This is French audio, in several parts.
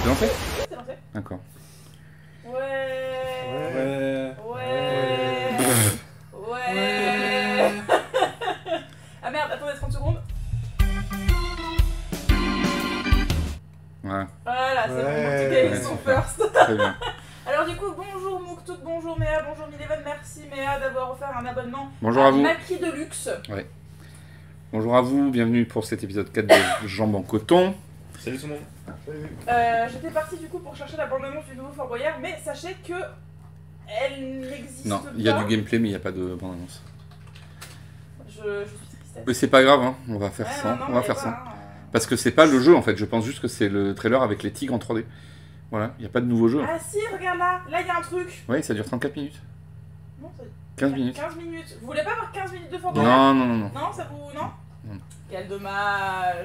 C'est lancé? Oui, c'est lancé. D'accord. Ouais. Ouais. Ah merde, attendez 30 secondes. Ouais, Voilà, c'est bon, Ouais. Mouktouk a eu son first. très bien. Alors du coup, bonjour Mouktouk, bonjour Méa, bonjour Mileven, merci Méa d'avoir offert un abonnement Bonjour à vous. Maquis de luxe. Bonjour à vous, bienvenue pour cet épisode 4 de Jambes en coton. Salut tout le monde. J'étais partie du coup pour chercher la bande-annonce du nouveau Fort Boyard, mais sachez que elle n'existe pas. Non, il y a du gameplay mais il n'y a pas de bande-annonce. Je suis triste. Mais c'est pas grave, hein. On va faire Ouais, ça. non, On va mais faire ça. voilà, Parce que c'est pas le jeu en fait, je pense juste que c'est le trailer avec les tigres en 3D. Voilà, il n'y a pas de nouveau jeu. Ah si, regarde là, là il y a un truc. Oui, ça dure 34 minutes. Non, ça... 15 minutes. 15 minutes. Vous voulez pas avoir 15 minutes de Fort Boyard? Non, non, non, non. Non, ça vous... Non, Non. Quel dommage.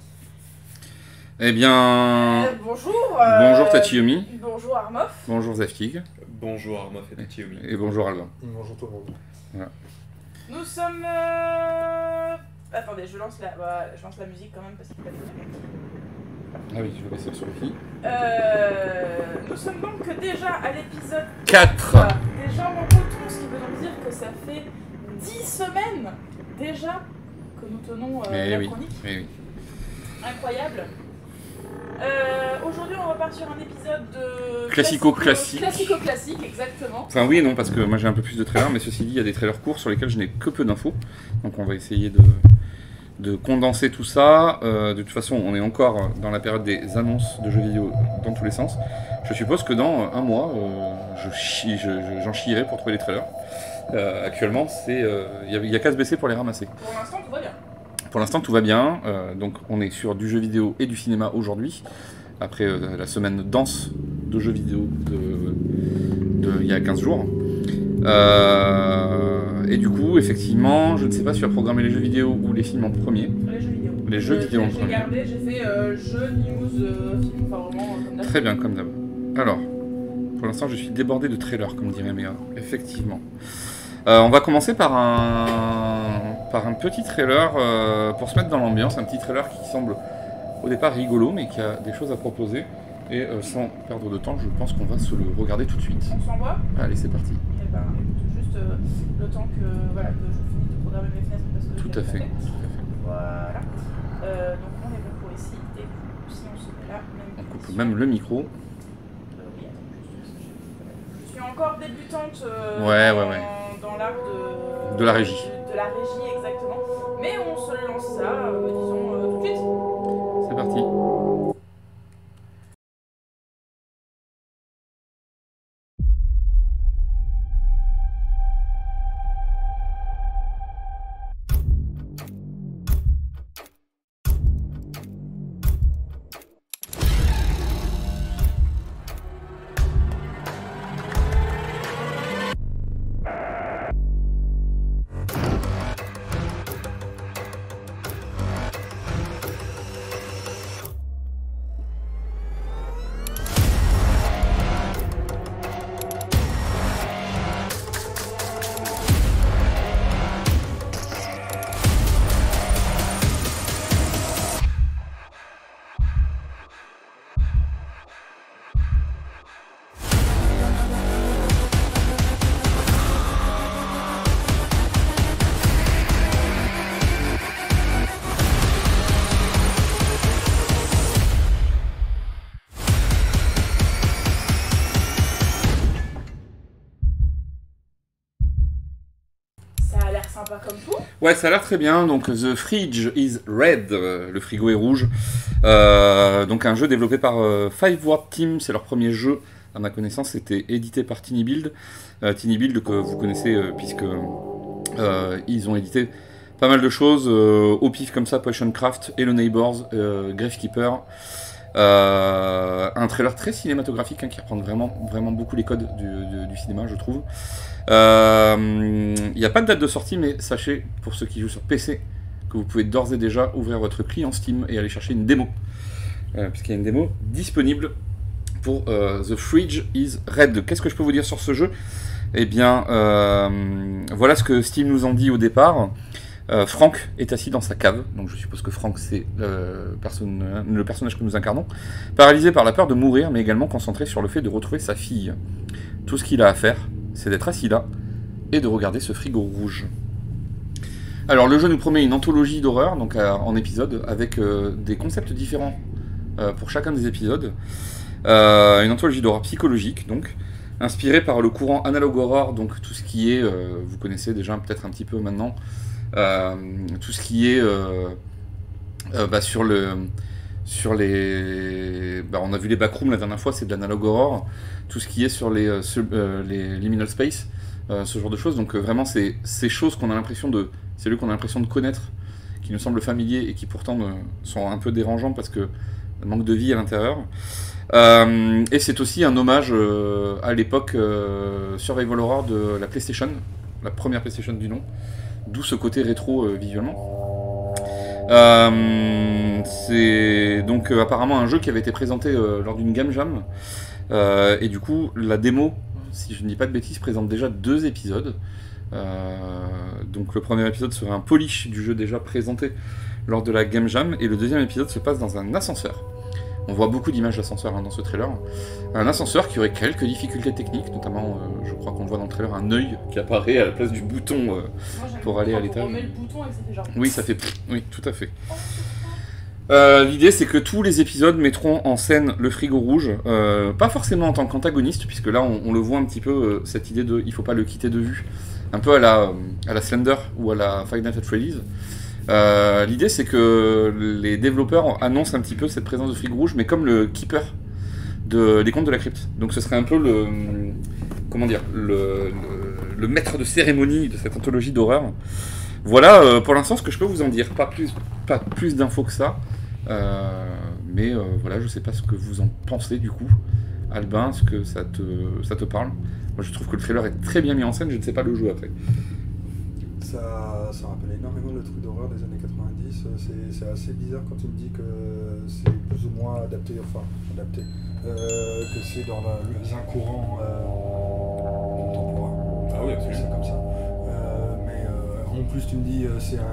Eh bien... Bonjour. Bonjour Tachiyomi. Bonjour Armoff. Bonjour Zaftig. Bonjour Armoff et Tachiyomi. Et bonjour Alba. Bonjour tout le monde. Nous sommes... Attendez, je lance la musique quand même parce qu'il y a pas de... Ah oui, je vais baisser sur le fil. Nous sommes donc déjà à l'épisode 4. Déjà en coton, ce qui veut donc dire que ça fait 10 semaines déjà que nous tenons la oui, chronique. oui. Incroyable. Aujourd'hui, on repart sur un épisode de... Classico-classique. Classico-classique, exactement. Enfin oui et non, parce que moi j'ai un peu plus de trailers, mais ceci dit, il y a des trailers courts sur lesquels je n'ai que peu d'infos. Donc on va essayer de condenser tout ça. De toute façon, on est encore dans la période des annonces de jeux vidéo dans tous les sens. Je suppose que dans un mois, j'en chierai pour trouver les trailers. Actuellement, il y a qu'à se baisser pour les ramasser. Pour l'instant, tout va bien. Pour l'instant, tout va bien. Donc on est sur du jeu vidéo et du cinéma aujourd'hui. Après la semaine dense de jeux vidéo il y a 15 jours. Et du coup, effectivement, je ne sais pas si tu as programmé les jeux vidéo ou les films en premier. Les jeux vidéo. Les jeux vidéo en J'ai premier. gardé, j'ai fait jeux, news, film, enfin vraiment comme d'hab. Très bien, comme d'hab. Alors, pour l'instant, je suis débordé de trailers, comme dirait Méa. Effectivement. On va commencer par un petit trailer pour se mettre dans l'ambiance. Un petit trailer qui semble au départ rigolo, mais qui a des choses à proposer. Et sans perdre de temps, je pense qu'on va se le regarder tout de suite. On s'envoie. Allez, c'est parti. Eh ben, écoute, juste le temps que je finisse de programmer mes fenêtres parce que Tout à fait. Voilà. Donc on est bon pour ici. Et si on se met là, On coupe même le micro. Oui, attends, je suis encore débutante Ouais. dans l'art De la régie. De la régie, exactement. Mais on se lance ça, disons, tout de suite. C'est parti. Sympa comme tout. Ouais, ça a l'air très bien. Donc, The Fridge is Red, le frigo est rouge. Donc, un jeu développé par Five Word Team, c'est leur premier jeu. À ma connaissance, c'était édité par Tiny Build. Tiny Build que vous connaissez puisque ils ont édité pas mal de choses au pif comme ça, Potioncraft, Hello Neighbors, Gravekeeper. Un trailer très cinématographique qui reprend vraiment beaucoup les codes du cinéma, je trouve. Il n'y a pas de date de sortie, mais sachez, pour ceux qui jouent sur PC, que vous pouvez d'ores et déjà ouvrir votre client Steam et aller chercher une démo. Puisqu'il y a une démo disponible pour The Fridge is Red. Qu'est-ce que je peux vous dire sur ce jeu? Eh bien, voilà ce que Steam nous en dit au départ. Frank est assis dans sa cave, donc je suppose que Frank c'est le personnage que nous incarnons, paralysé par la peur de mourir, mais également concentré sur le fait de retrouver sa fille. Tout ce qu'il a à faire, c'est d'être assis là et de regarder ce frigo rouge. Alors le jeu nous promet une anthologie d'horreur, donc en épisodes, avec des concepts différents pour chacun des épisodes. Une anthologie d'horreur psychologique, donc, inspirée par le courant Analog Horror, donc tout ce qui est, vous connaissez déjà peut-être un petit peu maintenant, tout ce qui est sur les... on a vu les backrooms la dernière fois, c'est de l'Analog Horror, tout ce qui est sur les liminal space, ce genre de choses, donc vraiment c'est ces choses qu'on a l'impression de... C'est lieux qu'on a l'impression de connaître, qui nous semblent familiers et qui pourtant sont un peu dérangeants parce que manque de vie à l'intérieur. Et c'est aussi un hommage à l'époque Survival Horror de la PlayStation, la première PlayStation du nom, d'où ce côté rétro visuellement. C'est donc apparemment un jeu qui avait été présenté lors d'une Game Jam, et du coup la démo, si je ne dis pas de bêtises, présente déjà 2 épisodes. Donc le premier épisode serait un polish du jeu déjà présenté lors de la Game Jam, et le deuxième épisode se passe dans un ascenseur. On voit beaucoup d'images d'ascenseur dans ce trailer. Un ascenseur qui aurait quelques difficultés techniques, notamment je crois qu'on voit dans le trailer un œil qui apparaît à la place du bouton pour aller à l'étage. On met le bouton et ça fait genre... Oui, ça fait... Oui, tout à fait. L'idée c'est que tous les épisodes mettront en scène le frigo rouge, pas forcément en tant qu'antagoniste, puisque là on le voit un petit peu, cette idée de il faut pas le quitter de vue, un peu à la Slender ou à la Five Nights at Freddy's. L'idée c'est que les développeurs annoncent un petit peu cette présence de frigo rouge, mais comme le keeper des contes de la crypte. Donc ce serait un peu le maître de cérémonie de cette anthologie d'horreur. Voilà pour l'instant ce que je peux vous en dire, pas plus d'infos que ça, mais voilà, je sais pas ce que vous en pensez du coup, Albin, est-ce que ça te parle? Moi je trouve que le trailer est très bien mis en scène, je ne sais pas le jeu après. Ça rappelle énormément le truc d'horreur des années 90, c'est assez bizarre quand tu me dis que c'est plus ou moins adapté, que c'est dans un courant contemporain. Ah oui, absolument. C'est comme ça. En plus tu me dis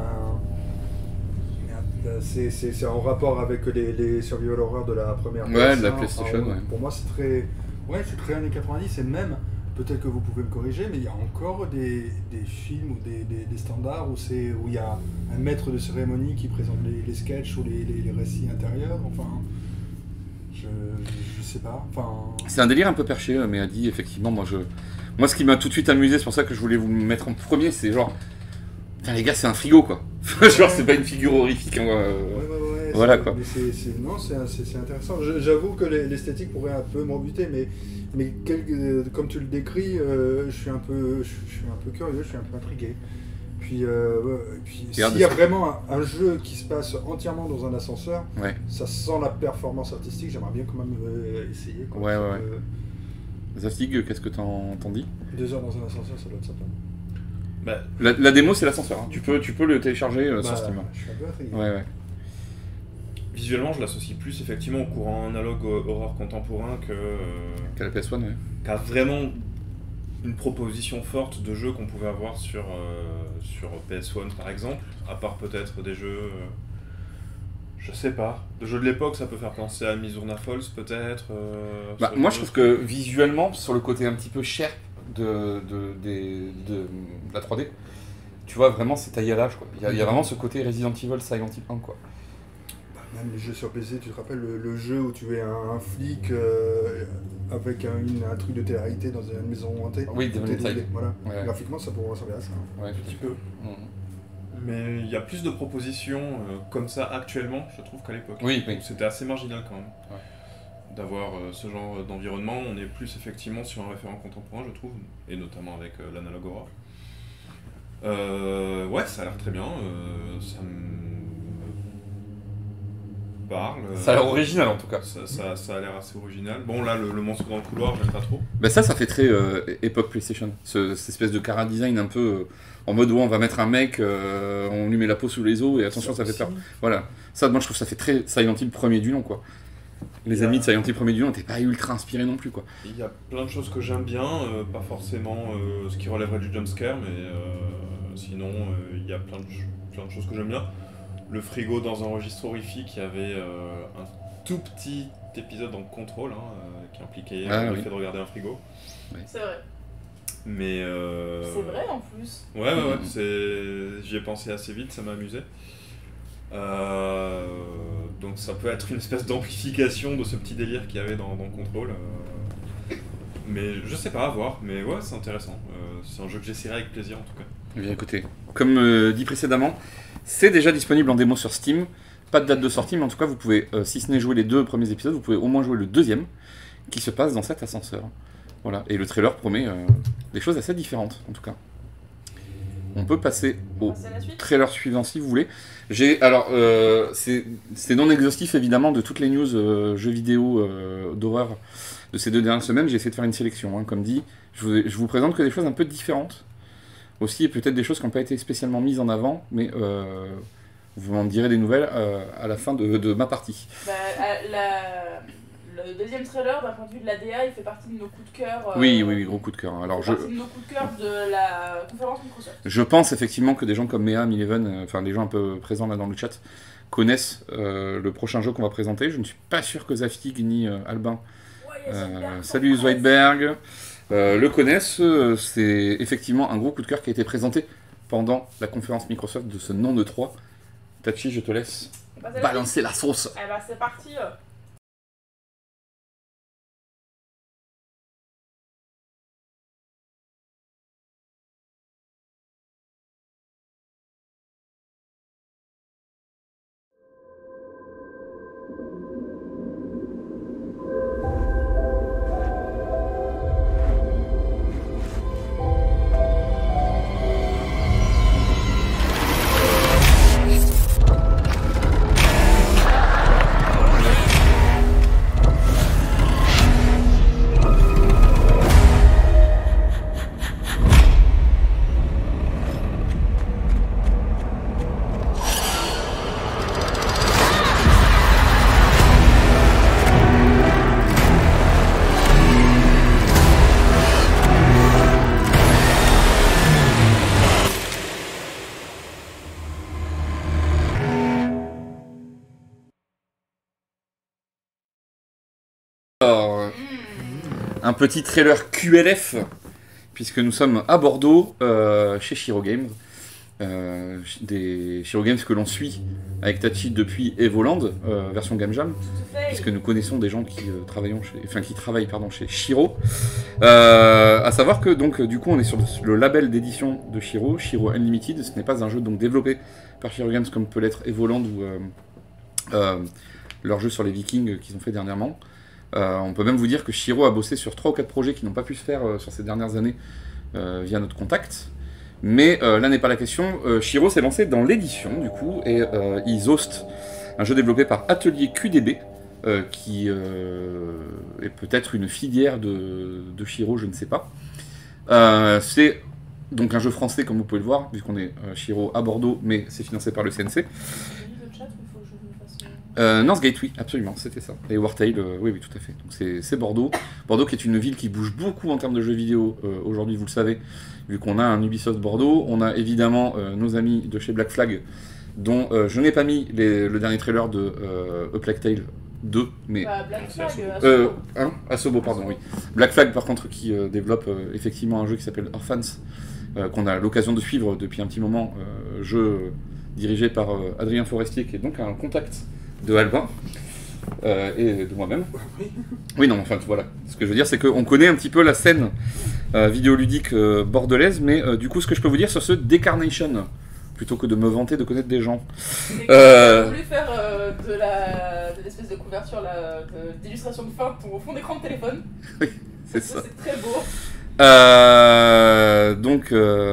c'est en rapport avec les survival horror de la première ouais, PS1, de la PlayStation, ouais. Pour moi c'est très années 90, et même peut-être que vous pouvez me corriger, mais il y a encore des films ou des standards où il y a un maître de cérémonie qui présente les sketchs ou les récits intérieurs. Enfin, je sais pas. Enfin... C'est un délire un peu perché, mais a dit effectivement, moi ce qui m'a tout de suite amusé, c'est pour ça que je voulais vous mettre en premier, c'est genre, putain les gars, c'est un frigo quoi. Genre c'est pas une figure horrifique. Hein, ouais, voilà quoi. C'est intéressant. J'avoue que l'esthétique pourrait un peu m'embuter, mais comme tu le décris, je suis un peu curieux, je suis un peu intrigué. Puis s'il y a vraiment un jeu qui se passe entièrement dans un ascenseur, ouais. Ça sent la performance artistique, j'aimerais bien quand même essayer. Quoi. Ouais. Zastig, qu'est-ce que t'en dis? 2 heures dans un ascenseur, ça doit être sympa. Bah, la démo c'est l'ascenseur, hein. Tu peux le télécharger sur Steam. Je suis un peu intrigué. Ouais. Visuellement, je l'associe plus effectivement au courant analogue horreur contemporain qu'à la PS1, ouais. Qu'à vraiment une proposition forte de jeux qu'on pouvait avoir sur PS1 par exemple, à part peut-être des jeux, je sais pas, de jeux de l'époque, ça peut faire penser à Mizurna Falls peut-être. Moi je trouve que visuellement, sur le côté un petit peu cher de la 3D, tu vois vraiment c'est taillé à l'âge quoi. Il y a vraiment ce côté Resident Evil Silent Hill 1 quoi. Même les jeux sur PC, tu te rappelles le jeu où tu es un flic avec un truc de télé-réalité dans une maison hantée. Oui, Devil Inside. Voilà. Ouais. Graphiquement, ça pourrait ressembler à ça. Ouais, un petit peu. Mais il y a plus de propositions comme ça actuellement, je trouve, qu'à l'époque. Oui. C'était assez marginal quand même. Ouais. D'avoir ce genre d'environnement, on est plus effectivement sur un référent contemporain, je trouve, et notamment avec l'Analog Horror. Ouais, ça a l'air très bien, ça me parle. Ça a l'air original en tout cas. Ça a l'air assez original. Bon là, le monstre dans le couloir, j'aime pas trop. Bah ça fait très époque PlayStation, cette espèce de cara design un peu en mode où on va mettre un mec, on lui met la peau sous les os et attention ça fait peur. Voilà, ça moi je trouve que ça fait très Silent Hill premier du nom quoi. Les amis de Silent Hill premier du nom n'étaient pas ultra inspirés non plus quoi. Il y a plein de choses que j'aime bien, pas forcément ce qui relèverait du jumpscare, mais sinon il y a plein de plein de choses que j'aime bien. Le frigo dans un registre horrifique, il y avait un tout petit épisode dans Control qui impliquait le fait de regarder un frigo. C'est vrai. Mais c'est vrai en plus. Ouais, j'y ai pensé assez vite, ça m'a amusé. Donc ça peut être une espèce d'amplification de ce petit délire qu'il y avait dans Control. Mais je sais pas, à voir. Mais ouais, c'est intéressant. C'est un jeu que j'essaierai avec plaisir en tout cas. Eh bien écoutez, comme dit précédemment, c'est déjà disponible en démo sur Steam. Pas de date de sortie, mais en tout cas, vous pouvez, si ce n'est jouer les 2 premiers épisodes, vous pouvez au moins jouer le 2e, qui se passe dans cet ascenseur. Voilà. Et le trailer promet des choses assez différentes, en tout cas. On peut passer au trailer suivant si vous voulez. Alors, c'est non exhaustif évidemment de toutes les news jeux vidéo d'horreur de ces 2 dernières semaines. J'ai essayé de faire une sélection, comme dit. Je vous présente que des choses un peu différentes. Aussi, et peut-être des choses qui n'ont pas été spécialement mises en avant, mais vous m'en direz des nouvelles à la fin de ma partie. Le deuxième trailer, d'un point de vue de la DA, il fait partie de nos coups de cœur. Oui, gros coup de cœur. Alors, partie de nos coups de cœur de la conférence Microsoft. Je pense effectivement que des gens comme Mea, Mileven, enfin des gens un peu présents là dans le chat, connaissent le prochain jeu qu'on va présenter. Je ne suis pas sûr que Zaftig ni Albin, salut Zweitberg, le connaissent. C'est effectivement un gros coup de cœur qui a été présenté pendant la conférence Microsoft de ce non de 3. Tachi, je te laisse balancer la sauce. Eh ben c'est parti. Un petit trailer QLF, puisque nous sommes à Bordeaux, chez Shiro Games. Des Shiro Games que l'on suit avec Tachi depuis Evoland, version Game Jam, puisque nous connaissons des gens qui, travaillent chez Shiro. À savoir que donc du coup on est sur le label d'édition de Shiro, Shiro Unlimited. Ce n'est pas un jeu donc développé par Shiro Games comme peut l'être Evoland ou leur jeu sur les Vikings qu'ils ont fait dernièrement. On peut même vous dire que Shiro a bossé sur 3 ou 4 projets qui n'ont pas pu se faire sur ces dernières années via notre contact. Mais là n'est pas la question. Shiro s'est lancé dans l'édition du coup et ils hostent un jeu développé par Atelier QDB qui est peut-être une filière de Shiro, je ne sais pas. C'est donc un jeu français comme vous pouvez le voir, vu qu'on est Shiro à Bordeaux, mais c'est financé par le CNC. Northgate, oui, absolument, c'était ça. Et Wartail, oui, tout à fait. Donc c'est Bordeaux. Bordeaux qui est une ville qui bouge beaucoup en termes de jeux vidéo aujourd'hui, vous le savez, vu qu'on a un Ubisoft Bordeaux. On a évidemment nos amis de chez Black Flag, dont je n'ai pas mis le dernier trailer de A Plague Tale 2, mais... Black Flag, Asobo, pardon, oui. Black Flag, par contre, qui développe effectivement un jeu qui s'appelle Orphans, qu'on a l'occasion de suivre depuis un petit moment, jeu dirigé par Adrien Forestier, qui est donc un contact de Albin et de moi-même. Oui, non, enfin voilà. Ce que je veux dire, c'est qu'on connaît un petit peu la scène vidéoludique bordelaise, mais du coup, ce que je peux vous dire sur ce Decarnation, plutôt que de me vanter de connaître des gens. J'ai voulu faire de l'espèce de couverture d'illustration de fin au fond d'écran de téléphone. Oui, c'est ça. C'est très beau. Donc,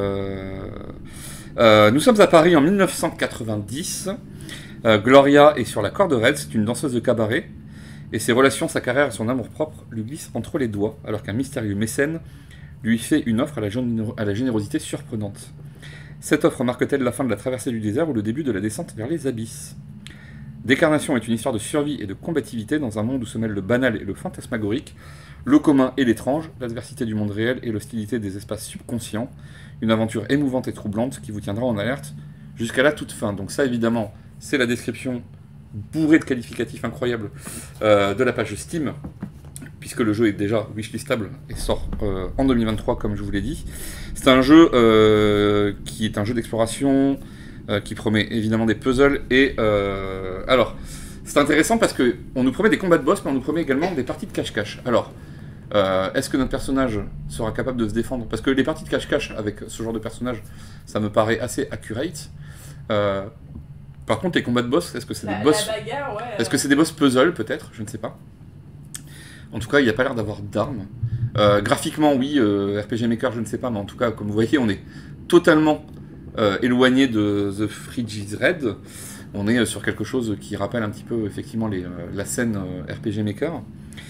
nous sommes à Paris en 1990. Gloria est sur la corde raide, c'est une danseuse de cabaret, et ses relations, sa carrière et son amour-propre lui glissent entre les doigts, alors qu'un mystérieux mécène lui fait une offre à la générosité surprenante. Cette offre marque-t-elle la fin de la traversée du désert ou le début de la descente vers les abysses ? Décarnation est une histoire de survie et de combativité dans un monde où se mêlent le banal et le fantasmagorique, le commun et l'étrange, l'adversité du monde réel et l'hostilité des espaces subconscients, une aventure émouvante et troublante qui vous tiendra en alerte jusqu'à la toute fin. Donc ça, évidemment, c'est la description bourrée de qualificatifs incroyables de la page Steam, puisque le jeu est déjà wishlistable et sort en 2023, comme je vous l'ai dit. C'est un jeu qui est un jeu d'exploration, qui promet évidemment des puzzles, et alors, c'est intéressant parce qu'on nous promet des combats de boss, mais on nous promet également des parties de cache-cache. Alors, est-ce que notre personnage sera capable de se défendre? Parce que les parties de cache-cache avec ce genre de personnage, ça me paraît assez accurate. Par contre, les combats de boss, est-ce que c'est des boss... La bagarre, ouais. Est-ce que c'est des boss puzzle, peut-être? Je ne sais pas. En tout cas, il n'y a pas l'air d'avoir d'armes. Graphiquement, oui, RPG Maker, je ne sais pas, mais en tout cas, comme vous voyez, on est totalement éloigné de The Fridge is Red. On est sur quelque chose qui rappelle un petit peu, effectivement, la scène RPG Maker.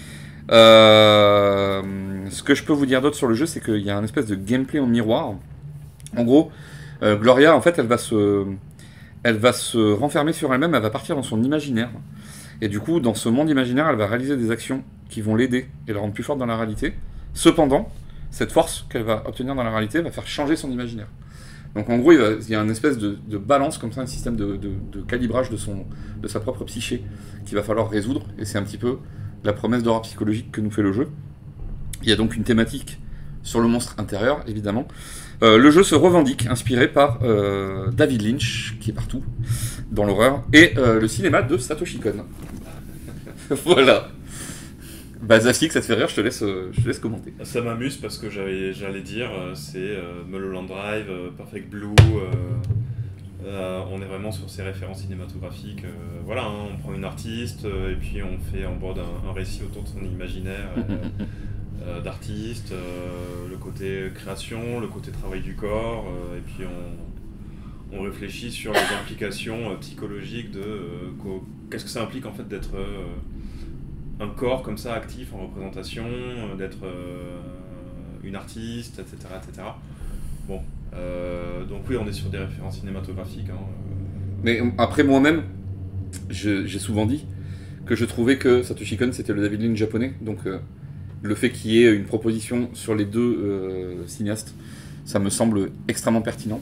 Ce que je peux vous dire d'autre sur le jeu, c'est qu'il y a un espèce de gameplay en miroir. En gros, Gloria, en fait, elle va se renfermer sur elle-même, elle va partir dans son imaginaire. Et du coup, dans ce monde imaginaire, elle va réaliser des actions qui vont l'aider et la rendre plus forte dans la réalité. Cependant, cette force qu'elle va obtenir dans la réalité va faire changer son imaginaire. Donc en gros, il y a une espèce de balance, comme ça, un système de calibrage de sa propre psyché qu'il va falloir résoudre. Et c'est un petit peu la promesse d'horreur psychologique que nous fait le jeu. Il y a donc une thématique sur le monstre intérieur, évidemment. Le jeu se revendique, inspiré par David Lynch, qui est partout dans l'horreur, et le cinéma de Satoshi Kon. Voilà. Bah Zafik, ça te fait rire, je te laisse commenter. Ça m'amuse parce que j'allais dire, c'est Mulholland Drive, Perfect Blue, on est vraiment sur ces références cinématographiques. Voilà, hein, on prend une artiste et puis on brode un récit autour de son imaginaire d'artiste, le côté création, le côté travail du corps, et puis on réfléchit sur les implications psychologiques de qu'est-ce que ça implique en fait d'être un corps comme ça actif en représentation, d'être une artiste, etc. etc. Bon, donc oui, on est sur des références cinématographiques. Hein. Mais après, moi-même, j'ai souvent dit que je trouvais que Satoshi Kon c'était le David Lynch japonais, donc le fait qu'il y ait une proposition sur les deux cinéastes, ça me semble extrêmement pertinent.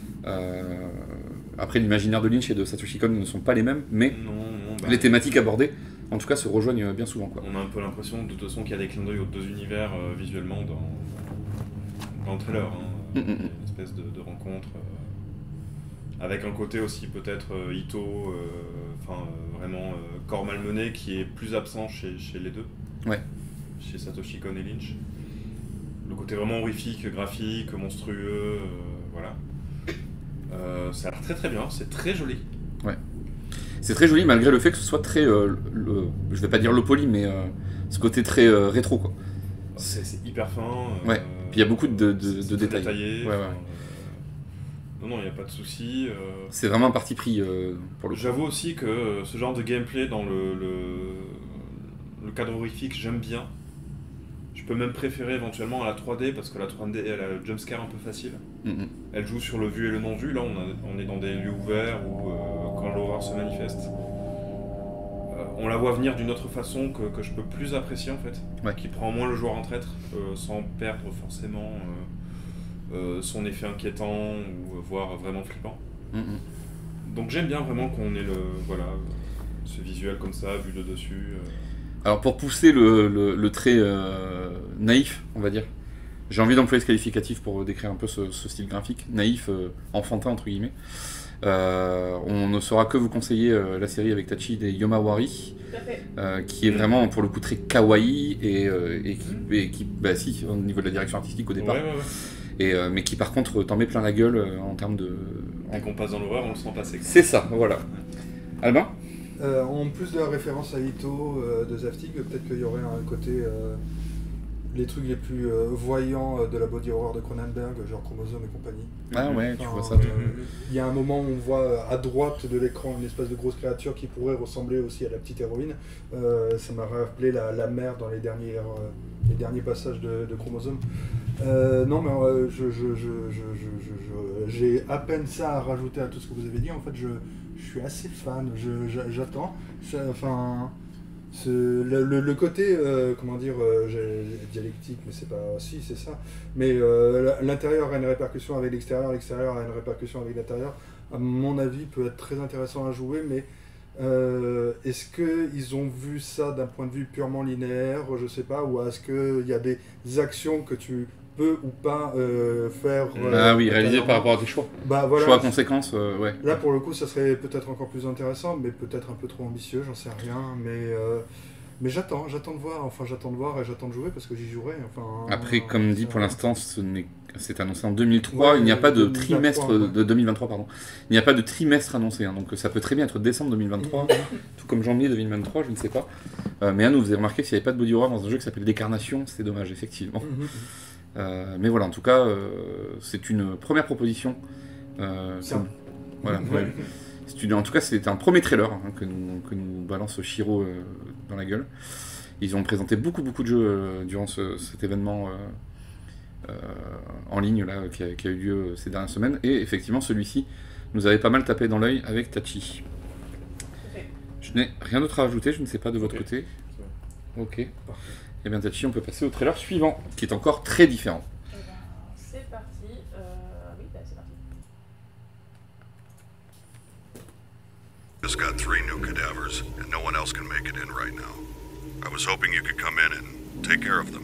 Après, l'imaginaire de Lynch et de Satoshi Kon ne sont pas les mêmes, mais les thématiques abordées, en tout cas, se rejoignent bien souvent, quoi. On a un peu l'impression, de toute façon, qu'il y a des clins d'œil aux deux univers visuellement dans le trailer. Hein. Une espèce de rencontre avec un côté aussi peut-être Ito, vraiment corps malmené, qui est plus absent chez les deux. Ouais. Chez Satoshi Kon et Lynch. Le côté vraiment horrifique, graphique, monstrueux, voilà. Ça a l'air très très bien, c'est très joli. Ouais. C'est très joli malgré le fait que ce soit très, je vais pas dire low poly, mais ce côté très rétro, quoi. C'est hyper fin. Ouais. Puis il y a beaucoup de détails. Détaillé. Ouais. Non, il n'y a pas de souci. C'est vraiment un parti pris pour le coup. J'avoue aussi que ce genre de gameplay dans le cadre horrifique, j'aime bien. Je peux même préférer éventuellement à la 3D parce que la 3D elle a le jumpscare un peu facile. Elle joue sur le vu et le non vu. Là on est dans des lieux ouverts où quand l'horreur se manifeste, on la voit venir d'une autre façon que je peux plus apprécier en fait. Ouais. Qui prend moins le joueur en traître sans perdre forcément son effet inquiétant ou voire vraiment flippant. Donc j'aime bien vraiment qu'on ait ce visuel comme ça vu de dessus. Alors pour pousser le trait naïf, on va dire, j'ai envie d'employer ce qualificatif pour décrire un peu ce style graphique, naïf, enfantin entre guillemets. On ne saura que vous conseiller la série avec Tachi des Yomawari, qui est vraiment pour le coup très kawaii et qui bah si, au niveau de la direction artistique au départ, mais qui par contre t'en met plein la gueule en termes de... Dès qu'on passe dans l'horreur, on le sent passer. C'est ça, voilà. Albin ? En plus de la référence à Ito de Zaftig, peut-être qu'il y aurait un côté, les trucs les plus voyants de la body horror de Cronenberg, genre Chromosome et compagnie. Ah ouais, tu vois ça. Il y a un moment où on voit à droite de l'écran une espèce de grosse créature qui pourrait ressembler aussi à la petite héroïne. Ça m'a rappelé la mère dans les derniers passages de Chromosome. Non mais j'ai à peine ça à rajouter à tout ce que vous avez dit. En fait, je suis assez fan, j'attends. Le côté, dialectique, mais c'est pas... Si, c'est ça. Mais l'intérieur a une répercussion avec l'extérieur, l'extérieur a une répercussion avec l'intérieur. à mon avis, peut être très intéressant à jouer, mais est-ce qu'ils ont vu ça d'un point de vue purement linéaire, je sais pas, ou est-ce qu'il y a des actions que tu peux ou pas faire Ah oui, réalisé par rapport à tes choix. Bah, voilà. Choix à conséquences, ouais. Là, pour le coup, ça serait peut-être encore plus intéressant, mais peut-être un peu trop ambitieux, j'en sais rien. Mais j'attends de voir, et j'attends de jouer parce que j'y jouerai. Enfin, Après, comme dit, pour l'instant, c'est annoncé en 2003, Ouais, il n'y a pas de 2023, trimestre ouais. de 2023, pardon. Il n'y a pas de trimestre annoncé, hein, donc ça peut très bien être décembre 2023, tout comme janvier 2023, je ne sais pas. Mais Anne, vous avez remarqué s'il n'y avait pas de body horror dans un jeu qui s'appelle Décarnation, c'est dommage, effectivement. Mais voilà, en tout cas, c'est une première proposition. Ça. Voilà, ouais. En tout cas, c'était un premier trailer hein, que nous balance Shiro dans la gueule. Ils ont présenté beaucoup de jeux durant cet événement en ligne là, qui a eu lieu ces dernières semaines. Et effectivement, celui-ci nous avait pas mal tapé dans l'œil avec Tachi. Parfait. Je n'ai rien d'autre à ajouter, je ne sais pas de votre Ok. côté. Ok. Parfait. Et bien Tachi, on peut passer au trailer suivant, qui est encore très différent. Eh ben, c'est parti. Oui, bah, c'est parti. Just got 3 new cadavers, and no one else can make it in right now. I was hoping you could come in and take care of them.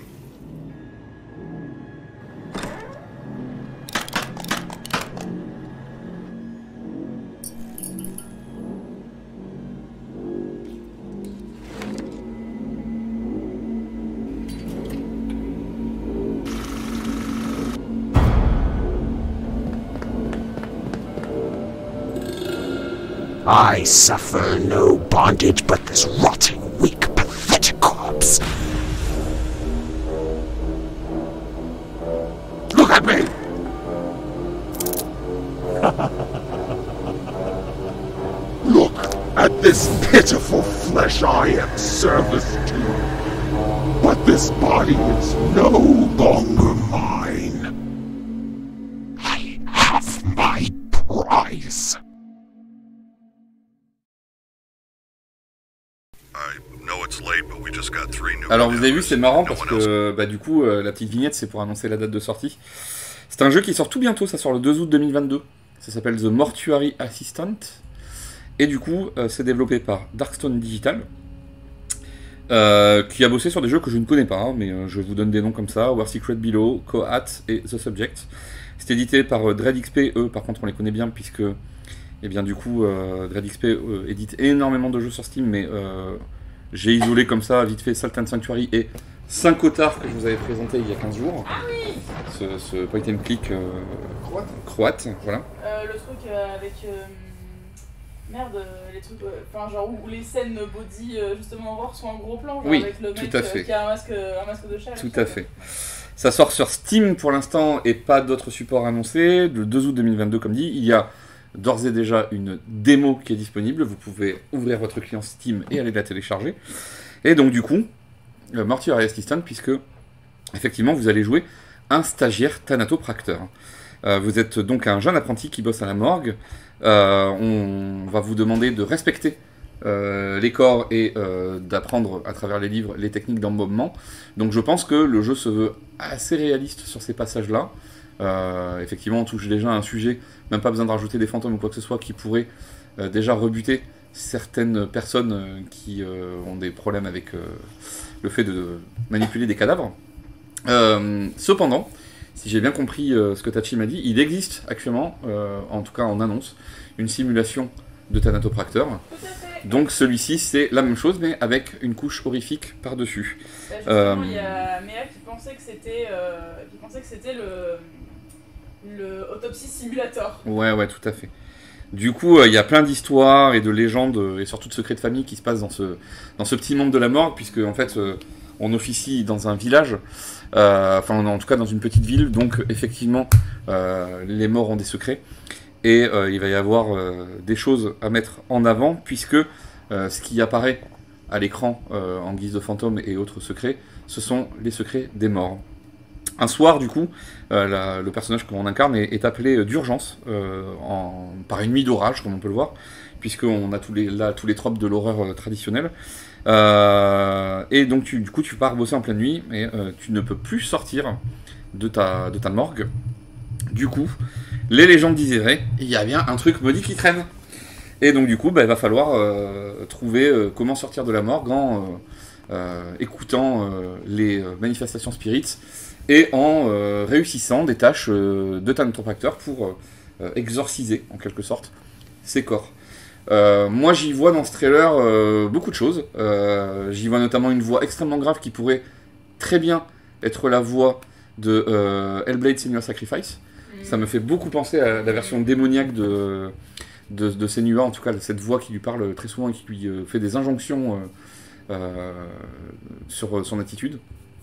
I suffer no bondage but this rotting, weak, pathetic corpse. Look at me! Look at this pitiful flesh I am service to. But this body is no longer mine. I have my prize. I know it's late, but we just got 3 new Alors vous avez vu, cadavers. c'est marrant No parce one else que bah, du coup, la petite vignette, c'est pour annoncer la date de sortie. C'est un jeu qui sort tout bientôt, ça sort le 2 août 2022. Ça s'appelle The Mortuary Assistant. Et du coup, c'est développé par Darkstone Digital, qui a bossé sur des jeux que je ne connais pas, hein, mais je vous donne des noms comme ça, War Secret Below, Kohat et The Subject. C'est édité par Dread XP, eux par contre on les connaît bien puisque, eh bien du coup, Dread XP édite énormément de jeux sur Steam, mais j'ai isolé comme ça, vite fait, Salt and Sanctuary et 5 Otar que je vous avais présenté il y a 15 jours. Ah oui. Ce point and click croate, voilà. Le truc avec. Merde, les trucs. Enfin, genre où les scènes body, justement, horror sont en gros plan, genre Oui, avec le mec tout à fait. qui a un masque de chat. là, Tout qui à sort. fait. Ça sort sur Steam pour l'instant et pas d'autres supports annoncés. Le 2 août 2022, comme dit, il y a d'ores et déjà une démo qui est disponible. Vous pouvez ouvrir votre client Steam et aller la télécharger. Et donc, du coup, Mortuary Assistant, puisque effectivement, vous allez jouer un stagiaire thanatopracteur. Vous êtes donc un jeune apprenti qui bosse à la morgue. On va vous demander de respecter les corps et d'apprendre à travers les livres les techniques d'embaumement. Donc je pense que le jeu se veut assez réaliste sur ces passages-là. Effectivement, on touche déjà à un sujet, même pas besoin de rajouter des fantômes ou quoi que ce soit, qui pourrait déjà rebuter certaines personnes qui ont des problèmes avec le fait de manipuler des cadavres. Cependant, si j'ai bien compris ce que Tachi m'a dit, il existe actuellement, en tout cas en annonce, une simulation de thanatopracteur. Tout à fait. Donc celui-ci, c'est la même chose, mais avec une couche horrifique par-dessus. Bah, justement, il y a Méa qui pensait que c'était le Autopsy Simulator. Ouais, tout à fait. Du coup, il y a plein d'histoires et de légendes, et surtout de secrets de famille qui se passent dans ce petit monde de la morgue, puisque en fait, on officie dans un village, enfin en tout cas dans une petite ville, donc effectivement, les morts ont des secrets. Et il va y avoir des choses à mettre en avant, puisque ce qui apparaît à l'écran en guise de fantômes et autres secrets, ce sont les secrets des morts. Un soir, du coup, le personnage qu'on incarne est appelé d'urgence par une nuit d'orage, comme on peut le voir, puisqu'on a tous les tropes de l'horreur traditionnelle. Et donc, du coup, tu pars bosser en pleine nuit, mais tu ne peux plus sortir de ta morgue. Du coup, les légendes d'Iséré, il y a bien un truc maudit qui traîne. Et donc du coup, il va falloir trouver comment sortir de la morgue en écoutant les manifestations spirites et en réussissant des tâches de Thanatos pour exorciser, en quelque sorte, ces corps. Moi, j'y vois dans ce trailer beaucoup de choses. J'y vois notamment une voix extrêmement grave qui pourrait très bien être la voix de Hellblade Senua's Sacrifice. Ça me fait beaucoup penser à la version démoniaque de Senua, en tout cas cette voix qui lui parle très souvent et qui lui fait des injonctions sur son attitude.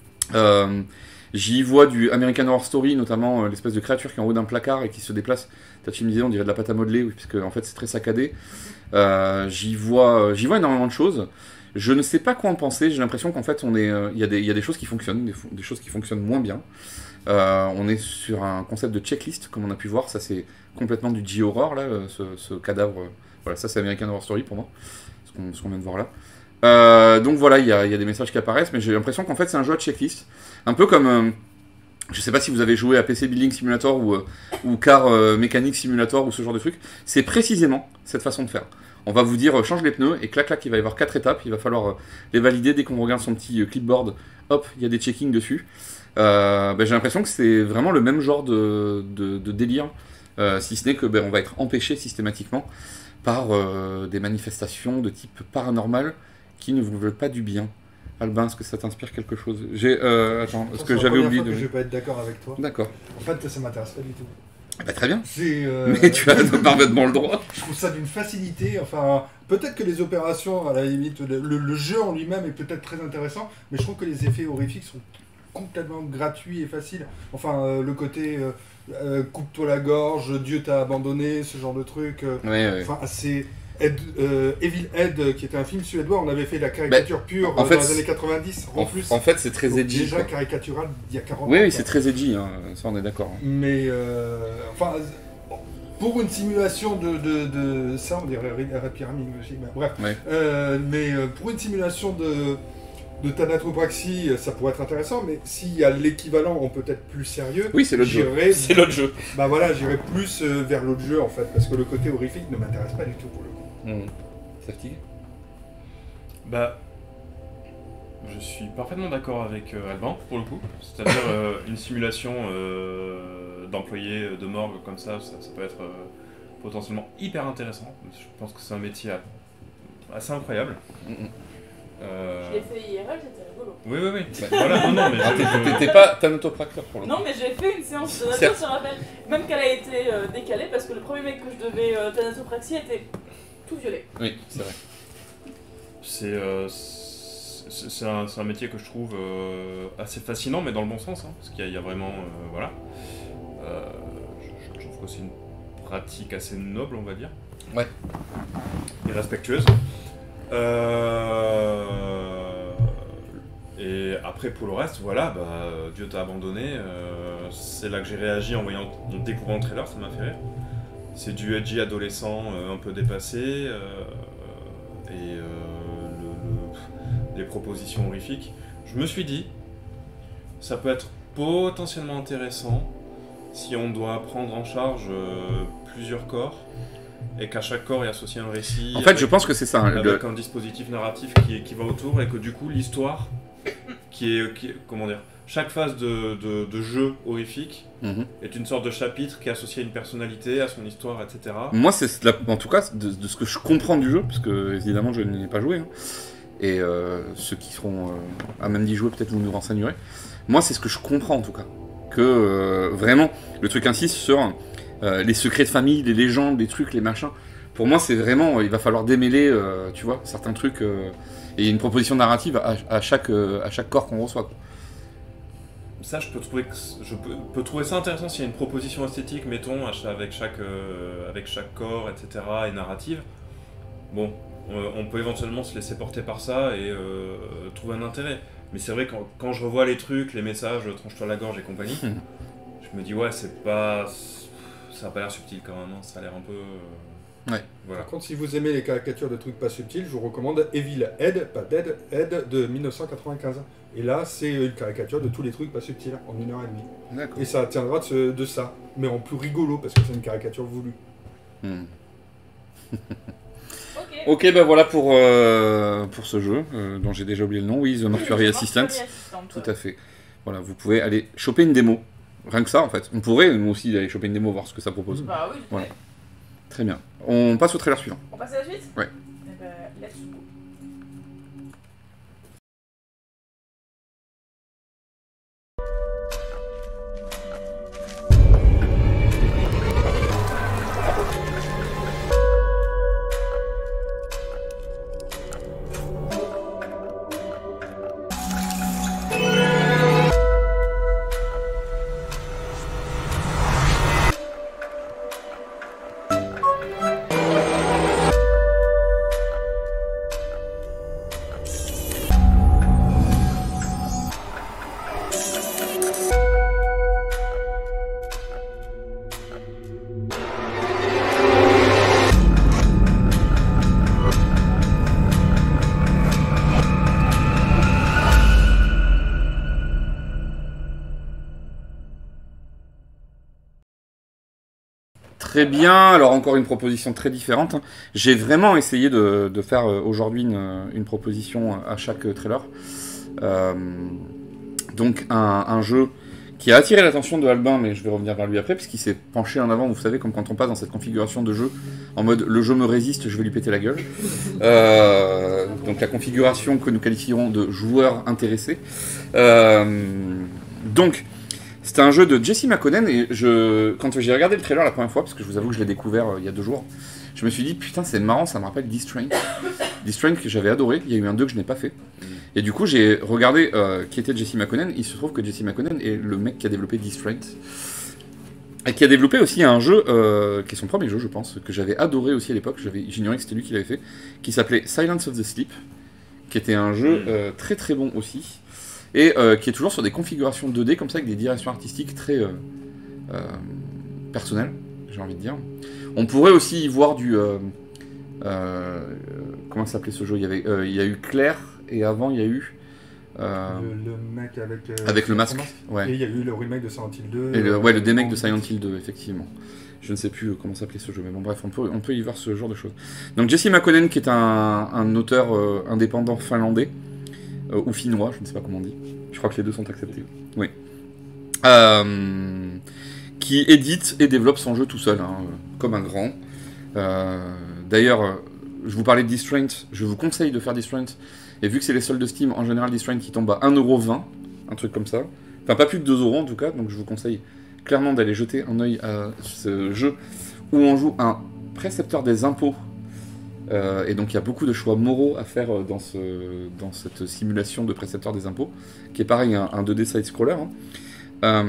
J'y vois du American Horror Story, notamment l'espèce de créature qui est en haut d'un placard et qui se déplace. Tatchi me disait, on dirait de la pâte à modeler, oui, puisque en fait c'est très saccadé. J'y vois énormément de choses. Je ne sais pas quoi en penser. J'ai l'impression qu'en fait il y a des choses qui fonctionnent, des choses qui fonctionnent moins bien. On est sur un concept de checklist, comme on a pu voir. Ça c'est complètement du J-horror là, ce cadavre. Voilà, ça c'est American Horror Story pour moi, ce qu'on vient de voir là. Donc voilà, il y a des messages qui apparaissent, mais j'ai l'impression qu'en fait c'est un jeu à checklist. Un peu comme, je sais pas si vous avez joué à PC Building Simulator ou Car Mechanic Simulator ou ce genre de truc. C'est précisément cette façon de faire. On va vous dire change les pneus et clac clac, il va y avoir 4 étapes. Il va falloir les valider dès qu'on regarde son petit clipboard. Hop, il y a des checkings dessus. J'ai l'impression que c'est vraiment le même genre de délire, si ce n'est que on va être empêché systématiquement par des manifestations de type paranormal qui ne vous veulent pas du bien. Albin, est-ce que ça t'inspire quelque chose? Attends, parce que j'avais oublié de... Je vais pas être d'accord avec toi. D'accord. En fait, ça m'intéresse pas du tout. Très bien. Mais tu as parfaitement le droit. Je trouve ça d'une facilité. Enfin, peut-être que les opérations, à la limite, le jeu en lui-même est peut-être très intéressant, mais je trouve que les effets horrifiques sont complètement gratuits et faciles. Enfin, le côté coupe-toi la gorge, Dieu t'a abandonné, ce genre de truc. Enfin, c'est... Evil Ed, qui était un film suédois, on avait fait la caricature pure dans les années 90. En fait, c'est très edgy. Déjà caricatural il y a 40 ans. Oui, c'est très edgy, hein, ça on est d'accord. Mais, enfin, pour une simulation de ça, on dirait Red Pyramid, bref. Ouais. Mais pour une simulation de thanatopraxie, ça pourrait être intéressant, mais s'il y a l'équivalent en peut-être plus sérieux, oui, c'est l'autre jeu. C'est l'autre jeu. Bah voilà, j'irai plus vers l'autre jeu en fait, parce que le côté horrifique ne m'intéresse pas du tout pour le coup. Ça fatigue ? Bah, je suis parfaitement d'accord avec Alban pour le coup. C'est-à-dire une simulation d'employés de morgue comme ça peut être potentiellement hyper intéressant. Je pense que c'est un métier assez incroyable. Je l'ai fait IRL, c'était rigolo. Oui. Bah, voilà, non, mais t'étais pas thanatopracteur pour le coup. Non, mais j'ai fait une séance de Thanatos, je me rappelle. Même qu'elle a été décalée parce que le premier mec que je devais thanatopraxie était tout violet. Oui, c'est vrai. C'est un métier que je trouve assez fascinant, mais dans le bon sens, hein, parce qu'il y a vraiment, voilà. Je trouve que c'est une pratique assez noble, on va dire. Ouais. Et respectueuse. Et après pour le reste, voilà, Dieu t'a abandonné. C'est là que j'ai réagi en découvrant le trailer, ça m'a fait rire. C'est du edgy adolescent un peu dépassé et les propositions horrifiques. Je me suis dit, ça peut être potentiellement intéressant si on doit prendre en charge plusieurs corps. Et qu'à chaque corps est associé un récit. En fait, je pense que c'est ça. Avec un dispositif narratif qui va autour, et que du coup, l'histoire, comment dire, chaque phase de jeu horrifique est une sorte de chapitre qui est associé à une personnalité, à son histoire, etc. Moi, c'est en tout cas de ce que je comprends du jeu, parce que évidemment, je n'y ai pas joué. Hein, et ceux qui seront à même d'y jouer, peut-être vous nous renseignerez. Moi, c'est ce que je comprends en tout cas. Que vraiment, le truc insiste sur. Les secrets de famille, les légendes, les trucs, les machins. Pour moi, c'est vraiment, il va falloir démêler, tu vois, certains trucs. Et il y a une proposition narrative à chaque corps qu'on reçoit. Quoi. Ça, je peux trouver ça intéressant s'il y a une proposition esthétique, mettons, avec chaque corps, etc., et narrative. Bon, on peut éventuellement se laisser porter par ça et trouver un intérêt. Mais c'est vrai, quand je revois les trucs, les messages, tranche-toi la gorge et compagnie, je me dis, ouais, ça a pas l'air subtil quand même, hein. Ça a l'air un peu... Ouais. Voilà. Par contre, si vous aimez les caricatures de trucs pas subtils, je vous recommande Evil Ed, pas Dead, Ed de 1995. Et là, c'est une caricature de tous les trucs pas subtils en 1h30. D'accord. Et ça tiendra de ça, mais en plus rigolo parce que c'est une caricature voulue. Hmm. Ok. Ok, bah voilà pour ce jeu, dont j'ai déjà oublié le nom. Oui, The Mortuary Assistant. Tout à fait. Voilà, vous pouvez aller choper une démo. Rien que ça, en fait. On pourrait, nous aussi, aller choper une démo, voir ce que ça propose. Bah oui, Voilà. Très bien. On passe au trailer suivant. On passe à la suite? Ouais. Eh ben, let's go. Très bien, alors encore une proposition très différente. J'ai vraiment essayé de faire aujourd'hui une proposition à chaque trailer. Donc un jeu qui a attiré l'attention de Albin, mais je vais revenir vers lui après, puisqu'il s'est penché en avant, vous savez, comme quand on passe dans cette configuration de jeu, en mode le jeu me résiste, je vais lui péter la gueule. Donc la configuration que nous qualifierons de joueur intéressé. Donc... C'était un jeu de Jesse McConnell et quand j'ai regardé le trailer la première fois, parce que je vous avoue que je l'ai découvert il y a 2 jours, je me suis dit putain c'est marrant, ça me rappelle Distraint. Distraint que j'avais adoré, il y a eu un 2 que je n'ai pas fait. Et du coup j'ai regardé qui était Jesse McConnell, il se trouve que Jesse McConnell est le mec qui a développé Distraint. Et qui a développé aussi un jeu, qui est son premier jeu je pense, que j'avais adoré aussi à l'époque, j'ignorais que c'était lui qui l'avait fait, qui s'appelait Silence of the Sleep, qui était un jeu très très bon aussi. Et qui est toujours sur des configurations 2D comme ça, avec des directions artistiques très personnelles, j'ai envie de dire. On pourrait aussi y voir du... comment s'appelait ce jeu? Il y a eu Claire, et avant il y a eu... Le mec avec le masque, ouais. Et il y a eu le remake de Silent Hill 2. Et le remake de Silent Hill 2, effectivement. Je ne sais plus comment s'appelait ce jeu, mais bon bref, on peut y voir ce genre de choses. Donc Jesse McConnell, qui est un auteur indépendant finlandais, ou finnois, je ne sais pas comment on dit. Je crois que les deux sont acceptés. Oui. Qui édite et développe son jeu tout seul, hein, comme un grand. D'ailleurs, je vous parlais de Distraint, je vous conseille de faire Distraint. Et vu que c'est les soldes de Steam, en général Distraint qui tombe à 1,20€, un truc comme ça. Enfin, pas plus de 2€ en tout cas, donc je vous conseille clairement d'aller jeter un œil à ce jeu où on joue un précepteur des impôts. Et donc il y a beaucoup de choix moraux à faire dans cette simulation de précepteur des impôts, qui est pareil, un 2D side-scroller. Hein.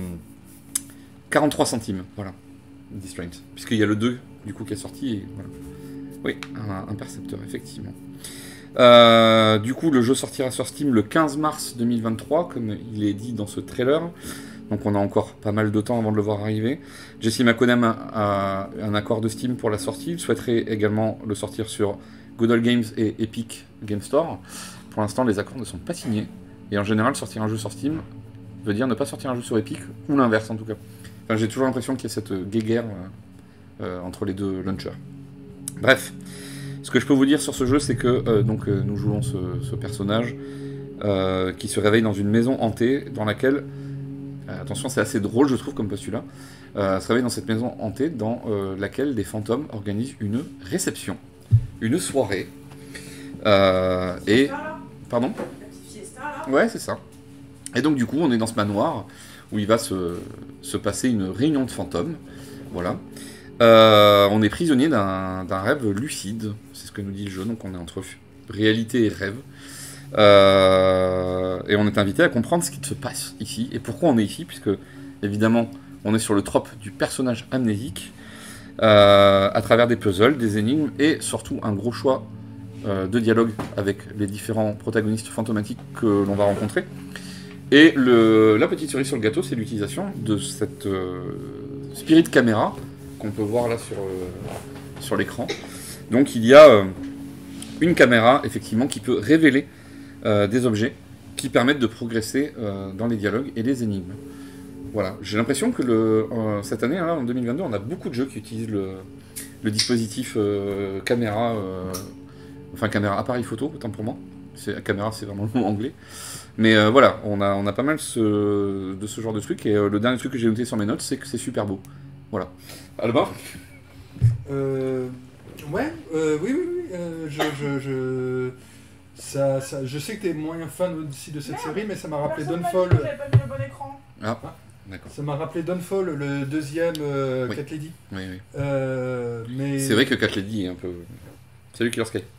43 centimes, voilà, Distraint. Puisqu'il y a le 2, du coup, qui est sorti, et voilà. Oui, un percepteur, effectivement. Du coup, le jeu sortira sur Steam le 15 mars 2023, comme il est dit dans ce trailer. Donc on a encore pas mal de temps avant de le voir arriver. Jesse McConnell a un accord de Steam pour la sortie. Il souhaiterait également le sortir sur Good Old Games et Epic Game Store. Pour l'instant, les accords ne sont pas signés. Et en général, sortir un jeu sur Steam veut dire ne pas sortir un jeu sur Epic, ou l'inverse en tout cas. Enfin, j'ai toujours l'impression qu'il y a cette guéguerre entre les deux launchers. Bref, ce que je peux vous dire sur ce jeu, c'est que nous jouons ce personnage qui se réveille dans une maison hantée dans laquelle... attention, c'est assez drôle, je trouve, comme postulat. Se réveille dans cette maison hantée dans laquelle des fantômes organisent une réception, une soirée. Et... Pardon ? La petite fiesta là? Ouais, c'est ça. Et donc, du coup, on est dans ce manoir où il va se passer une réunion de fantômes. Voilà. On est prisonnier d'un rêve lucide. C'est ce que nous dit le jeu. Donc, on est entre réalité et rêve. Et on est invité à comprendre ce qui se passe ici et pourquoi on est ici, puisque évidemment on est sur le trope du personnage amnésique à travers des puzzles, des énigmes et surtout un gros choix de dialogue avec les différents protagonistes fantomatiques que l'on va rencontrer. Et la petite cerise sur le gâteau, c'est l'utilisation de cette spirit caméra qu'on peut voir là sur l'écran. Donc il y a une caméra, effectivement, qui peut révéler des objets qui permettent de progresser dans les dialogues et les énigmes. Voilà, j'ai l'impression que cette année, hein, en 2022, on a beaucoup de jeux qui utilisent le dispositif caméra, caméra appareil photo, autant pour moi. Caméra, c'est vraiment le mot anglais. Mais voilà, on a pas mal de ce genre de trucs. Et le dernier truc que j'ai noté sur mes notes, c'est que c'est super beau. Voilà. Albin Ouais, oui. Je sais que t'es moins fan aussi de cette série, mais ça m'a rappelé Dawnfall. J'avais pas mis le bon écran. Ah, d'accord. Ça m'a rappelé Dawnfall, le deuxième Oui. Cat Lady. Oui. Mais... C'est vrai que Cat Lady est un peu... Salut Killer Sky.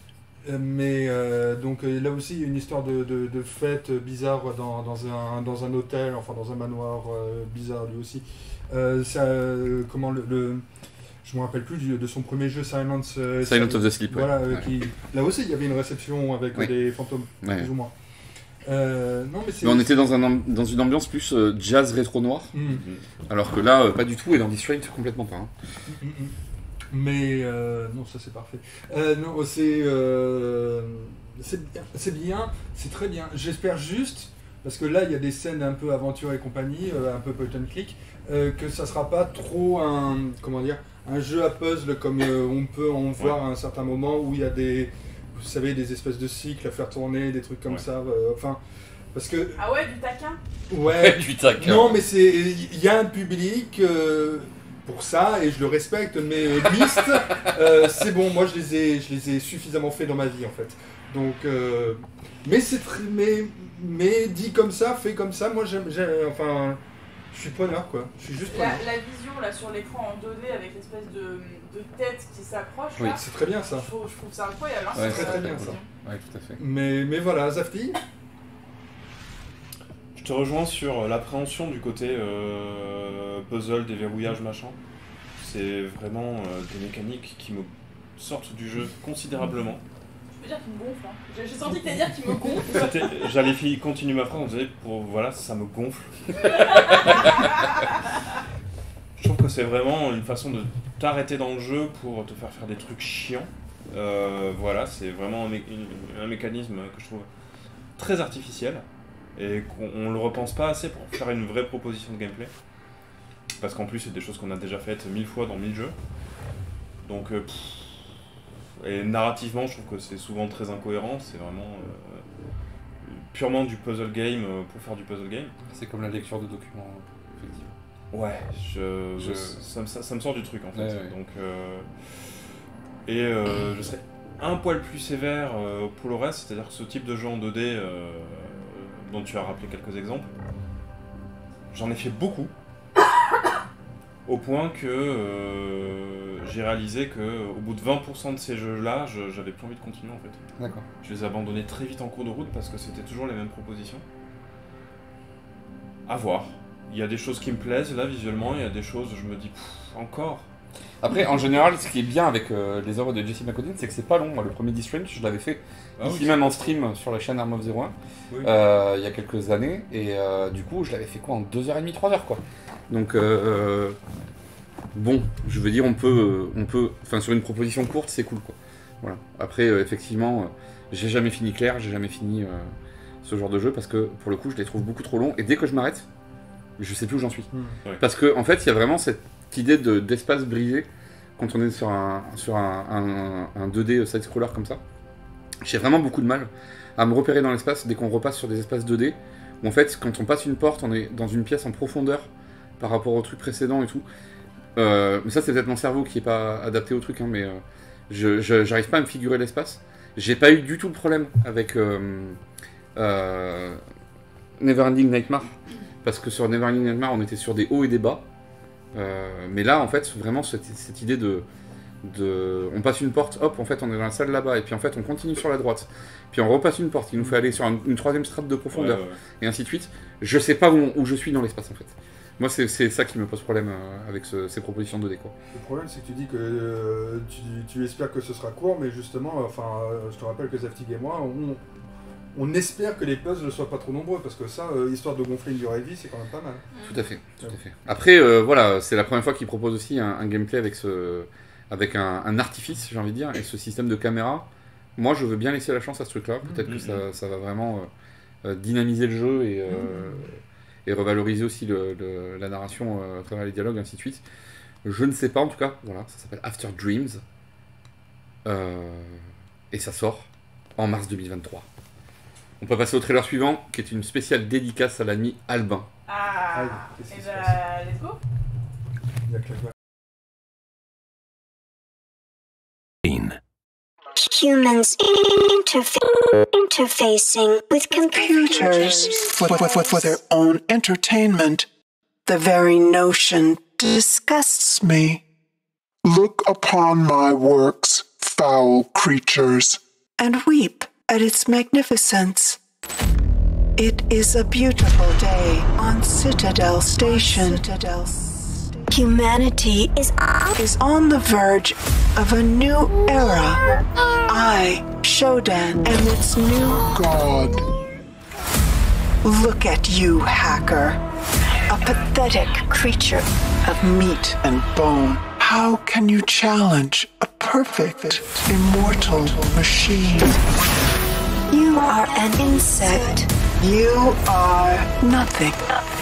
Donc là aussi, il y a une histoire de fête bizarre dans un hôtel, enfin dans un manoir bizarre lui aussi. Comment je me rappelle plus de son premier jeu, Silent of the Sleep. Voilà, ouais. Là aussi, il y avait une réception avec des fantômes, Ouais. plus ou moins. Non, mais on était dans une ambiance plus jazz rétro noir, alors que là, pas du tout, et dans Distraint, complètement pas. Hein. Mais non, ça c'est parfait. Non, c'est bien, c'est très bien. J'espère juste, parce que là il y a des scènes un peu aventure et compagnie, un peu point and click, que ça sera pas trop un jeu à puzzle comme on peut en voir à un certain moment où il y a vous savez, des espèces de cycles à faire tourner, des trucs comme ça. Parce que... Ah ouais, du taquin. Ouais, du taquin. Non, mais il y a un public pour ça et je le respecte, mais Myst, c'est bon, moi je les ai suffisamment fait dans ma vie en fait. Donc, mais c'est mais dit comme ça, fait comme ça, moi j'aime, je suis preneur quoi, je suis juste preneur. La vision là sur l'écran en 2D avec l'espèce de tête qui s'approche, Oui, là, c'est très bien ça. je trouve ça incroyable. Hein, Ouais, c'est très bien ça. Ouais, tout à fait. Mais voilà, Zafti. Je te rejoins sur l'appréhension du côté puzzle, déverrouillage, machin. C'est vraiment des mécaniques qui me sortent du jeu considérablement. Je peux dire qu'il me gonfle. Hein. J'ai senti que t'allais dire qu'il me gonfle. J'allais continuer ma phrase, on disait voilà, ça me gonfle. Je trouve que c'est vraiment une façon de t'arrêter dans le jeu pour te faire des trucs chiants. Voilà, c'est vraiment un mécanisme que je trouve très artificiel et qu'on le repense pas assez pour faire une vraie proposition de gameplay. Parce qu'en plus, c'est des choses qu'on a déjà faites 1000 fois dans 1000 jeux. Donc, et narrativement, je trouve que c'est souvent très incohérent. C'est vraiment purement du puzzle game pour faire du puzzle game. C'est comme la lecture de documents, effectivement. Ouais, ça me sort du truc en fait. Ouais. Donc, je serais un poil plus sévère pour le reste, c'est-à-dire que ce type de jeu en 2D dont tu as rappelé quelques exemples, j'en ai fait beaucoup. Au point que j'ai réalisé qu'au bout de 20% de ces jeux-là, j'avais plus envie de continuer en fait. D'accord. Je les ai abandonnés très vite en cours de route parce que c'était toujours les mêmes propositions. À voir. Il y a des choses qui me plaisent là visuellement, il y a des choses où je me dis encore. Après, en général, ce qui est bien avec les œuvres de Jesse McCaudin, c'est que c'est pas long. Moi, le premier Distraint, je l'avais fait ici même en stream sur la chaîne Arm of 01 il y a quelques années, et du coup, je l'avais fait quoi en 2h30, 3h quoi. Donc, bon, je veux dire, on peut, enfin, sur une proposition courte, c'est cool quoi. Voilà. Après, effectivement, j'ai jamais fini Claire, j'ai jamais fini ce genre de jeu parce que pour le coup, je les trouve beaucoup trop longs, et dès que je m'arrête, je sais plus où j'en suis. Ouais. Parce que en fait, il y a vraiment cette idée d'espace brisé quand on est sur un 2D side-scroller comme ça. J'ai vraiment beaucoup de mal à me repérer dans l'espace dès qu'on repasse sur des espaces 2D, où en fait, quand on passe une porte, on est dans une pièce en profondeur par rapport au truc précédent et tout. Mais ça, c'est peut-être mon cerveau qui est pas adapté au truc, hein, mais j'arrive pas à me figurer l'espace. J'ai pas eu du tout le problème avec Neverending Nightmare, parce que sur Neverending Nightmare, on était sur des hauts et des bas. Mais là, en fait, vraiment, cette idée on passe une porte, hop, en fait, on est dans la salle là-bas, et puis en fait, on continue sur la droite. Puis on repasse une porte qui nous fait aller sur une troisième strate de profondeur, et ainsi de suite. Je sais pas où je suis dans l'espace, en fait. Moi, c'est ça qui me pose problème avec ces propositions 2D, quoi. Le problème, c'est que tu dis que tu espères que ce sera court, mais justement, je te rappelle que Zaftig et moi, on espère que les puzzles ne soient pas trop nombreux, parce que ça, histoire de gonfler une durée de vie, c'est quand même pas mal. Tout à fait, tout à fait. Après, voilà, c'est la première fois qu'ils proposent aussi un gameplay avec avec un artifice, j'ai envie de dire, et ce système de caméra, moi je veux bien laisser la chance à ce truc-là. Peut-être que ça va vraiment dynamiser le jeu et revaloriser aussi la narration à travers les dialogues, ainsi de suite. Je ne sais pas en tout cas, voilà, ça s'appelle After Dreams. Et ça sort en mars 2023. On peut passer au trailer suivant, qui est une spéciale dédicace à l'ami Albin. Ah, qu'est-ce et qui se bah, let's go. Il y a que la- Humans interfacing with computers for their own entertainment. The very notion disgusts me. Look upon my works, foul creatures. And weep at its magnificence. It is a beautiful day on Citadel Station. humanity is On the verge of a new era. I, Shodan, am its new God. Look at you, hacker. A pathetic creature of meat and bone. How can you challenge a perfect, immortal machine? you are an insect. You are nothing.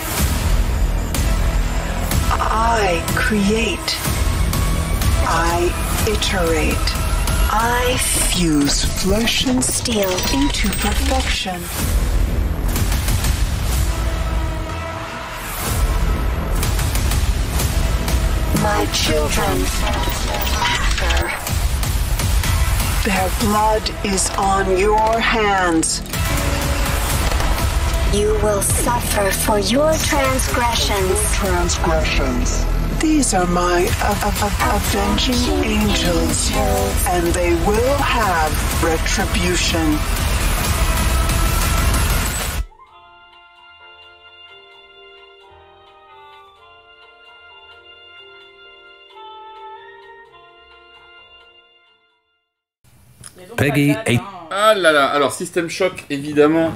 I create. I iterate. I fuse flesh and Steel. into perfection. My children. Hacker. Their blood is on your hands. You will suffer for your transgressions. Transgressions. These are my avenging angels, and they will have retribution. Il y a donc Peggy la date, 8. hein. Ah là là, alors System Shock, évidemment,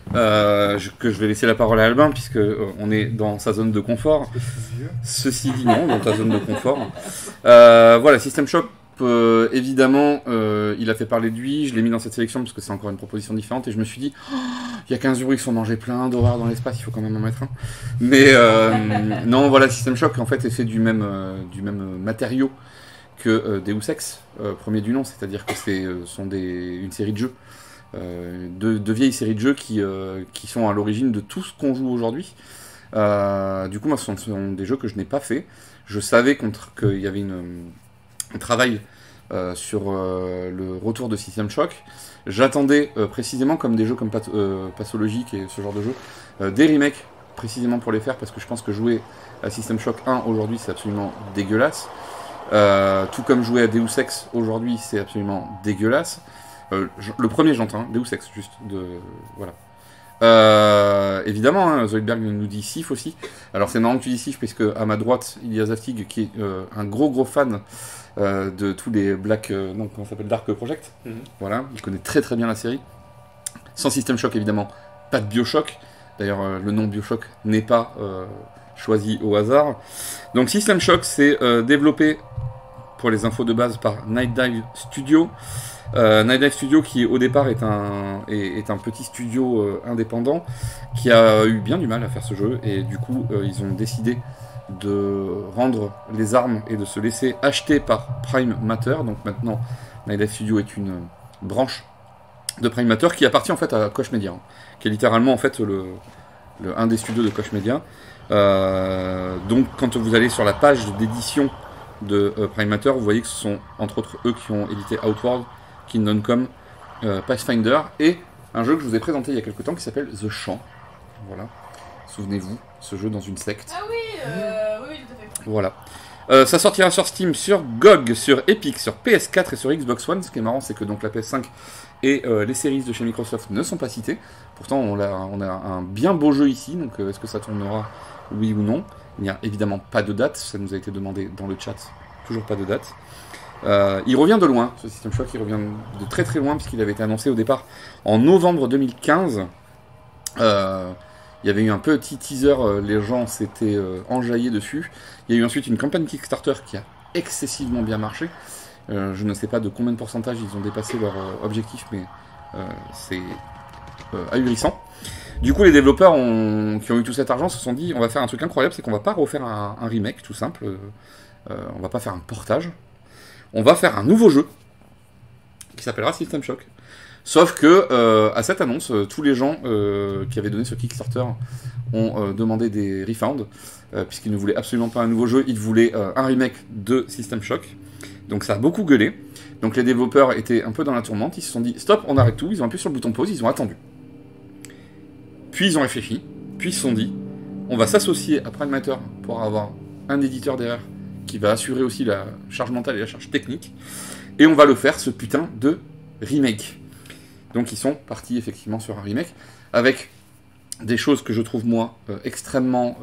que je vais laisser la parole à Albin, puisque on est dans sa zone de confort. Ceci dit, non, dans ta zone de confort. Voilà, System Shock, évidemment, il a fait parler de lui, je l'ai mis dans cette sélection, parce que c'est encore une proposition différente, et je me suis dit, oh, il y a 15 jours, ils sont mangés plein d'horreurs dans l'espace, il faut quand même en mettre un. Mais non, voilà, System Shock, en fait, est fait du même matériau que Deus Ex, premier du nom, c'est-à-dire que sont une série de jeux, de vieilles séries de jeux qui sont à l'origine de tout ce qu'on joue aujourd'hui. Du coup, moi, ce sont des jeux que je n'ai pas fait. Je savais qu'il y avait un travail sur le retour de System Shock. J'attendais précisément, comme des jeux comme Pathologic et ce genre de jeux, des remakes précisément pour les faire, parce que je pense que jouer à System Shock 1 aujourd'hui, c'est absolument dégueulasse. Tout comme jouer à Deus Ex aujourd'hui, c'est absolument dégueulasse. Le premier, j'entends, Deus Ex, juste voilà. Évidemment, hein, Zoidberg nous dit Sif aussi. Alors c'est marrant que tu dis Sif, puisque à ma droite, il y a Zaftig qui est un gros fan de tous les comment ça s'appelle, Dark Project. Voilà, il connaît très très bien la série. Sans System Shock, évidemment, pas de Bioshock. D'ailleurs, le nom Bioshock n'est pas choisi au hasard. Donc System Shock, c'est développé, pour les infos de base, par Night Dive Studio. Night Dive Studio, qui au départ est un petit studio indépendant, qui a eu bien du mal à faire ce jeu, et du coup ils ont décidé de rendre les armes et de se laisser acheter par Prime Matter. Donc maintenant Night Dive Studio est une branche de Prime Matter qui appartient en fait à Koch Media, hein, qui est littéralement en fait un des studios de Koch Media. Donc quand vous allez sur la page d'édition de Prime Matter, vous voyez que ce sont entre autres eux qui ont édité Outworld, Kingdom Come, Pathfinder, et un jeu que je vous ai présenté il y a quelques temps qui s'appelle The Champ. Voilà, souvenez-vous, ce jeu dans une secte. Ah oui, oui, tout à fait. Voilà. Ça sortira sur Steam, sur GOG, sur Epic, sur PS4 et sur Xbox One. Ce qui est marrant, c'est que donc la PS5 et les séries de chez Microsoft ne sont pas citées. Pourtant, on a un bien beau jeu ici, donc est-ce que ça tournera, oui ou non? Il n'y a évidemment pas de date, ça nous a été demandé dans le chat, toujours pas de date. Il revient de loin, ce System Shock, il revient de très très loin, puisqu'il avait été annoncé au départ en novembre 2015. Il y avait eu un petit teaser, les gens s'étaient enjaillés dessus. Il y a eu ensuite une campagne Kickstarter qui a excessivement bien marché. Je ne sais pas de combien de pourcentage ils ont dépassé leur objectif, mais c'est ahurissant. Du coup, les développeurs qui ont eu tout cet argent se sont dit, on va faire un truc incroyable, c'est qu'on va pas refaire un remake tout simple, on va pas faire un portage, on va faire un nouveau jeu qui s'appellera System Shock. Sauf que, à cette annonce, tous les gens qui avaient donné sur Kickstarter ont demandé des refunds, puisqu'ils ne voulaient absolument pas un nouveau jeu, ils voulaient un remake de System Shock. Donc ça a beaucoup gueulé. Donc les développeurs étaient un peu dans la tourmente, ils se sont dit stop, on arrête tout, ils ont appuyé sur le bouton pause, ils ont attendu. Puis ils ont réfléchi, puis ils se sont dit on va s'associer à Prime Matter pour avoir un éditeur derrière qui va assurer aussi la charge mentale et la charge technique, et on va le faire, ce putain de remake. Donc ils sont partis effectivement sur un remake, avec des choses que je trouve moi extrêmement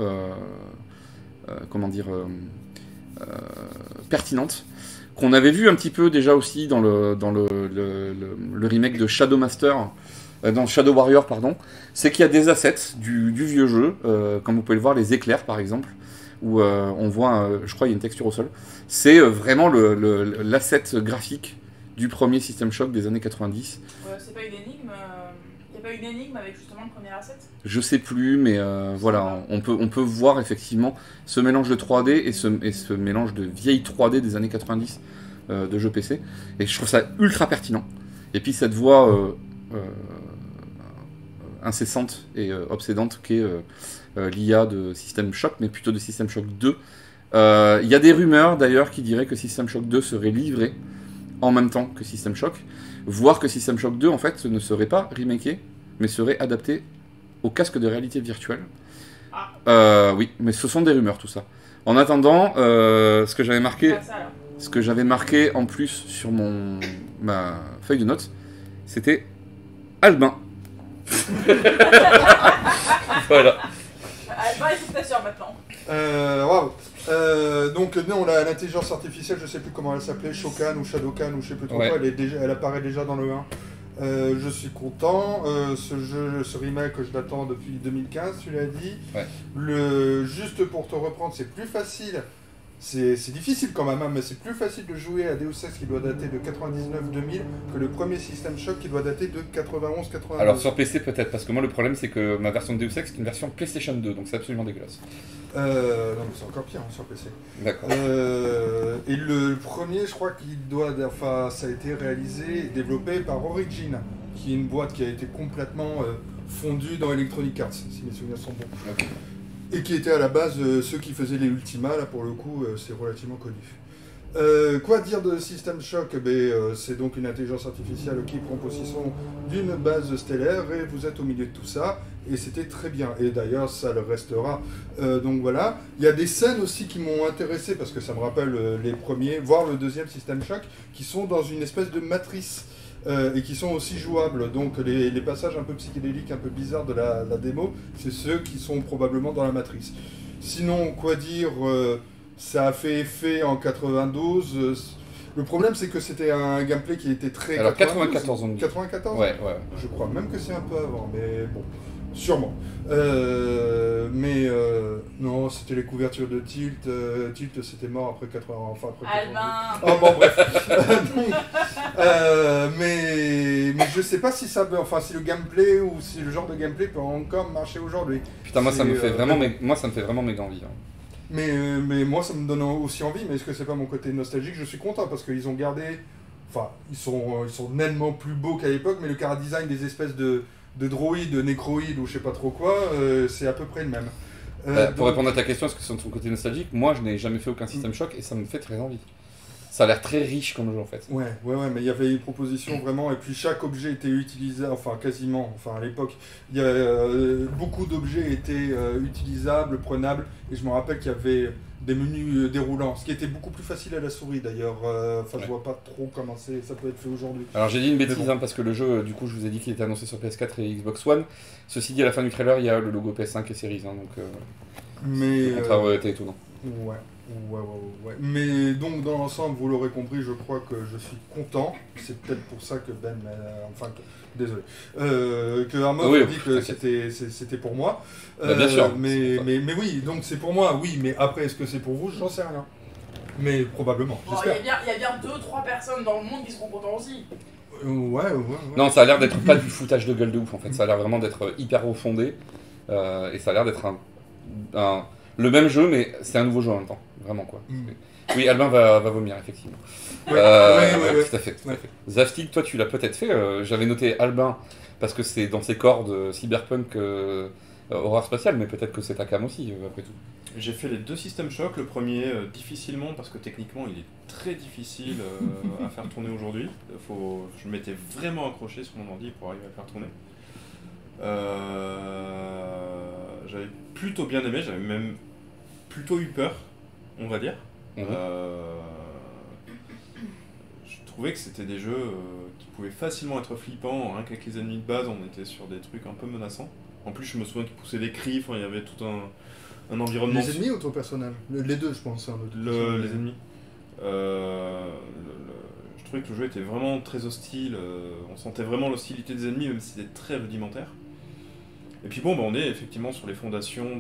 pertinentes, qu'on avait vu un petit peu déjà aussi dans le remake de Shadow Master, dans Shadow Warrior, pardon, c'est qu'il y a des assets du vieux jeu, comme vous pouvez le voir, les éclairs par exemple, où on voit, je crois, il y a une texture au sol. C'est vraiment l'asset graphique du premier System Shock des années 90. C'est pas une énigme Il n'y a pas une énigme avec justement le premier asset? Je sais plus, mais voilà, on peut voir effectivement ce mélange de 3D et ce mélange de vieille 3D des années 90 de jeux PC. Et je trouve ça ultra pertinent. Et puis cette voix incessante et obsédante qu'est l'IA de System Shock, mais plutôt de System Shock 2. Il y a des rumeurs d'ailleurs qui diraient que System Shock 2 serait livré en même temps que System Shock, voire que System Shock 2 en fait ne serait pas remaké, mais serait adapté au casque de réalité virtuelle. Oui, mais ce sont des rumeurs tout ça. En attendant, ce que j'avais marqué en plus sur ma feuille de notes, c'était Albin. Voilà. Albin est station maintenant. Waouh. Donc non, l'intelligence artificielle, je sais plus comment elle s'appelait, Shokan ou Shadowkan ou je sais plus trop quoi, elle apparaît déjà dans le 1. Je suis content, ce remake je l'attends depuis 2015, tu l'as dit. Ouais. Juste pour te reprendre, c'est plus facile, c'est difficile quand même, hein, mais c'est plus facile de jouer à Deus Ex qui doit dater de 99-2000 que le premier System Shock qui doit dater de 91-92. Alors sur PC peut-être, parce que moi le problème c'est que ma version de Deus Ex c'est une version PlayStation 2, donc c'est absolument dégueulasse. Non mais c'est encore pire hein, sur PC. D'accord. Et le premier, je crois qu'il doit, enfin ça a été réalisé et développé par Origin, qui est une boîte qui a été complètement fondue dans Electronic Arts, si mes souvenirs sont bons. Okay. Et qui était à la base ceux qui faisaient les Ultima, là pour le coup c'est relativement connu. Quoi dire de System Shock? C'est donc une intelligence artificielle qui prend possession d'une base stellaire et vous êtes au milieu de tout ça et c'était très bien et d'ailleurs ça le restera. Donc voilà, il y a des scènes aussi qui m'ont intéressé parce que ça me rappelle les premiers, voire le deuxième System Shock, qui sont dans une espèce de matrice et qui sont aussi jouables. Donc les passages un peu psychédéliques, un peu bizarres de la démo, c'est ceux qui sont probablement dans la matrice. Sinon, quoi dire, ça a fait effet en 92. Le problème, c'est que c'était un gameplay qui était très... Alors 94, on dit. 94 ? Ouais. Je crois même que c'est un peu avant, mais bon, sûrement. Non, c'était les couvertures de Tilt. Tilt, c'était mort après 80... Enfin, après Albin. Oh, bon, bref. Mais je sais pas si ça... Enfin, si le gameplay ou si le genre de gameplay peut encore marcher aujourd'hui. Putain, moi, ça me fait vraiment méga envie. Hein. Mais moi, ça me donne aussi envie, mais est-ce que c'est pas mon côté nostalgique? Je suis content parce qu'ils ont gardé... Enfin, ils sont nettement plus beaux qu'à l'époque, mais le chara-design des espèces de droïdes, de nécroïdes ou je sais pas trop quoi, c'est à peu près le même. Pour répondre à ta question, est-ce que c'est ton côté nostalgique? Moi, je n'ai jamais fait aucun System Shock et ça me fait très envie. Ça a l'air très riche comme jeu en fait. Ouais, mais il y avait une proposition vraiment, et puis chaque objet était utilisable, enfin quasiment, enfin à l'époque, beaucoup d'objets étaient utilisables, prenables, et je me rappelle qu'il y avait des menus déroulants, ce qui était beaucoup plus facile à la souris d'ailleurs, je vois pas trop comment ça peut être fait aujourd'hui. Alors j'ai dit une bêtise parce que le jeu, du coup je vous ai dit qu'il était annoncé sur PS4 et Xbox One, ceci dit à la fin du trailer il y a le logo PS5 et Series, donc le contraire aurait été étonnant. Ouais. Mais donc dans l'ensemble, vous l'aurez compris, je crois que je suis content. C'est peut-être pour ça que Ben, désolé, que Armand a dit que c'était pour moi. Bien sûr. Mais oui, donc c'est pour moi, oui. Mais après, est-ce que c'est pour vous? J'en sais rien. Mais probablement, Bon, il y a bien 2-3 personnes dans le monde qui seront contents aussi. Ouais. Non, ça a l'air d'être pas du foutage de gueule de ouf en fait, ça a l'air vraiment d'être hyper refondé, et ça a l'air d'être le même jeu, mais c'est un nouveau jeu en même temps, vraiment quoi. Oui, Albin va vomir, effectivement. Ouais. Tout à fait. Zaftig, toi tu l'as peut-être fait, j'avais noté Albin parce que c'est dans ses cordes cyberpunk horreur spatiale, mais peut-être que c'est ta cam aussi, après tout. J'ai fait les 2 System Shock, le premier difficilement parce que techniquement il est très difficile à faire tourner aujourd'hui. Je m'étais vraiment accroché sur mon ordi pour arriver à le faire tourner. J'avais plutôt bien aimé, j'avais même plutôt eu peur, on va dire. Je trouvais que c'était des jeux qui pouvaient facilement être flippants, rien qu'avec les ennemis de base on était sur des trucs un peu menaçants. En plus je me souviens qu'ils poussaient des cris, il y avait tout un environnement... Les ennemis ou ton personnage? Les deux je pense. Les ennemis. Je trouvais que le jeu était vraiment très hostile, on sentait vraiment l'hostilité des ennemis même si c'était très rudimentaire. Et puis bon, on est effectivement sur les fondations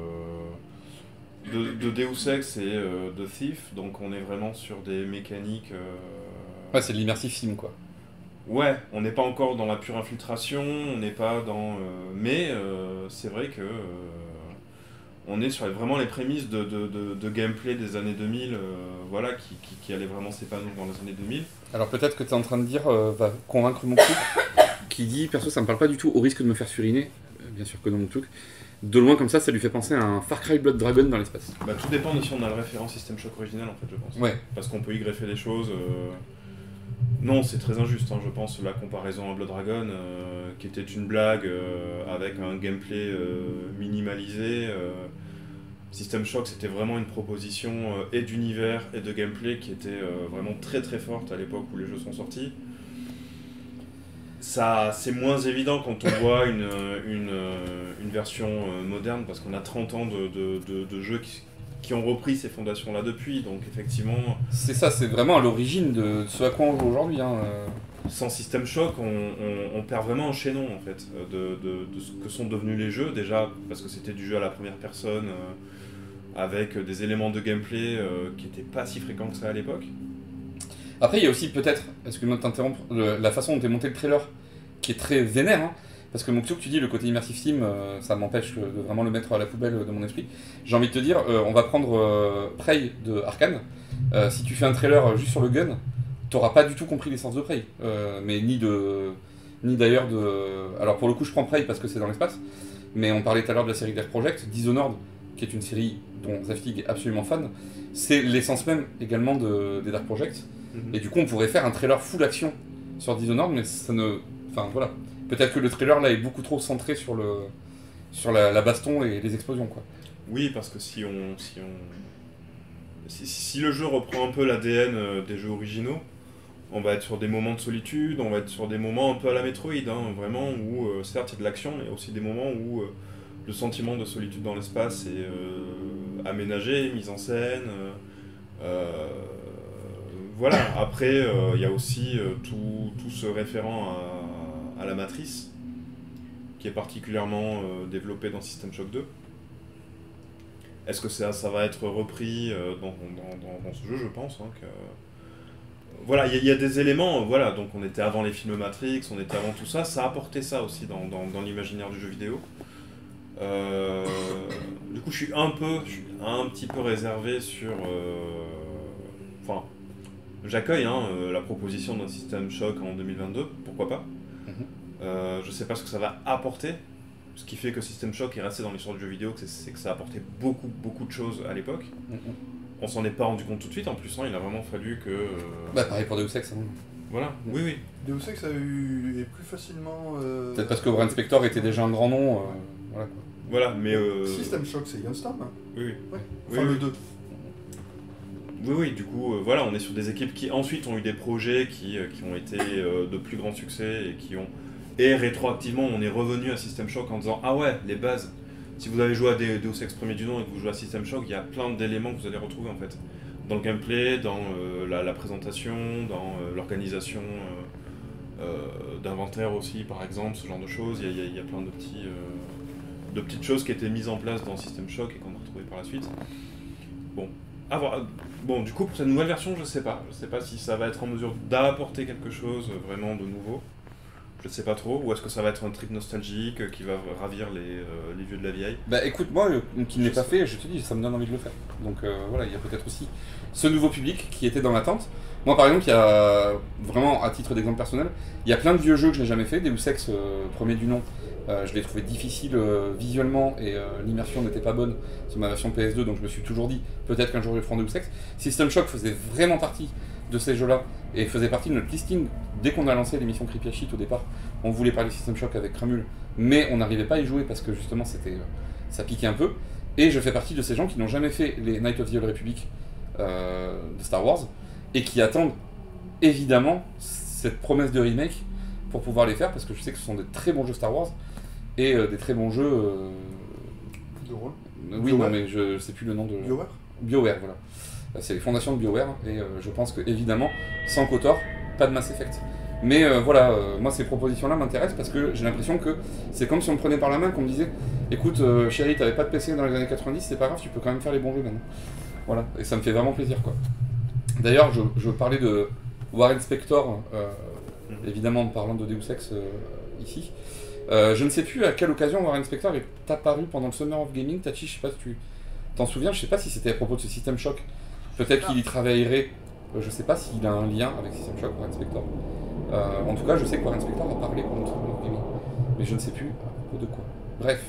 de Deus Ex et de Thief, donc on est vraiment sur des mécaniques... Ouais, c'est de l'immersive sim quoi. Ouais, on n'est pas encore dans la pure infiltration, on n'est pas dans... mais c'est vrai que... on est sur vraiment les prémices de gameplay des années 2000, voilà, qui allait vraiment s'épanouir dans les années 2000. Alors peut-être que tu es en train de dire, va convaincre mon truc, qui dit, perso ça me parle pas du tout, au risque de me faire suriner, bien sûr que non mon truc. De loin comme ça lui fait penser à un Far Cry Blood Dragon dans l'espace. Bah tout dépend de si on a le référent System Shock original en fait je pense. Ouais. Parce qu'on peut y greffer des choses... Non, c'est très injuste, je pense, la comparaison à Blood Dragon, qui était une blague avec un gameplay minimalisé. System Shock, c'était vraiment une proposition et d'univers et de gameplay qui était vraiment très très forte à l'époque où les jeux sont sortis. Ça, c'est moins évident quand on voit une version moderne, parce qu'on a 30 ans de jeux qui ont repris ces fondations-là depuis, donc effectivement... C'est ça, c'est vraiment à l'origine de ce à quoi on joue aujourd'hui. Sans System Shock, on perd vraiment un chaînon en fait, de ce que sont devenus les jeux, déjà parce que c'était du jeu à la première personne, avec des éléments de gameplay qui n'étaient pas si fréquents que ça à l'époque. Après il y a aussi peut-être, excuse-moi de t'interrompre, la façon dont est monté le trailer, qui est très vénère, parce que mon truc, tu dis le côté immersive sim, ça m'empêche de vraiment le mettre à la poubelle de mon esprit. J'ai envie de te dire, on va prendre Prey de Arkane. Si tu fais un trailer juste sur le gun, t'auras pas du tout compris l'essence de Prey, mais ni d'ailleurs de... Alors pour le coup je prends Prey parce que c'est dans l'espace, mais on parlait tout à l'heure de la série Dark Project, Dishonored, qui est une série dont Zaftig est absolument fan, c'est l'essence même également des Dark Project, et du coup on pourrait faire un trailer full action sur Dishonored, mais ça ne... Enfin voilà, peut-être que le trailer là est beaucoup trop centré sur la baston et les explosions quoi. Oui, parce que si le jeu reprend un peu l'ADN des jeux originaux, on va être sur des moments de solitude, on va être sur des moments un peu à la Metroid, vraiment, où certes il y a de l'action, mais il y a aussi des moments où le sentiment de solitude dans l'espace est aménagé, mis en scène. Voilà, après il y a aussi tout ce référent à la matrice, qui est particulièrement développé dans System Shock 2. Est-ce que ça va être repris dans ce jeu? Je pense. Voilà, il y a des éléments, voilà, donc on était avant les films Matrix, on était avant tout ça, ça apportait ça aussi dans l'imaginaire du jeu vidéo. Du coup, je suis un petit peu réservé sur... Enfin, j'accueille la proposition d'un System Shock en 2022, pourquoi pas. Je sais pas ce que ça va apporter. Ce qui fait que System Shock est resté dans l'histoire du jeu vidéo, c'est que ça a apporté beaucoup de choses à l'époque. On s'en est pas rendu compte tout de suite, en plus il a vraiment fallu que... Bah pareil pour Deus Ex. Voilà, oui. Deus Ex est plus facilement... Peut-être parce que Warren Spector était déjà un grand nom, voilà quoi. Voilà, mais... System Shock c'est Gunstorm. Oui. Ouais. Enfin le 2. Oui, du coup, voilà, on est sur des équipes qui ensuite ont eu des projets qui ont été de plus grand succès et qui ont... Et rétroactivement, on est revenu à System Shock en disant « Ah ouais, les bases, si vous avez joué à Deus Ex premier du nom et que vous jouez à System Shock, il y a plein d'éléments que vous allez retrouver en fait. Dans le gameplay, dans la présentation, dans l'organisation d'inventaire aussi, par exemple, ce genre de choses. Il y a plein de petites choses qui étaient mises en place dans System Shock et qu'on a retrouvées par la suite. Bon, Bon, du coup, pour cette nouvelle version, je sais pas. Je sais pas si ça va être en mesure d'apporter quelque chose vraiment de nouveau. Je sais pas trop. Ou est-ce que ça va être un trip nostalgique qui va ravir les vieux de la vieille? Bah écoute, moi qui ne l'ai pas fait, je te dis, ça me donne envie de le faire. Donc voilà, il y a peut-être aussi ce nouveau public qui était dans l'attente. Moi par exemple, il y a vraiment, à titre d'exemple personnel, il y a plein de vieux jeux que je n'ai jamais fait. Deus Ex, premier du nom, je l'ai trouvé difficile visuellement et l'immersion n'était pas bonne sur ma version PS2, donc je me suis toujours dit, peut-être qu'un jour je ferai Deus Ex. System Shock faisait vraiment partie de ces jeux-là et faisait partie de notre listing dès qu'on a lancé l'émission Creepy as Shit au départ. On voulait parler System Shock avec Kramul, mais on n'arrivait pas à y jouer parce que justement ça piquait un peu. Et je fais partie de ces gens qui n'ont jamais fait les Knights of the Old Republic de Star Wars et qui attendent évidemment cette promesse de remake pour pouvoir les faire parce que je sais que ce sont des très bons jeux Star Wars et des très bons jeux. De rôle. Oui, non, mais je sais plus le nom de. BioWare. BioWare, voilà. C'est les fondations de BioWare et je pense que évidemment, sans KOTOR, pas de Mass Effect. Mais voilà, moi ces propositions-là m'intéressent parce que j'ai l'impression que c'est comme si on me prenait par la main, qu'on me disait écoute, chérie, t'avais pas de PC dans les années 90, c'est pas grave, tu peux quand même faire les bons jeux maintenant. Voilà, et ça me fait vraiment plaisir quoi. D'ailleurs, je parlais de Warren Spector, évidemment en parlant de Deus Ex ici. Je ne sais plus à quelle occasion Warren Spector est apparu pendant le Summer of Gaming. Tachi, je sais pas si tu t'en souviens, je sais pas si c'était à propos de ce System Shock. Peut-être qu'il y travaillerait, je sais pas s'il a un lien avec System Shock, Warren Spector. En tout cas, je sais que Warren Spector a parlé pendant le Summer of Gaming. Mais je ne sais plus à propos de quoi. Bref.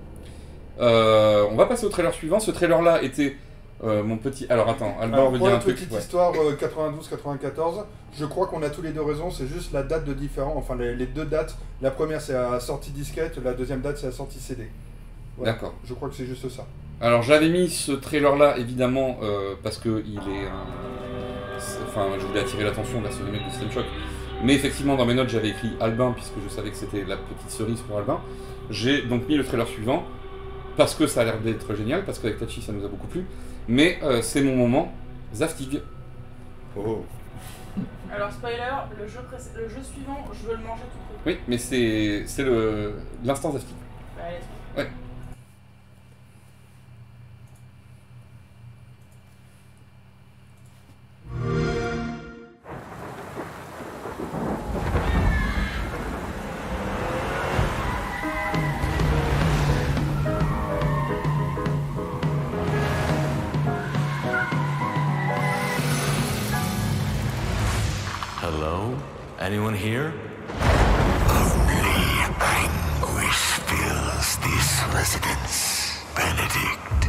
On va passer au trailer suivant. Ce trailer-là était mon petit... Alors attends, Albert veut dire un truc. Petite histoire 92-94, je crois qu'on a tous les deux raison, c'est juste la date de différence, enfin les deux dates. La première c'est la sortie disquette, la deuxième date c'est la sortie CD. Voilà. D'accord. Je crois que c'est juste ça. Alors j'avais mis ce trailer-là évidemment parce que il est... Enfin, je voulais attirer l'attention de la remake de System Shock. Mais effectivement, dans mes notes, j'avais écrit Albin, puisque je savais que c'était la petite cerise pour Albin. J'ai donc mis le trailer suivant, parce que ça a l'air d'être génial, parce qu'avec Tachi, ça nous a beaucoup plu. Mais c'est mon moment, Zaftig. Oh. Alors, spoiler, le jeu suivant, je veux le manger tout cru. Oui, mais c'est l'instant Zaftig. Bah, allez, Ouais. Hello? Anyone here? Only anguish fills this residence, Benedict.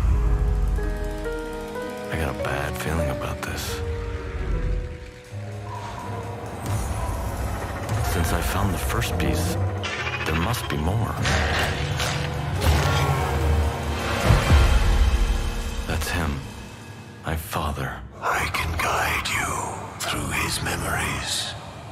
I got a bad feeling about this. Since I found the first piece, there must be more. That's him. My father. I can guide you through his memories.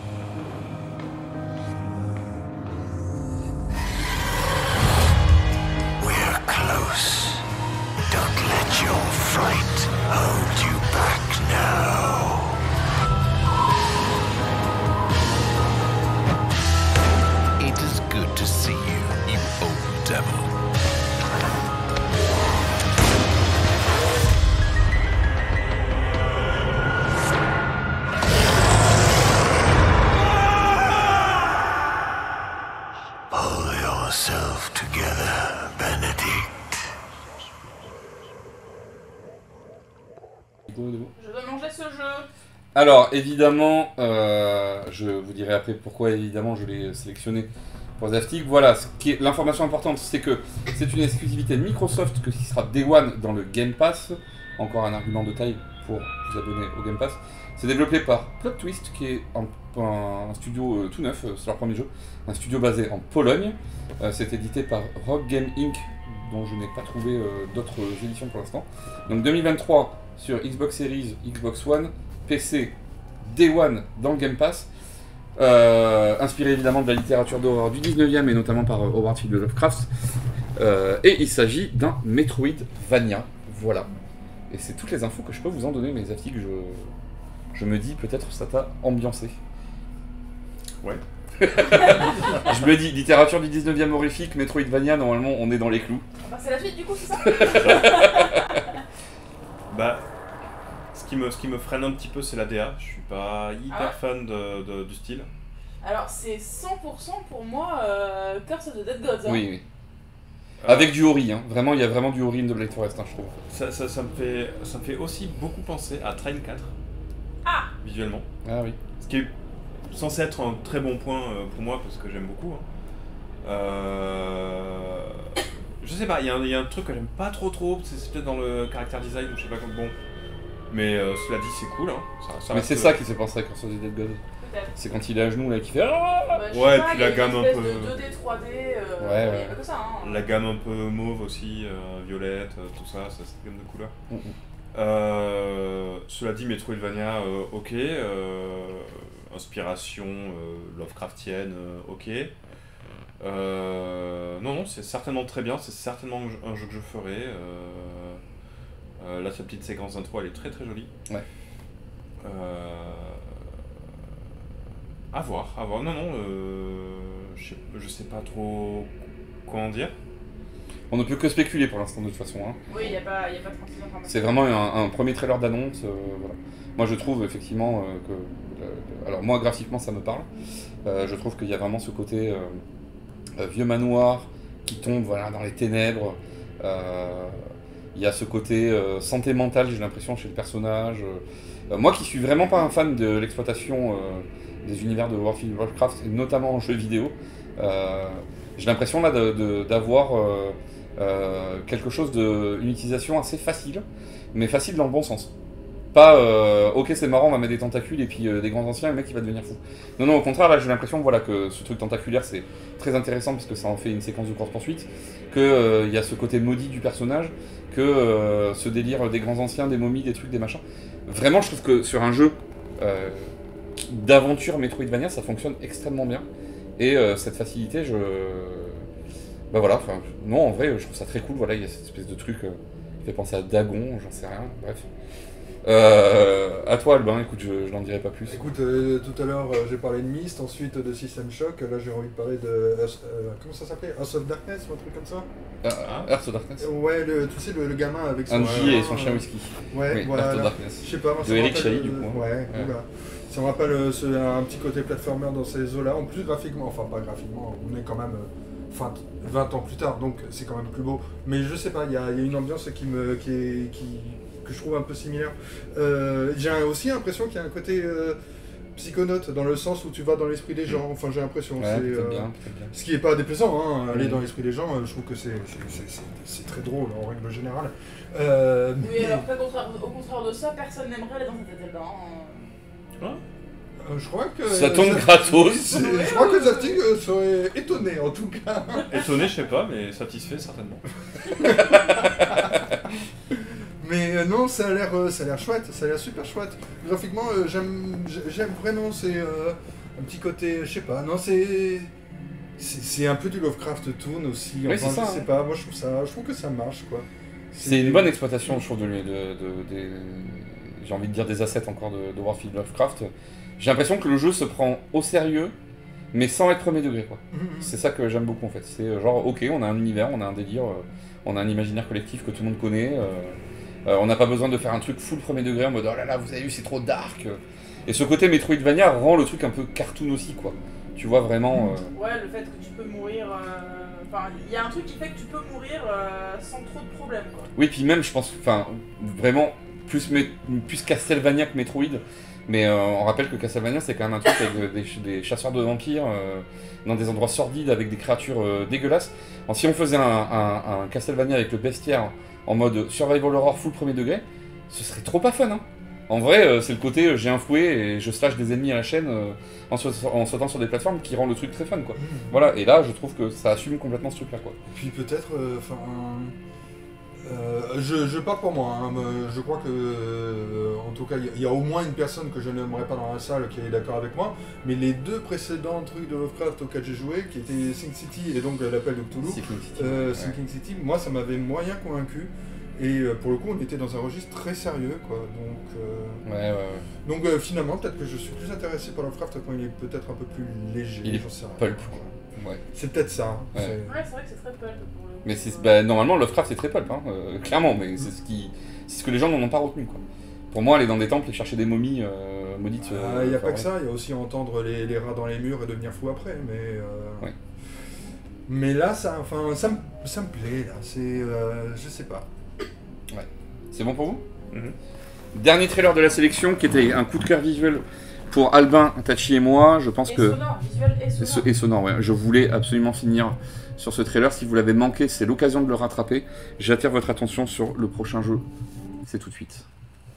We're close. Don't let your fright hold you back now. It is good to see you, you old devil. Pull yourself together, Benedict. Je veux manger ce jeu. Alors, évidemment, je vous dirai après pourquoi, évidemment, je l'ai sélectionné pour Zaftig. Voilà, l'information importante, c'est que c'est une exclusivité de Microsoft qui sera Day One dans le Game Pass. Encore un argument de taille pour vous abonner au Game Pass. C'est développé par Plot Twist, qui est un studio tout neuf, c'est leur premier jeu. Un studio basé en Pologne. C'est édité par Rogue Game Inc., dont je n'ai pas trouvé d'autres éditions pour l'instant. Donc 2023 sur Xbox Series, Xbox One, PC, Day One dans le Game Pass, inspiré évidemment de la littérature d'horreur du 19e et notamment par Howard Phillips Lovecraft. Et il s'agit d'un Metroidvania, voilà. Et c'est toutes les infos que je peux vous en donner, mais Zaftig, je me dis peut-être ça t'a ambiancé. Ouais. Je me dis, littérature du 19e horrifique, Metroidvania, normalement on est dans les clous. Enfin, c'est la suite du coup, c'est ça? Bah, Ce qui me freine un petit peu, c'est la DA. Je suis pas hyper ouais fan du style. Alors, c'est 100% pour moi Curse of the Dead Gods. Hein. Oui, oui. Avec du Ori, hein. Vraiment, il y a vraiment du Ori in the Blade Forest, hein, je trouve. Ça me fait aussi beaucoup penser à Train 4. Ah Visuellement. Ah oui. Ce qui est censé être un très bon point pour moi, parce que j'aime beaucoup. Hein. Je sais pas, il y a un truc que j'aime pas trop, c'est peut-être dans le caractère design, ou je sais pas comment bon. Mais cela dit, c'est cool. Hein. Mais c'est ça qui fait penser à Curse of the Dead God. C'est quand il est à genoux là qui fait ouais, puis la gamme un peu. De 2D, 3D, il ouais. y a pas que ça. Hein. La gamme un peu mauve aussi, violette, tout ça, cette gamme de couleurs. Cela dit, Metroidvania, ok. Inspiration Lovecraftienne, ok. Non, c'est certainement très bien, c'est certainement un jeu que je ferai. Là, sa petite séquence d'intro, elle est très très jolie. Ouais. À voir. Non, je sais pas trop comment dire. On ne peut que spéculer pour l'instant de toute façon. Hein. Oui, il n'y a pas 36 informations. C'est vraiment un premier trailer d'annonce. Voilà. Moi je trouve effectivement que... alors moi graphiquement ça me parle. Je trouve qu'il y a vraiment ce côté vieux manoir qui tombe voilà, dans les ténèbres. Il y a ce côté santé mentale, j'ai l'impression, chez le personnage. Moi qui suis vraiment pas un fan de l'exploitation des univers de Warcraft, et notamment en jeu vidéo, j'ai l'impression là d'avoir quelque chose une utilisation assez facile, mais facile dans le bon sens. Pas ok c'est marrant on va mettre des tentacules et puis des grands anciens le mec il va devenir fou. Non au contraire là j'ai l'impression voilà, que ce truc tentaculaire c'est très intéressant parce que ça en fait une séquence de course poursuite, que y a ce côté maudit du personnage, que ce délire des grands anciens, des momies, des trucs, des machins. Vraiment je trouve que sur un jeu d'aventure Metroidvania ça fonctionne extrêmement bien et cette facilité bah voilà, non en vrai je trouve ça très cool, voilà il y a cette espèce de truc qui fait penser à Dagon, j'en sais rien, bref. À toi Albin, écoute, je n'en dirai pas plus. Écoute, tout à l'heure j'ai parlé de Myst, ensuite de System Shock, là j'ai envie de parler de... comment ça s'appelait, House of Darkness ou un truc comme ça? Earth of Darkness. Ouais, tu sais, le gamin avec son Angie et son chien whisky. Ouais, oui, voilà. Earth of Darkness. Je sais pas, moi, de Eric Chahi du coup. Ouais, voilà. Ça me rappelle un petit côté platformer dans ces eaux-là, en plus graphiquement, enfin pas graphiquement, on est quand même... 20 ans plus tard, donc c'est quand même plus beau. Mais je sais pas, il y a une ambiance que je trouve un peu similaire. J'ai aussi l'impression qu'il y a un côté psychonaute, dans le sens où tu vas dans l'esprit des gens, enfin j'ai l'impression. Ouais, c'est bien. Ce qui n'est pas déplaisant, hein, aller dans l'esprit des gens, je trouve que c'est très drôle en règle générale. Oui, alors au contraire de ça, personne n'aimerait aller dans cette tête-là. Hein. Je crois que... Ça tombe gratos. Je crois que Zaftig serait étonné en tout cas. Étonné, je sais pas, mais satisfait certainement. Mais non, ça a l'air chouette, ça a l'air super chouette. Graphiquement, j'aime vraiment, c'est un petit côté, je sais pas, non c'est un peu du Lovecraft Toon aussi. Oui, enfin, c'est ça, je sais pas, moi je trouve que ça marche quoi. C'est une bonne exploitation, je trouve, j'ai envie de dire des assets encore de Warfield Lovecraft. J'ai l'impression que le jeu se prend au sérieux, mais sans être premier degré, quoi. C'est ça que j'aime beaucoup, en fait. C'est genre, ok, on a un univers, on a un délire, on a un imaginaire collectif que tout le monde connaît. On n'a pas besoin de faire un truc full premier degré en mode, oh là là, vous avez vu, c'est trop dark. Et ce côté Metroidvania rend le truc un peu cartoon aussi, quoi. Tu vois, vraiment... Ouais, le fait que tu peux mourir... Enfin, il y a un truc qui fait que tu peux mourir sans trop de problèmes, quoi. Oui, puis même, je pense, enfin, vraiment, plus Castlevania que Metroid. Mais on rappelle que Castlevania c'est quand même un truc avec des chasseurs de vampires dans des endroits sordides avec des créatures dégueulasses. Alors, si on faisait un Castlevania avec le bestiaire en mode survival horror full premier degré, ce serait trop pas fun. Hein. En vrai, c'est le côté j'ai un fouet et je slash des ennemis à la chaîne en sautant sur des plateformes qui rend le truc très fun, quoi. Voilà, et là je trouve que ça assume complètement ce truc-là, quoi. Puis peut-être, je parle pour moi, hein, je crois que, en tout cas, il y a au moins une personne que je n'aimerais pas dans la salle qui est d'accord avec moi, mais les deux précédents trucs de Lovecraft auxquels j'ai joué, qui étaient Sin City et donc l'appel de Cthulhu, Sinking City, moi ça m'avait moyen convaincu, et pour le coup on était dans un registre très sérieux, quoi, donc finalement peut-être que je suis plus intéressé par Lovecraft quand il est peut-être un peu plus léger, j'en sais rien. Pulp, quoi. Ouais. C'est peut-être ça. Ouais, c'est vrai que c'est très pulp pour le coup. Mais normalement Lovecraft c'est très pulp, hein, clairement, mais c'est ce que les gens n'en ont pas retenu, quoi. Pour moi, aller dans des temples et chercher des momies maudites. Il n'y a pas que voilà. ça, il y a aussi entendre les rats dans les murs et devenir fou après. Ouais. Mais là, ça me plaît, là. Je sais pas. Ouais. C'est bon pour vous? Mhm. Dernier trailer de la sélection qui était un coup de cœur visuel pour Albin, Tachi et moi. Je pense Et que. sonore, visuel et sonore. Et sonore, ouais. Je voulais absolument finir sur ce trailer. Si vous l'avez manqué, c'est l'occasion de le rattraper. J'attire votre attention sur le prochain jeu. C'est tout de suite.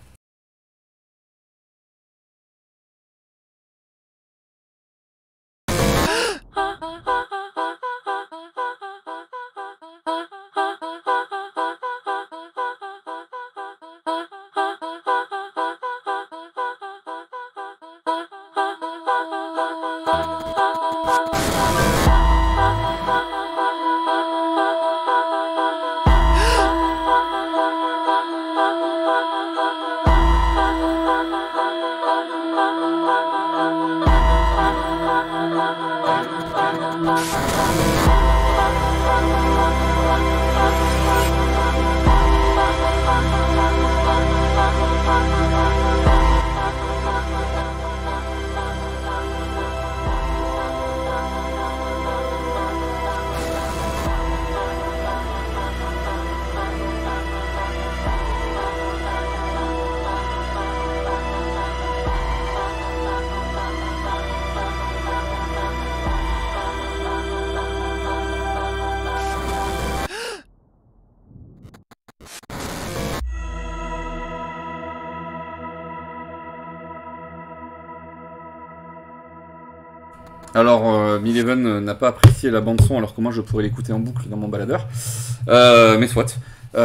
Alors, Milevon n'a pas apprécié la bande-son, alors que moi je pourrais l'écouter en boucle dans mon baladeur. Mais soit.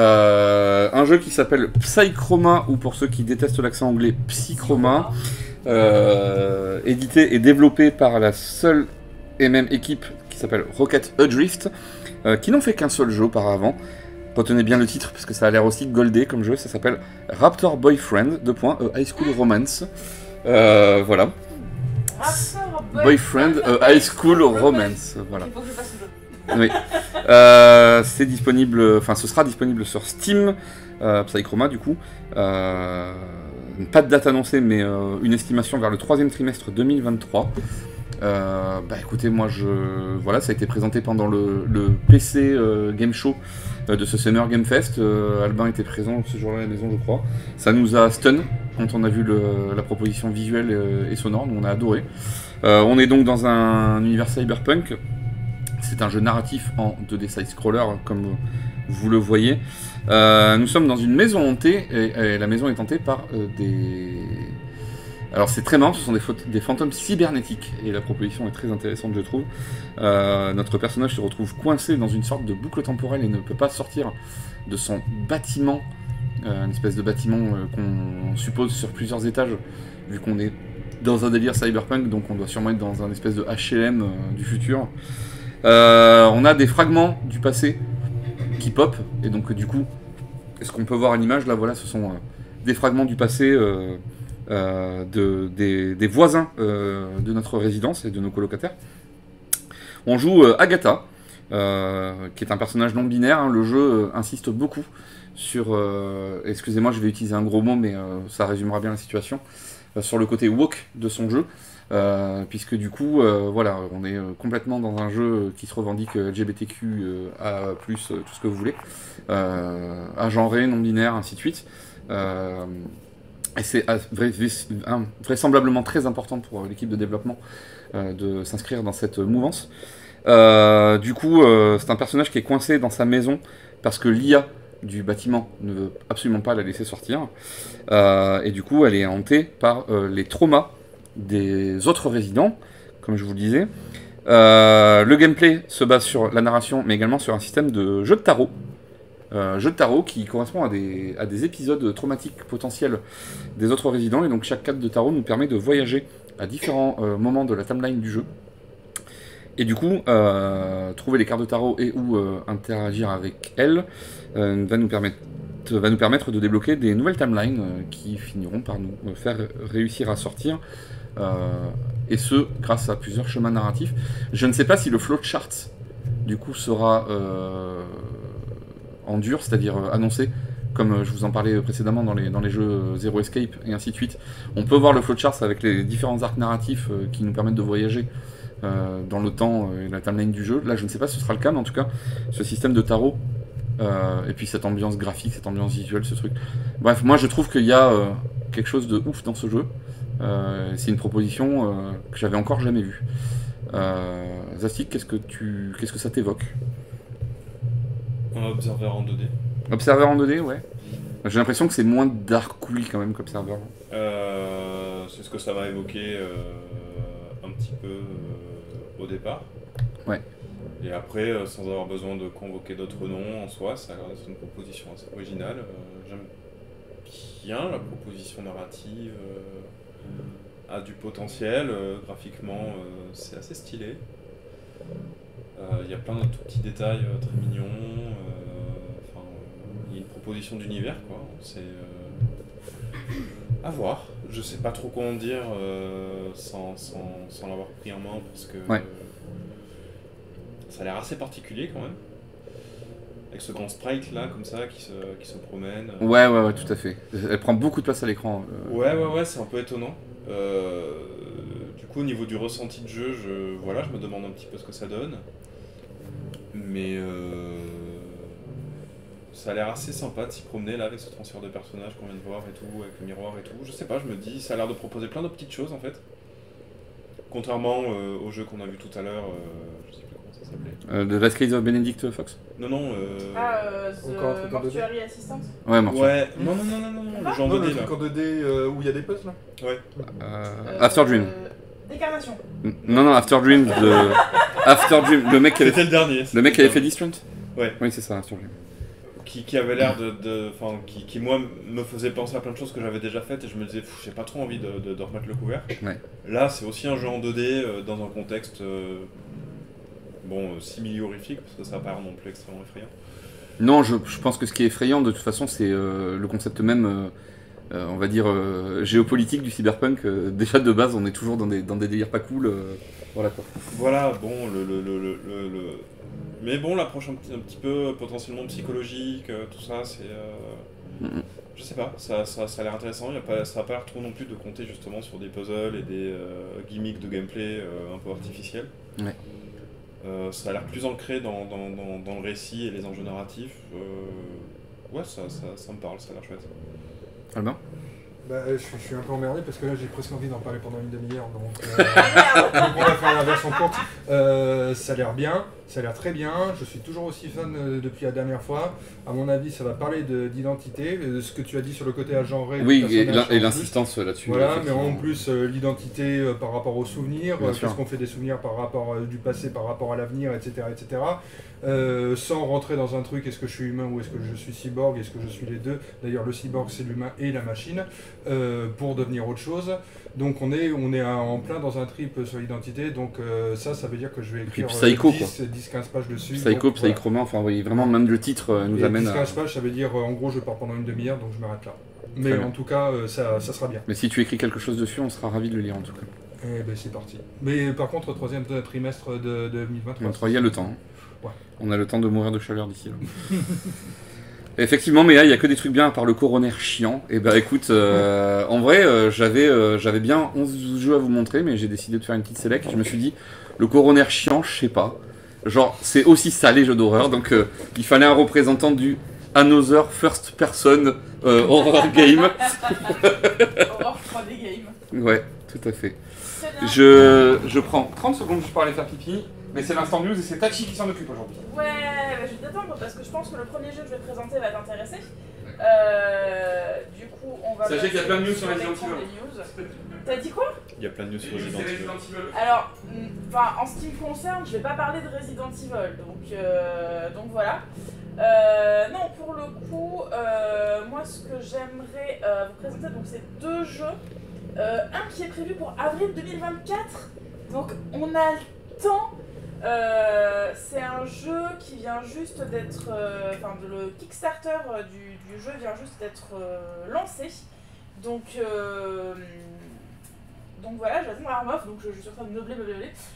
Un jeu qui s'appelle Psychroma, ou pour ceux qui détestent l'accent anglais, Psychroma. Édité et développé par la seule et même équipe qui s'appelle Rocket Adrift, qui n'ont fait qu'un seul jeu auparavant. Retenez bien le titre, parce que ça a l'air aussi goldé comme jeu. Ça s'appelle Raptor Boyfriend, High School Romance. Voilà. Raptor Boyfriend, High School Romance. Voilà. Il faut que je fasse le jeu. Oui. C'est disponible, enfin ce sera disponible sur Steam, Psychroma du coup. Pas de date annoncée, mais une estimation vers le 3e trimestre 2023. Bah écoutez, moi voilà, ça a été présenté pendant le PC Game Show de ce Summer Game Fest. Albin était présent ce jour-là à la maison, je crois. Ça nous a stun quand on a vu la proposition visuelle et sonore, nous on a adoré. On est donc dans un univers cyberpunk. C'est un jeu narratif en 2D side-scroller, comme vous le voyez. Nous sommes dans une maison hantée, et la maison est hantée par des... Alors c'est très marrant, ce sont des fantômes cybernétiques, et la proposition est très intéressante je trouve. Notre personnage se retrouve coincé dans une sorte de boucle temporelle et ne peut pas sortir de son bâtiment, une espèce de bâtiment qu'on suppose sur plusieurs étages, vu qu'on est dans un délire cyberpunk, donc on doit sûrement être dans un espèce de HLM du futur. On a des fragments du passé qui pop, et donc du coup, ce qu'on peut voir à l'image, là voilà, ce sont des fragments du passé des voisins de notre résidence et de nos colocataires. On joue Agatha, qui est un personnage non binaire, hein. Le jeu insiste beaucoup sur... excusez-moi, je vais utiliser un gros mot, mais ça résumera bien la situation. Sur le côté woke de son jeu. Puisque du coup, voilà, on est complètement dans un jeu qui se revendique LGBTQ, tout ce que vous voulez, agenré, non-binaire, ainsi de suite. Et c'est vraisemblablement très important pour l'équipe de développement de s'inscrire dans cette mouvance. Du coup, c'est un personnage qui est coincé dans sa maison parce que l'IA du bâtiment ne veut absolument pas la laisser sortir. Et du coup, elle est hantée par les traumas des autres résidents, comme je vous le disais. Le gameplay se base sur la narration, mais également sur un système de jeu de tarot. Jeu de tarot qui correspond à des épisodes traumatiques potentiels des autres résidents. Et donc chaque carte de tarot nous permet de voyager à différents moments de la timeline du jeu. Et du coup, trouver les cartes de tarot et ou interagir avec elles va nous permettre de débloquer des nouvelles timelines qui finiront par nous faire réussir à sortir. Et ce, grâce à plusieurs chemins narratifs. Je ne sais pas si le flowchart, du coup, sera en dur, c'est-à-dire annoncé comme je vous en parlais précédemment dans les jeux Zero Escape et ainsi de suite, on peut voir le flowchart avec les différents arcs narratifs qui nous permettent de voyager dans le temps et la timeline du jeu. Là, je ne sais pas si ce sera le cas, mais en tout cas, ce système de tarot, et puis cette ambiance graphique, cette ambiance visuelle, ce truc. Bref, moi je trouve qu'il y a quelque chose de ouf dans ce jeu. C'est une proposition que j'avais encore jamais vue. Zastic, qu'est-ce que ça t'évoque? Un observeur en 2D. Observer en 2D, ouais. J'ai l'impression que c'est moins dark-cool quand même qu'Observer. C'est ce que ça m'a évoqué un petit peu au départ. Ouais. Et après, sans avoir besoin de convoquer d'autres noms en soi, ça a l'air d'être une proposition assez originale. J'aime bien la proposition narrative, a du potentiel, graphiquement c'est assez stylé. Il y a plein de tout petits détails très mignons. Il y a une proposition d'univers, quoi. C'est à voir. Je sais pas trop quoi en dire sans l'avoir pris en main parce que ça a l'air assez particulier quand même. Avec ce grand sprite là, comme ça, qui se promène. Ouais, tout à fait. Elle prend beaucoup de place à l'écran. Ouais, c'est un peu étonnant. Du coup, au niveau du ressenti de jeu, je me demande un petit peu ce que ça donne. Mais ça a l'air assez sympa de s'y promener là avec ce transfert de personnages qu'on vient de voir et tout, avec le miroir et tout. Je sais pas, je me dis, ça a l'air de proposer plein de petites choses en fait. Contrairement au jeu qu'on a vu tout à l'heure, je sais plus comment ça s'appelait. The Last Case of Benedict Fox? Non. The Mortuary Assistant. Ouais, Mortuary. Ouais, non, le genre 2D là. En 2D où il y a des puzzles là. Ouais. After Dream. Décarnation. Non, After Dream, After Dream, le mec qui avait... C'était le dernier. Le mec qui avait fait Distrant? Ouais. Oui, c'est ça, After Dream. Qui avait l'air qui moi me faisait penser à plein de choses que j'avais déjà faites et je me disais j'ai pas trop envie de remettre le couvert. Ouais. Là c'est aussi un jeu en 2D dans un contexte simili-horrifique parce que ça n'a pas l'air non plus extrêmement effrayant. Non, je pense que ce qui est effrayant de toute façon c'est le concept même on va dire géopolitique du cyberpunk. Déjà de base on est toujours dans des délires pas cool. Voilà quoi. Voilà, bon mais bon, l'approche un petit peu potentiellement psychologique, tout ça, c'est... Je sais pas, ça a l'air intéressant, ça n'a pas l'air trop non plus de compter justement sur des puzzles et des gimmicks de gameplay un peu artificiels. Ouais. Ça a l'air plus ancré dans le récit et les enjeux narratifs. Ouais, ça me parle, ça a l'air chouette. Albin ? Je suis un peu emmerdé parce que là j'ai presque envie d'en parler pendant une demi-heure, donc on va faire la version courte. Ça a l'air bien, ça a l'air très bien, je suis toujours aussi fan depuis la dernière fois. À mon avis ça va parler d'identité, ce que tu as dit sur le côté agenré. Oui, et l'insistance là-dessus. Voilà, mais en plus l'identité par rapport aux souvenirs, qu'est-ce qu'on fait des souvenirs par rapport du passé, par rapport à l'avenir, etc. Sans rentrer dans un truc, est-ce que je suis humain ou est-ce que je suis cyborg, est-ce que je suis les deux. D'ailleurs le cyborg c'est l'humain et la machine. Pour devenir autre chose. Donc on est en plein dans un trip sur l'identité, donc ça veut dire que je vais écrire 10-15 pages dessus. Psychroma, enfin oui, vraiment même le titre nous amène 10-15 pages, ça veut dire en gros je pars pendant une demi-heure, donc je m'arrête là. Mais en tout cas, ça sera bien. Mais si tu écris quelque chose dessus, on sera ravis de le lire en tout cas. Eh ben c'est parti. Mais par contre, troisième trimestre de 2023. Il y a le temps. Ouais. On a le temps de mourir de chaleur d'ici là. Effectivement, mais là, il n'y a que des trucs bien à part le coroner chiant. Et bah écoute, en vrai, j'avais bien 11 jeux à vous montrer, mais j'ai décidé de faire une petite select. Je me suis dit, le coroner chiant, je sais pas. Genre, c'est aussi ça les jeux d'horreur, donc il fallait un représentant du Another First Person Horror Game. Horror 3D Game. Ouais, tout à fait. Je prends 30 secondes juste pour aller faire pipi. Mais c'est l'instant news et c'est Tachi qui s'en occupe aujourd'hui. Ouais, je vais t'attendre parce que je pense que le premier jeu que je vais te présenter va t'intéresser. Du coup, on va... Sachez qu'il y a plein de news sur Resident Evil. T'as dit quoi? Il y a plein de news sur Resident Evil. Alors, en ce qui me concerne, je vais pas parler de Resident Evil, donc voilà. Non, pour le coup, moi ce que j'aimerais vous présenter, donc c'est deux jeux. Un qui est prévu pour avril 2024, donc on a le temps. C'est un jeu qui vient juste d'être... le Kickstarter du jeu vient juste d'être lancé. Donc voilà, j'attends la remof, donc je suis en train de meubler.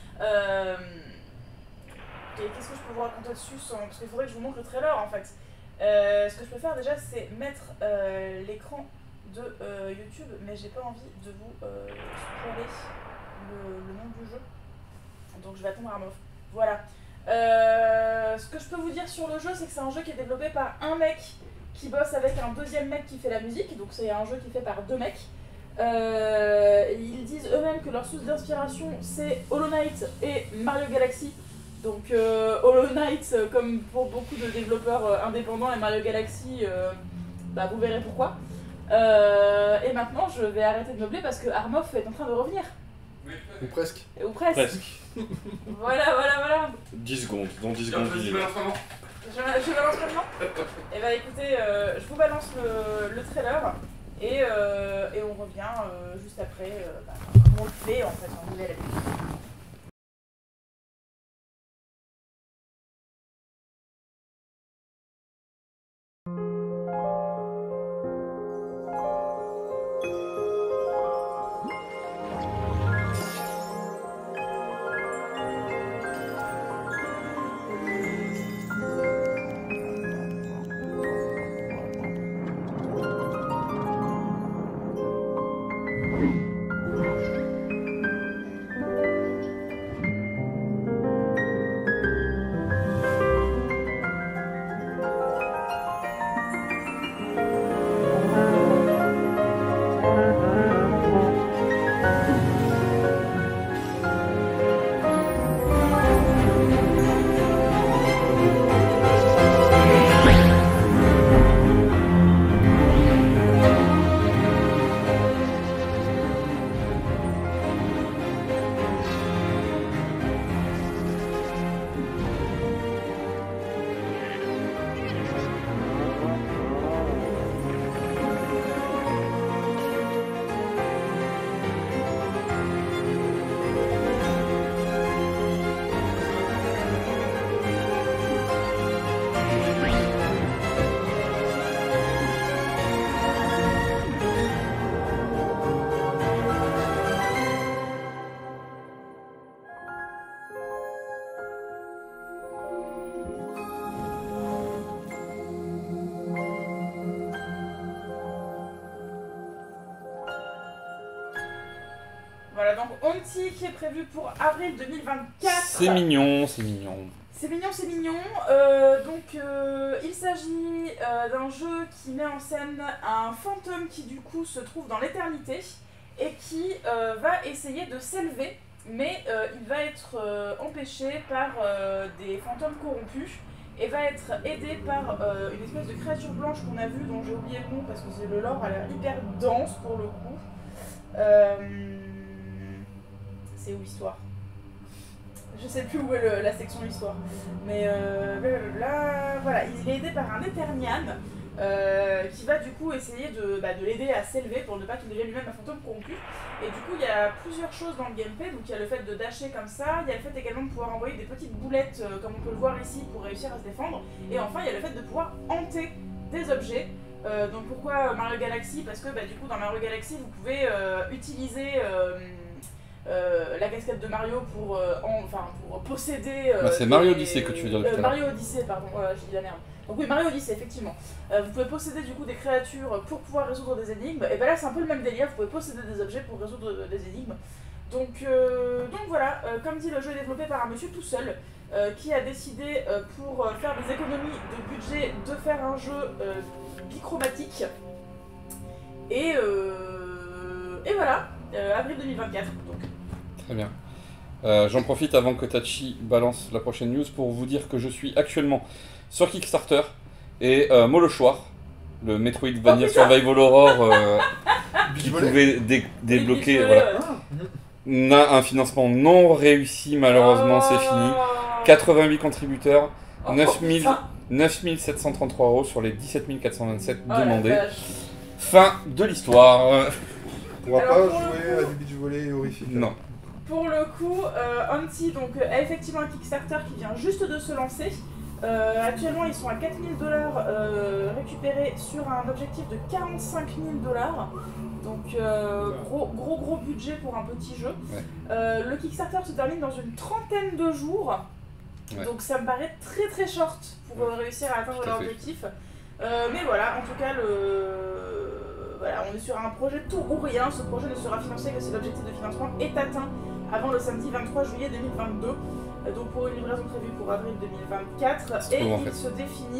Et qu'est-ce que je peux vous raconter dessus parce qu'il faudrait que je vous montre le trailer en fait. Ce que je peux faire déjà, c'est mettre l'écran de YouTube, mais j'ai pas envie de vous spoiler le nom du jeu. Donc je vais attendre Armov. Voilà. Ce que je peux vous dire sur le jeu, c'est que c'est un jeu qui est développé par un mec qui bosse avec un deuxième mec qui fait la musique. Donc c'est un jeu qui est fait par deux mecs. Ils disent eux-mêmes que leur source d'inspiration c'est Hollow Knight et Mario Galaxy. Donc Hollow Knight, comme pour beaucoup de développeurs indépendants, et Mario Galaxy, bah, vous verrez pourquoi. Et maintenant je vais arrêter de meubler parce que Armov est en train de revenir. Ou presque. Ou presque. Voilà. 10 secondes, dans 10 secondes. Vas-y, balance vraiment. Je balance maintenant. Et bah écoutez, je vous balance le trailer et on revient juste après. On le fait en fait, on vous avez l'habitude. Voilà, donc Haunty qui est prévu pour avril 2024. C'est mignon, c'est mignon. C'est mignon, c'est mignon. Il s'agit d'un jeu qui met en scène un fantôme qui du coup se trouve dans l'éternité et qui va essayer de s'élever, mais il va être empêché par des fantômes corrompus et va être aidé par une espèce de créature blanche qu'on a vue, dont j'ai oublié le nom parce que le lore a l'air hyper dense pour le coup. C'est où l'histoire? Je sais plus où est la section histoire. Mais là, voilà, il est aidé par un Eternian qui va du coup essayer de l'aider à s'élever pour ne pas qu'il devienne lui-même un fantôme corrompu. Et du coup, il y a plusieurs choses dans le gameplay. Donc il y a le fait de dasher comme ça, il y a le fait également de pouvoir envoyer des petites boulettes comme on peut le voir ici pour réussir à se défendre. Et enfin, il y a le fait de pouvoir hanter des objets. Donc pourquoi Mario Galaxy? Parce que du coup, dans Mario Galaxy, vous pouvez utiliser la casquette de Mario pour posséder. C'est Mario Odyssey que tu veux dire depuis tout à l'heure. Mario Odyssey, pardon, je dis la merde. Donc oui, Mario Odyssey, effectivement. Vous pouvez posséder du coup des créatures pour pouvoir résoudre des énigmes. Et ben là, c'est un peu le même délire, vous pouvez posséder des objets pour résoudre des énigmes. Donc voilà, comme dit, le jeu est développé par un monsieur tout seul qui a décidé pour faire des économies de budget de faire un jeu bichromatique. Et voilà, avril 2024. Donc. Très bien. J'en profite avant que Tachi balance la prochaine news pour vous dire que je suis actuellement sur Kickstarter et Molochoir, le Metroidvania Survival Horror qui pouvait débloquer. Voilà. On a un financement non réussi, malheureusement, c'est fini. 88 contributeurs, 9733 € sur les 17 427 demandés. Fin de l'histoire. On pourra pas jouer à du beach volley horrifique. Non. Pour le coup, Haunty a effectivement un Kickstarter qui vient juste de se lancer. Actuellement, ils sont à 4 000 $ récupérés sur un objectif de 45 000 $. Donc, gros budget pour un petit jeu. Ouais. Le Kickstarter se termine dans une trentaine de jours. Ouais. Donc ça me paraît très très short pour réussir à atteindre Tout à fait. l'objectif. Mais voilà, en tout cas, voilà, on est sur un projet tout ou rien. Ce projet ne sera financé que si l'objectif de financement est atteint avant le samedi 23 juillet 2022. Donc pour une livraison prévue pour avril 2024. Et en fait. il se définit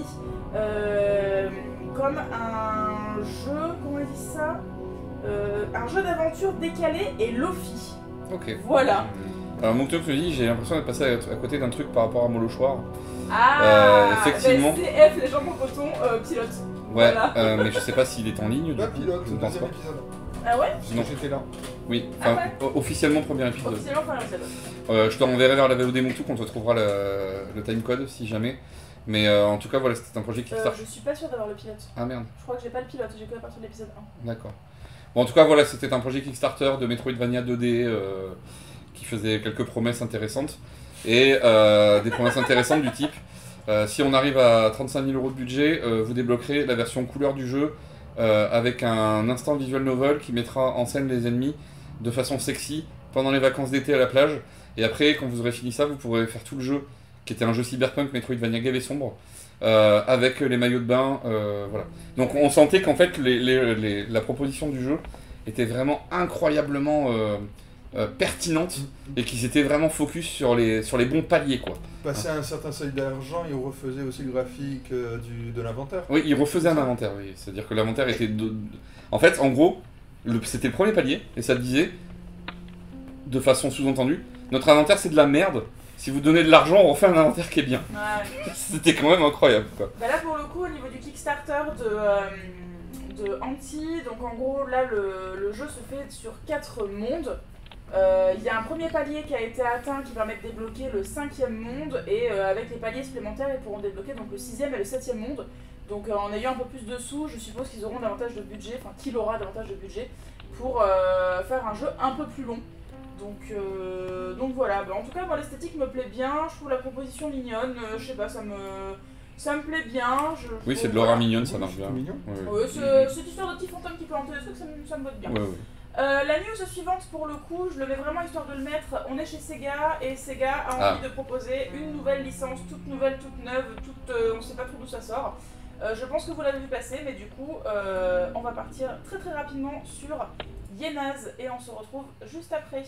comme un jeu, comment on dit ça, un jeu d'aventure décalé et lofi. Ok. Voilà. Alors Mouktok me dit, j'ai l'impression d'être passé à côté d'un truc par rapport à Molochoir. Effectivement. CF, les jambes en coton, pilote. Ouais, Voilà. mais je sais pas s'il est en ligne. Bah, du coup, pilote, je ne pense deuxième pas. épisode. Ah ouais? Non, J'étais là. Oui, Ah enfin, officiellement premier épisode. Officiellement, enfin, Je te renverrai vers la VOD Mouktok, on te retrouvera le timecode si jamais. Mais en tout cas, voilà, c'était un projet Kickstarter. Je suis pas sûre d'avoir le pilote. Ah merde, Je crois que j'ai pas le pilote, j'ai que à partir de l'épisode 1. d'accord. Bon, en tout cas, voilà, c'était un projet Kickstarter de Metroidvania 2D qui faisait quelques promesses intéressantes. Et des promesses intéressantes du type, si on arrive à 35 000 € de budget, vous débloquerez la version couleur du jeu avec un instant visual novel qui mettra en scène les ennemis de façon sexy pendant les vacances d'été à la plage. Et après, quand vous aurez fini ça, vous pourrez faire tout le jeu, qui était un jeu cyberpunk Metroidvania gavé sombre, avec les maillots de bain, voilà. Donc on sentait qu'en fait la proposition du jeu était vraiment incroyablement pertinente et qu'ils étaient vraiment focus sur les bons paliers, quoi. Passé à un certain seuil d'argent, ils refaisaient aussi le graphique de l'inventaire. Oui, ils refaisaient un inventaire, oui. C'est-à-dire que l'inventaire était... En fait, en gros, c'était le premier palier, et ça disait, de façon sous-entendue, notre inventaire c'est de la merde, si vous donnez de l'argent, on refait un inventaire qui est bien. Ouais. C'était quand même incroyable, quoi. Bah là, pour le coup, au niveau du Kickstarter de Anti, donc en gros, là, le jeu se fait sur 4 mondes. Il y a un premier palier qui a été atteint qui permet de débloquer le 5e monde, et avec les paliers supplémentaires, ils pourront débloquer donc le 6e et le 7e monde. Donc en ayant un peu plus de sous, je suppose qu'ils auront davantage de budget, enfin qu'il aura davantage de budget pour faire un jeu un peu plus long. Donc voilà, bah, en tout cas moi l'esthétique me plaît bien, je trouve la proposition mignonne, je sais pas, ça me plaît bien. Oui, c'est de l'horreur mignonne, ça marche bien. Mignon. Ouais, Ouais, cette histoire de petit fantôme qui peut hanter des trucs, ça me botte bien. ouais, ouais. La news suivante, pour le coup, je le mets vraiment histoire de le mettre. On est chez Sega et Sega a envie de proposer une nouvelle licence, toute nouvelle, toute neuve, on sait pas trop d'où ça sort. Je pense que vous l'avez vu passer, mais du coup, on va partir très très rapidement sur Yenaz et on se retrouve juste après.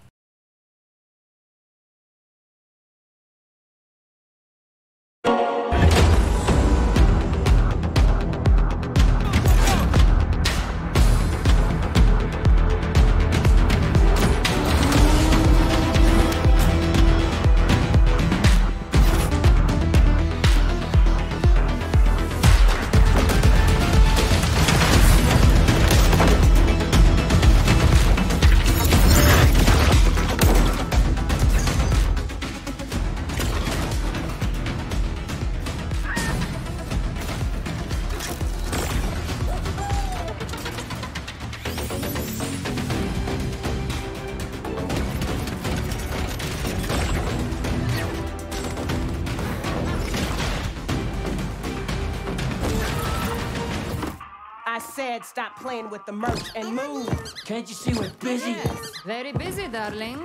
I said stop playing with the merch and move. Can't you see we're busy? Very busy, darling.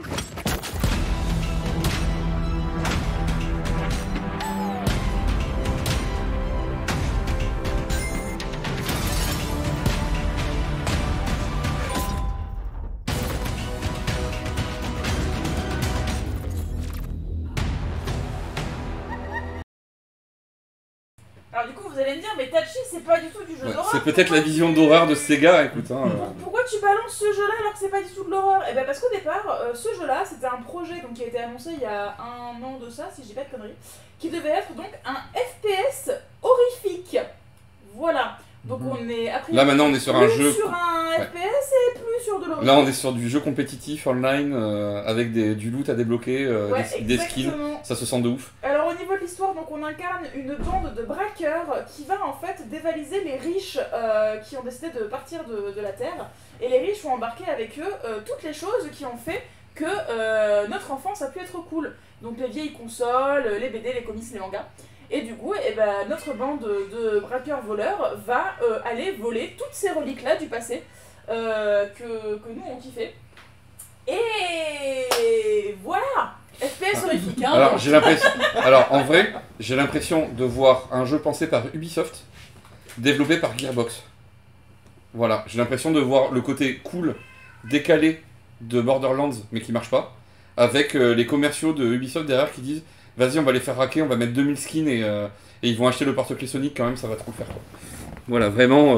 Alors du coup vous allez me dire, mais Tachi c'est pas du tout du jeu d'horreur. C'est peut-être la vision d'horreur de Sega, écoute. Hein, Pourquoi tu balances ce jeu là alors que c'est pas du tout de l'horreur? Et ben parce qu'au départ, ce jeu là c'était un projet donc, qui a été annoncé il y a 1 an de ça, si je dis pas de conneries, qui devait être donc un FPS horrifique. Voilà. Donc on est après. Là maintenant on est sur un jeu. Sur un FPS et plus sur de l'horreur. Là on est sur du jeu compétitif online avec du loot à débloquer, des skins. Ça se sent de ouf. Alors au niveau de l'histoire, donc on incarne une bande de braqueurs qui va en fait dévaliser les riches qui ont décidé de partir de la Terre. Et les riches vont embarquer avec eux toutes les choses qui ont fait que notre enfance a pu être cool. Donc les vieilles consoles, les BD, les comics, les mangas. Et du coup, notre bande de braqueurs-voleurs va aller voler toutes ces reliques-là du passé que nous on kiffait. Et voilà. FPS horrifique, hein. Alors, j'ai l'impression... Alors, en vrai, j'ai l'impression de voir un jeu pensé par Ubisoft, développé par Gearbox. Voilà, j'ai l'impression de voir le côté cool, décalé de Borderlands, mais qui marche pas, avec les commerciaux de Ubisoft derrière qui disent « Vas-y, on va les faire raquer, on va mettre 2000 skins et ils vont acheter le porte-clés Sonic quand même, ça va trop le faire. » quoi. Voilà, vraiment...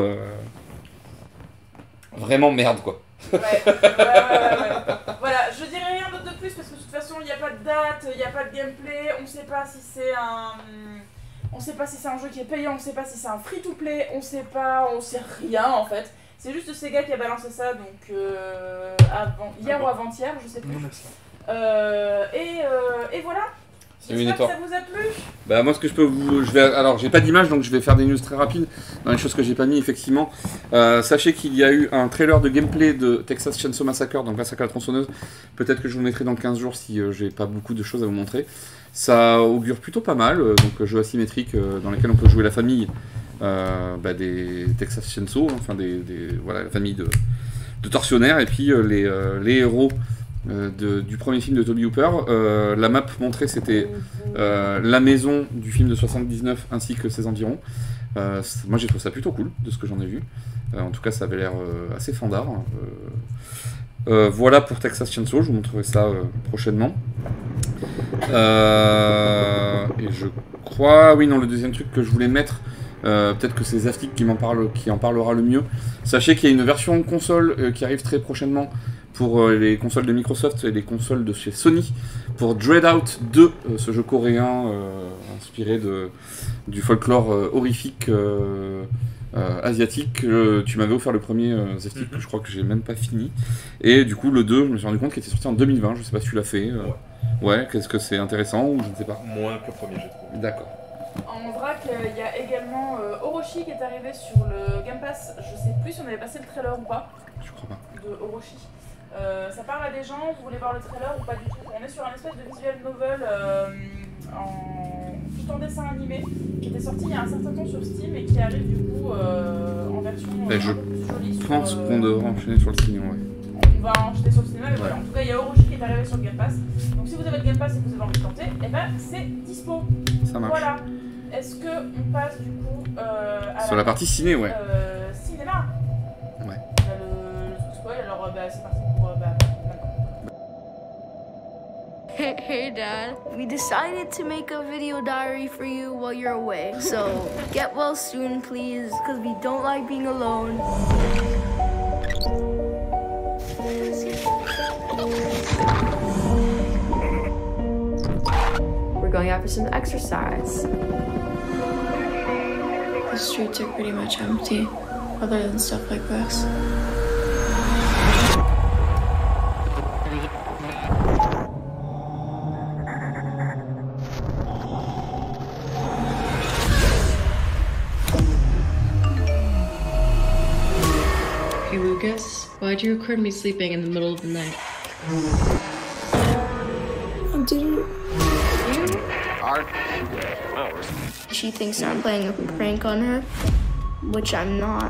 Vraiment merde, quoi. Ouais. Voilà, je dirais rien d'autre de plus parce que de toute façon il n'y a pas de date, il n'y a pas de gameplay, on sait pas si c'est un... On sait pas si c'est un jeu qui est payant, on sait pas si c'est un free-to-play, on sait rien en fait. C'est juste Sega qui a balancé ça donc hier ou avant-hier, je sais plus. Et voilà. J'espère que ça vous a plu. Bah moi ce que je peux vous... Alors j'ai pas d'image donc je vais faire des news très rapides. Dans les choses que j'ai pas mis effectivement. Sachez qu'il y a eu un trailer de gameplay de Texas Chainsaw Massacre, donc Massacre à la tronçonneuse. Peut-être que je vous le mettrai dans 15 jours si j'ai pas beaucoup de choses à vous montrer. Ça augure plutôt pas mal, donc jeu asymétrique dans lequel on peut jouer la famille des Texas Chainsaw, enfin voilà, la famille de tortionnaires et puis les héros du premier film de Toby Hooper. La map montrée c'était la maison du film de 79 ainsi que ses environs. Moi j'ai trouvé ça plutôt cool de ce que j'en ai vu. En tout cas ça avait l'air assez fandard. Voilà pour Texas Chainsaw, je vous montrerai ça prochainement. Et je crois, oui non, le deuxième truc que je voulais mettre, peut-être que c'est Zaftik qui en parlera le mieux. Sachez qu'il y a une version console qui arrive très prochainement pour les consoles de Microsoft et les consoles de chez Sony, pour Dreadout 2, ce jeu coréen inspiré du folklore horrifique asiatique. Tu m'avais offert le premier Zaftik, que je crois que j'ai même pas fini. Et du coup le 2, je me suis rendu compte qu'il était sorti en 2020, je sais pas si tu l'as fait. Ouais, qu'est-ce que c'est intéressant ou je ne sais pas. Moins que le premier, j'ai trouvé. D'accord. En vrac, il y a également Orochi qui est arrivé sur le Game Pass. Je sais plus si on avait passé le trailer ou pas. Je crois pas. De Orochi. Ça parle à des gens, vous voulez voir le trailer ou pas du tout. On est sur un espèce de visual novel tout en dessin animé qui était sorti il y a un certain temps sur Steam et qui arrive du coup en version un peu plus jolie. Je pense qu'on devrait enchaîner sur le cinéma, ouais. On va enchaîner sur le cinéma, mais voilà. En tout cas, il y a Orochi qui est arrivé sur le Game Pass. Donc si vous avez le Game Pass et que vous avez envie de tenter, et ben c'est dispo. Ça marche. Voilà. Est-ce qu'on passe du coup à sur la partie ciné, ouais. Cinéma. Ouais. Le truc spoil, alors c'est parti pour maintenant. Hey Dad, we decided to make a video diary for you while you're away. So get well soon, please, because we don't like being alone. We're going out for some exercise. The streets are pretty much empty, other than stuff like this. Hey Lucas, why'd you record me sleeping in the middle of the night? I didn't. She thinks I'm playing a prank on her, which I'm not.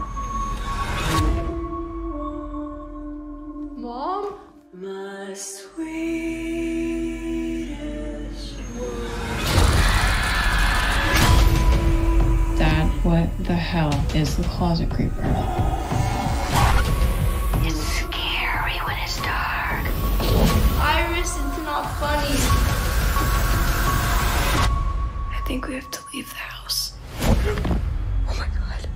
Mom? My sweetest Dad, what the hell is the Closet Creeper? It's scary when it's dark. Iris, it's not funny. I think we have to leave the house. Oh my god.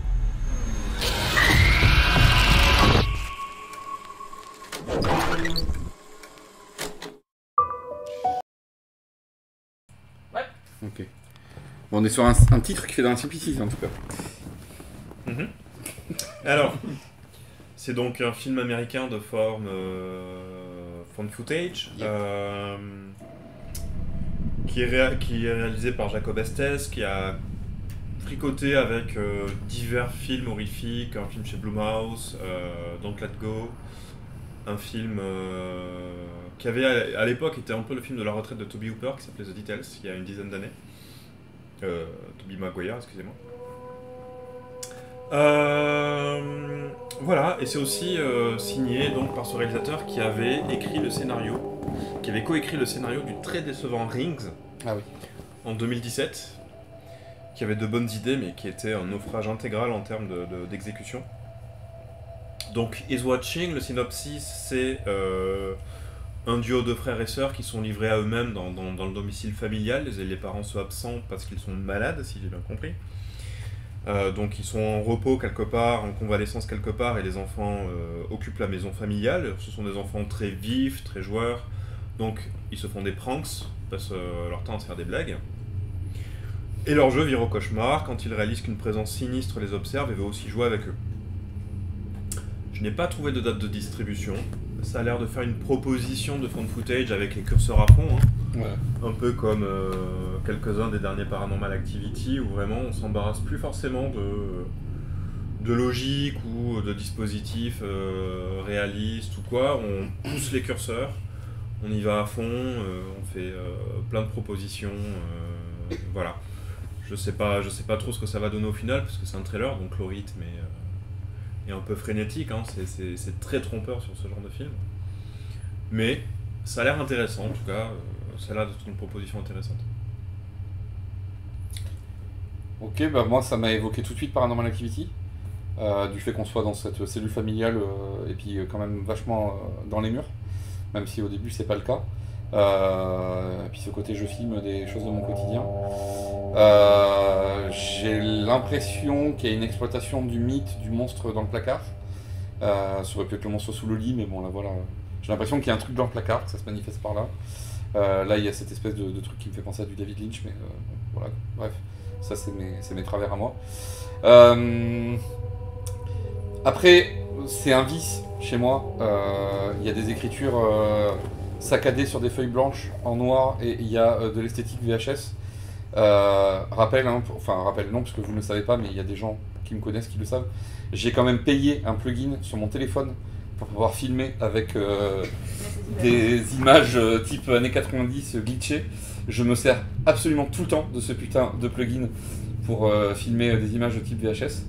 Ouais. Ok. Bon, on est sur un titre qui fait dans la simplicité en tout cas. Alors, c'est donc un film américain de forme found footage, qui est réalisé par Jacob Estes, qui a fricoté avec divers films horrifiques, un film chez Blumhouse, Don't Let Go, un film qui avait à l'époque été un peu le film de la retraite de Toby Hooper, qui s'appelait The Details, il y a une dizaine d'années. Toby Maguire, excusez-moi. Voilà, et c'est aussi signé donc par ce réalisateur qui avait écrit le scénario, qui avait coécrit le scénario du très décevant Rings en 2017, qui avait de bonnes idées mais qui était un naufrage intégral en termes d'exécution. Donc Is Watching, le synopsis, c'est un duo de frères et sœurs qui sont livrés à eux-mêmes dans le domicile familial. Les parents sont absents parce qu'ils sont malades, si j'ai bien compris. Donc ils sont en repos quelque part, en convalescence quelque part, et les enfants occupent la maison familiale. Ce sont des enfants très vifs, très joueurs, donc ils se font des pranks, passent leur temps à se faire des blagues. Et leur jeu vire au cauchemar quand ils réalisent qu'une présence sinistre les observe et veut aussi jouer avec eux. Je n'ai pas trouvé de date de distribution. Ça a l'air de faire une proposition de found footage avec les curseurs à fond, hein. Ouais. Un peu comme quelques-uns des derniers Paranormal Activity, où vraiment on s'embarrasse plus forcément de logique ou de dispositifs réalistes ou quoi. On pousse les curseurs, on y va à fond, on fait plein de propositions, voilà. Je sais pas trop ce que ça va donner au final, parce que c'est un trailer, donc le rythme est un peu frénétique, hein. C'est très trompeur sur ce genre de film. Mais ça a l'air intéressant, en tout cas, ça a l'air d'être une proposition intéressante. Ok, bah moi ça m'a évoqué tout de suite Paranormal Activity, du fait qu'on soit dans cette cellule familiale et puis quand même vachement dans les murs, même si au début c'est pas le cas. Et puis ce côté je filme des choses de mon quotidien. J'ai l'impression qu'il y a une exploitation du mythe du monstre dans le placard. Ça aurait pu être le monstre sous le lit, mais bon là voilà. J'ai l'impression qu'il y a un truc dans le placard, que ça se manifeste par là. Là il y a cette espèce de truc qui me fait penser à du David Lynch, mais bon, voilà, bref, ça c'est mes travers à moi. Après, c'est un vice chez moi. Il y a des écritures saccadées sur des feuilles blanches en noir et il y a de l'esthétique VHS. Rappel non, parce que vous ne le savez pas, mais il y a des gens qui me connaissent qui le savent. J'ai quand même payé un plugin sur mon téléphone pour pouvoir filmer avec des images type années 90 glitchées. Je me sers absolument tout le temps de ce putain de plugin pour filmer des images de type VHS.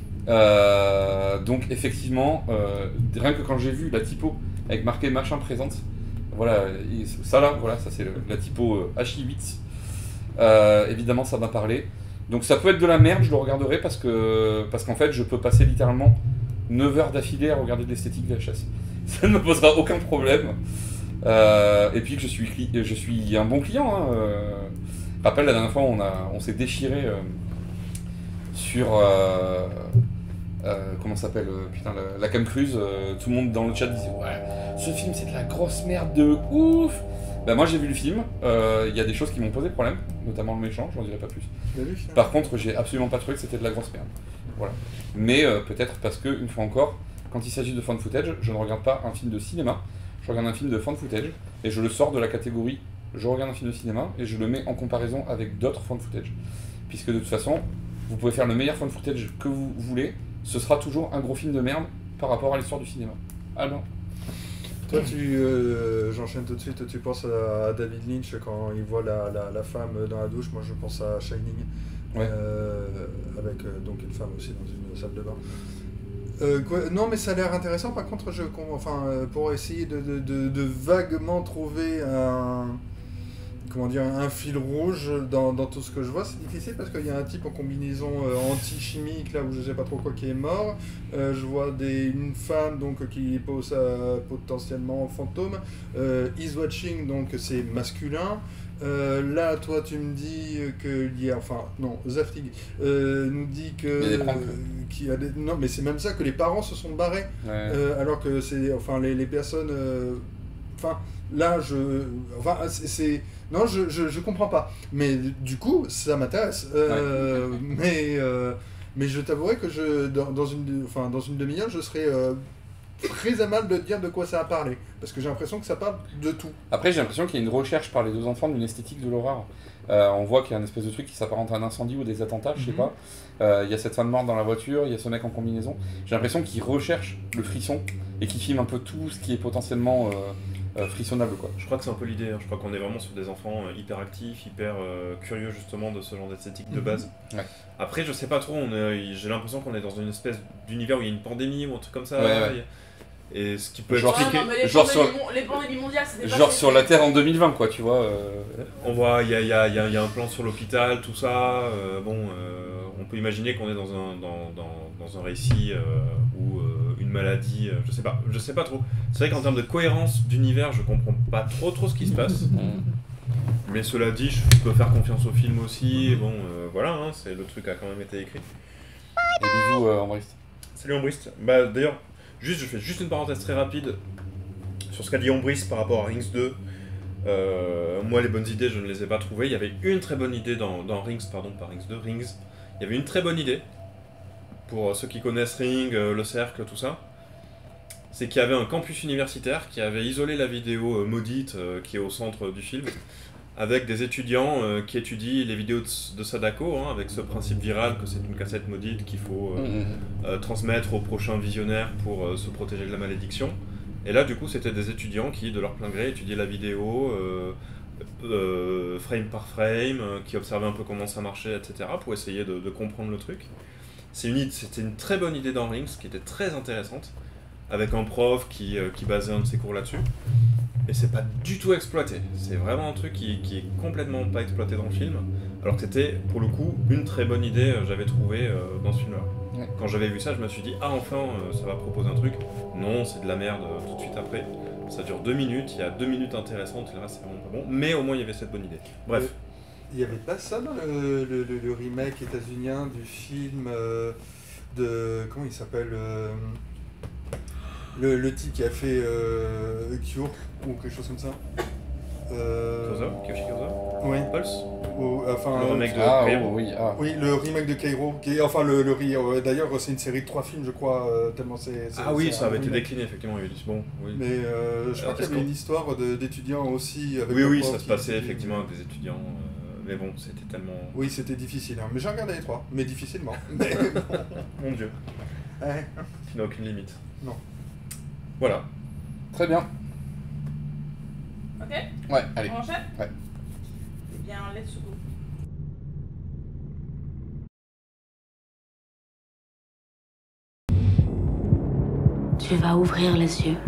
Donc effectivement, rien que quand j'ai vu la typo avec marqué machin présente, voilà, ça là, voilà, ça c'est la typo HI8. Évidemment ça m'a parlé. Donc ça peut être de la merde, je le regarderai parce qu'en fait je peux passer littéralement 9 heures d'affilée à regarder de l'esthétique VHS. Ça ne me posera aucun problème. Et puis que je suis un bon client. Hein. Rappelle la dernière fois on s'est déchiré sur comment ça s'appelle putain la Cam Cruise. Tout le monde dans le chat disait ouais ce film c'est de la grosse merde de ouf. Ben moi j'ai vu le film, il y a des choses qui m'ont posé problème, notamment le méchant, j'en dirai pas plus. Par contre j'ai absolument pas trouvé que c'était de la grosse merde. Voilà. Mais peut-être parce que, une fois encore, quand il s'agit de found footage, je ne regarde pas un film de cinéma, je regarde un film de found footage et je le sors de la catégorie je regarde un film de cinéma et je le mets en comparaison avec d'autres found footage. Puisque de toute façon, vous pouvez faire le meilleur found footage que vous voulez, ce sera toujours un gros film de merde par rapport à l'histoire du cinéma. Ah non. Toi, j'enchaîne tout de suite, tu penses à David Lynch quand il voit la femme dans la douche, moi je pense à Shining, ouais. Avec donc une femme aussi dans une salle de bain. Non mais ça a l'air intéressant, par contre pour essayer de vaguement trouver un fil rouge dans tout ce que je vois, c'est difficile parce qu'il y a un type en combinaison anti-chimique là où je sais pas trop quoi qui est mort. Je vois une femme donc qui est potentiellement fantôme. Is Watching donc c'est masculin. Là toi tu me dis qu'il y a Zaftig nous dit que non mais c'est même ça que les parents se sont barrés alors que c'est les personnes là non, je comprends pas. Mais du coup, ça m'intéresse. Mais je t'avouerai que dans une demi-heure, je serai très à mal de dire de quoi ça a parlé. Parce que j'ai l'impression que ça parle de tout. Après, j'ai l'impression qu'il y a une recherche par les deux enfants d'une esthétique de l'horreur. On voit qu'il y a une espèce de truc qui s'apparente à un incendie ou des attentats, je sais pas. Il y a cette femme morte dans la voiture, il y a ce mec en combinaison. J'ai l'impression qu'ils recherchent le frisson et qu'ils filment un peu tout ce qui est potentiellement frissonnable, quoi. Je crois que c'est un peu l'idée, hein. Je crois qu'on est vraiment sur des enfants hyper actifs, hyper curieux justement de ce genre d'esthétique de base. Ouais. Après, je sais pas trop, j'ai l'impression qu'on est dans une espèce d'univers où il y a une pandémie ou un truc comme ça. Ouais. Et ce qui peut genre, expliquer... les pandémies mondiales, c'est des genre sur la Terre en 2020, quoi, tu vois. On voit, il y a un plan sur l'hôpital, tout ça. On peut imaginer qu'on est dans un récit où une maladie, je sais pas trop. C'est vrai qu'en termes de cohérence d'univers, je comprends pas trop ce qui se passe. Mais cela dit, je peux faire confiance au film aussi. Bon, voilà, hein, le truc a quand même été écrit. Et bisous Ambrist. Salut Ambrist. Bah d'ailleurs, je fais juste une parenthèse très rapide sur ce qu'a dit Ambrist par rapport à Rings 2. Moi, les bonnes idées, je ne les ai pas trouvées. Il y avait une très bonne idée dans Rings, pardon, pas Rings 2, Rings. Il y avait une très bonne idée, pour ceux qui connaissent Ring, le cercle, tout ça. C'est qu'il y avait un campus universitaire qui avait isolé la vidéo maudite qui est au centre du film, avec des étudiants qui étudient les vidéos de Sadako, hein, avec ce principe viral que c'est une cassette maudite qu'il faut transmettre au prochain visionnaire pour se protéger de la malédiction. Et là, du coup, c'était des étudiants qui, de leur plein gré, étudiaient la vidéo frame par frame, qui observaient un peu comment ça marchait, etc., pour essayer de comprendre le truc. C'était une très bonne idée dans Rings, qui était très intéressante, avec un prof qui basait un de ses cours là-dessus. Et c'est pas du tout exploité. C'est vraiment un truc qui est complètement pas exploité dans le film, alors que c'était, pour le coup, une très bonne idée j'avais trouvé dans ce film-là. Ouais. Quand j'avais vu ça, je me suis dit, ah enfin, ça va proposer un truc. Non, c'est de la merde tout de suite après. Ça dure 2 minutes, il y a 2 minutes intéressantes, et le reste c'est vraiment pas bon. Mais au moins il y avait cette bonne idée. Bref. Il n'y avait pas ça dans le remake états-unien du film de... Comment il s'appelle le type qui a fait Cure ou quelque chose comme ça. Koza, Kiyoshi Koza. Oui. Pulse. Enfin, le remake de Cairo. Oui, le remake de Cairo. D'ailleurs, c'est une série de 3 films, je crois, tellement c'est... oui, ça avait été décliné, effectivement. Bon, oui. Mais je crois qu'il y avait une histoire d'étudiants aussi. Avec oui, ça se passait effectivement avec des étudiants. Mais bon, c'était tellement... Oui, c'était difficile. Hein. Mais j'ai regardé les 3, mais difficilement. Mais... Mon Dieu. Ouais. Tu n'as aucune limite. Non. Voilà. Très bien. Ok. Ouais, allez. On enchaîne. Ouais. Eh bien, let's go. Tu vas ouvrir les yeux.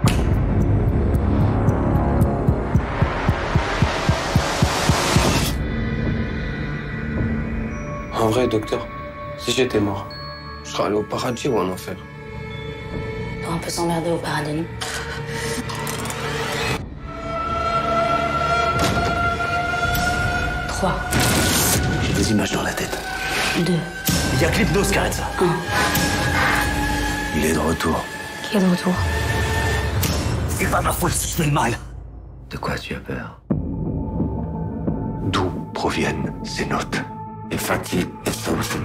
En vrai, docteur, si j'étais mort, je serais allé au paradis ou en enfer? On peut s'emmerder au paradis. 3. J'ai des images dans la tête. 2. Il y a que l'hypnose qui arrête ça. 1. Il est de retour. Qui est de retour? C'est pas ma faute si je fais le mal. De quoi tu as peur? D'où proviennent ces notes? Effati et Thompson.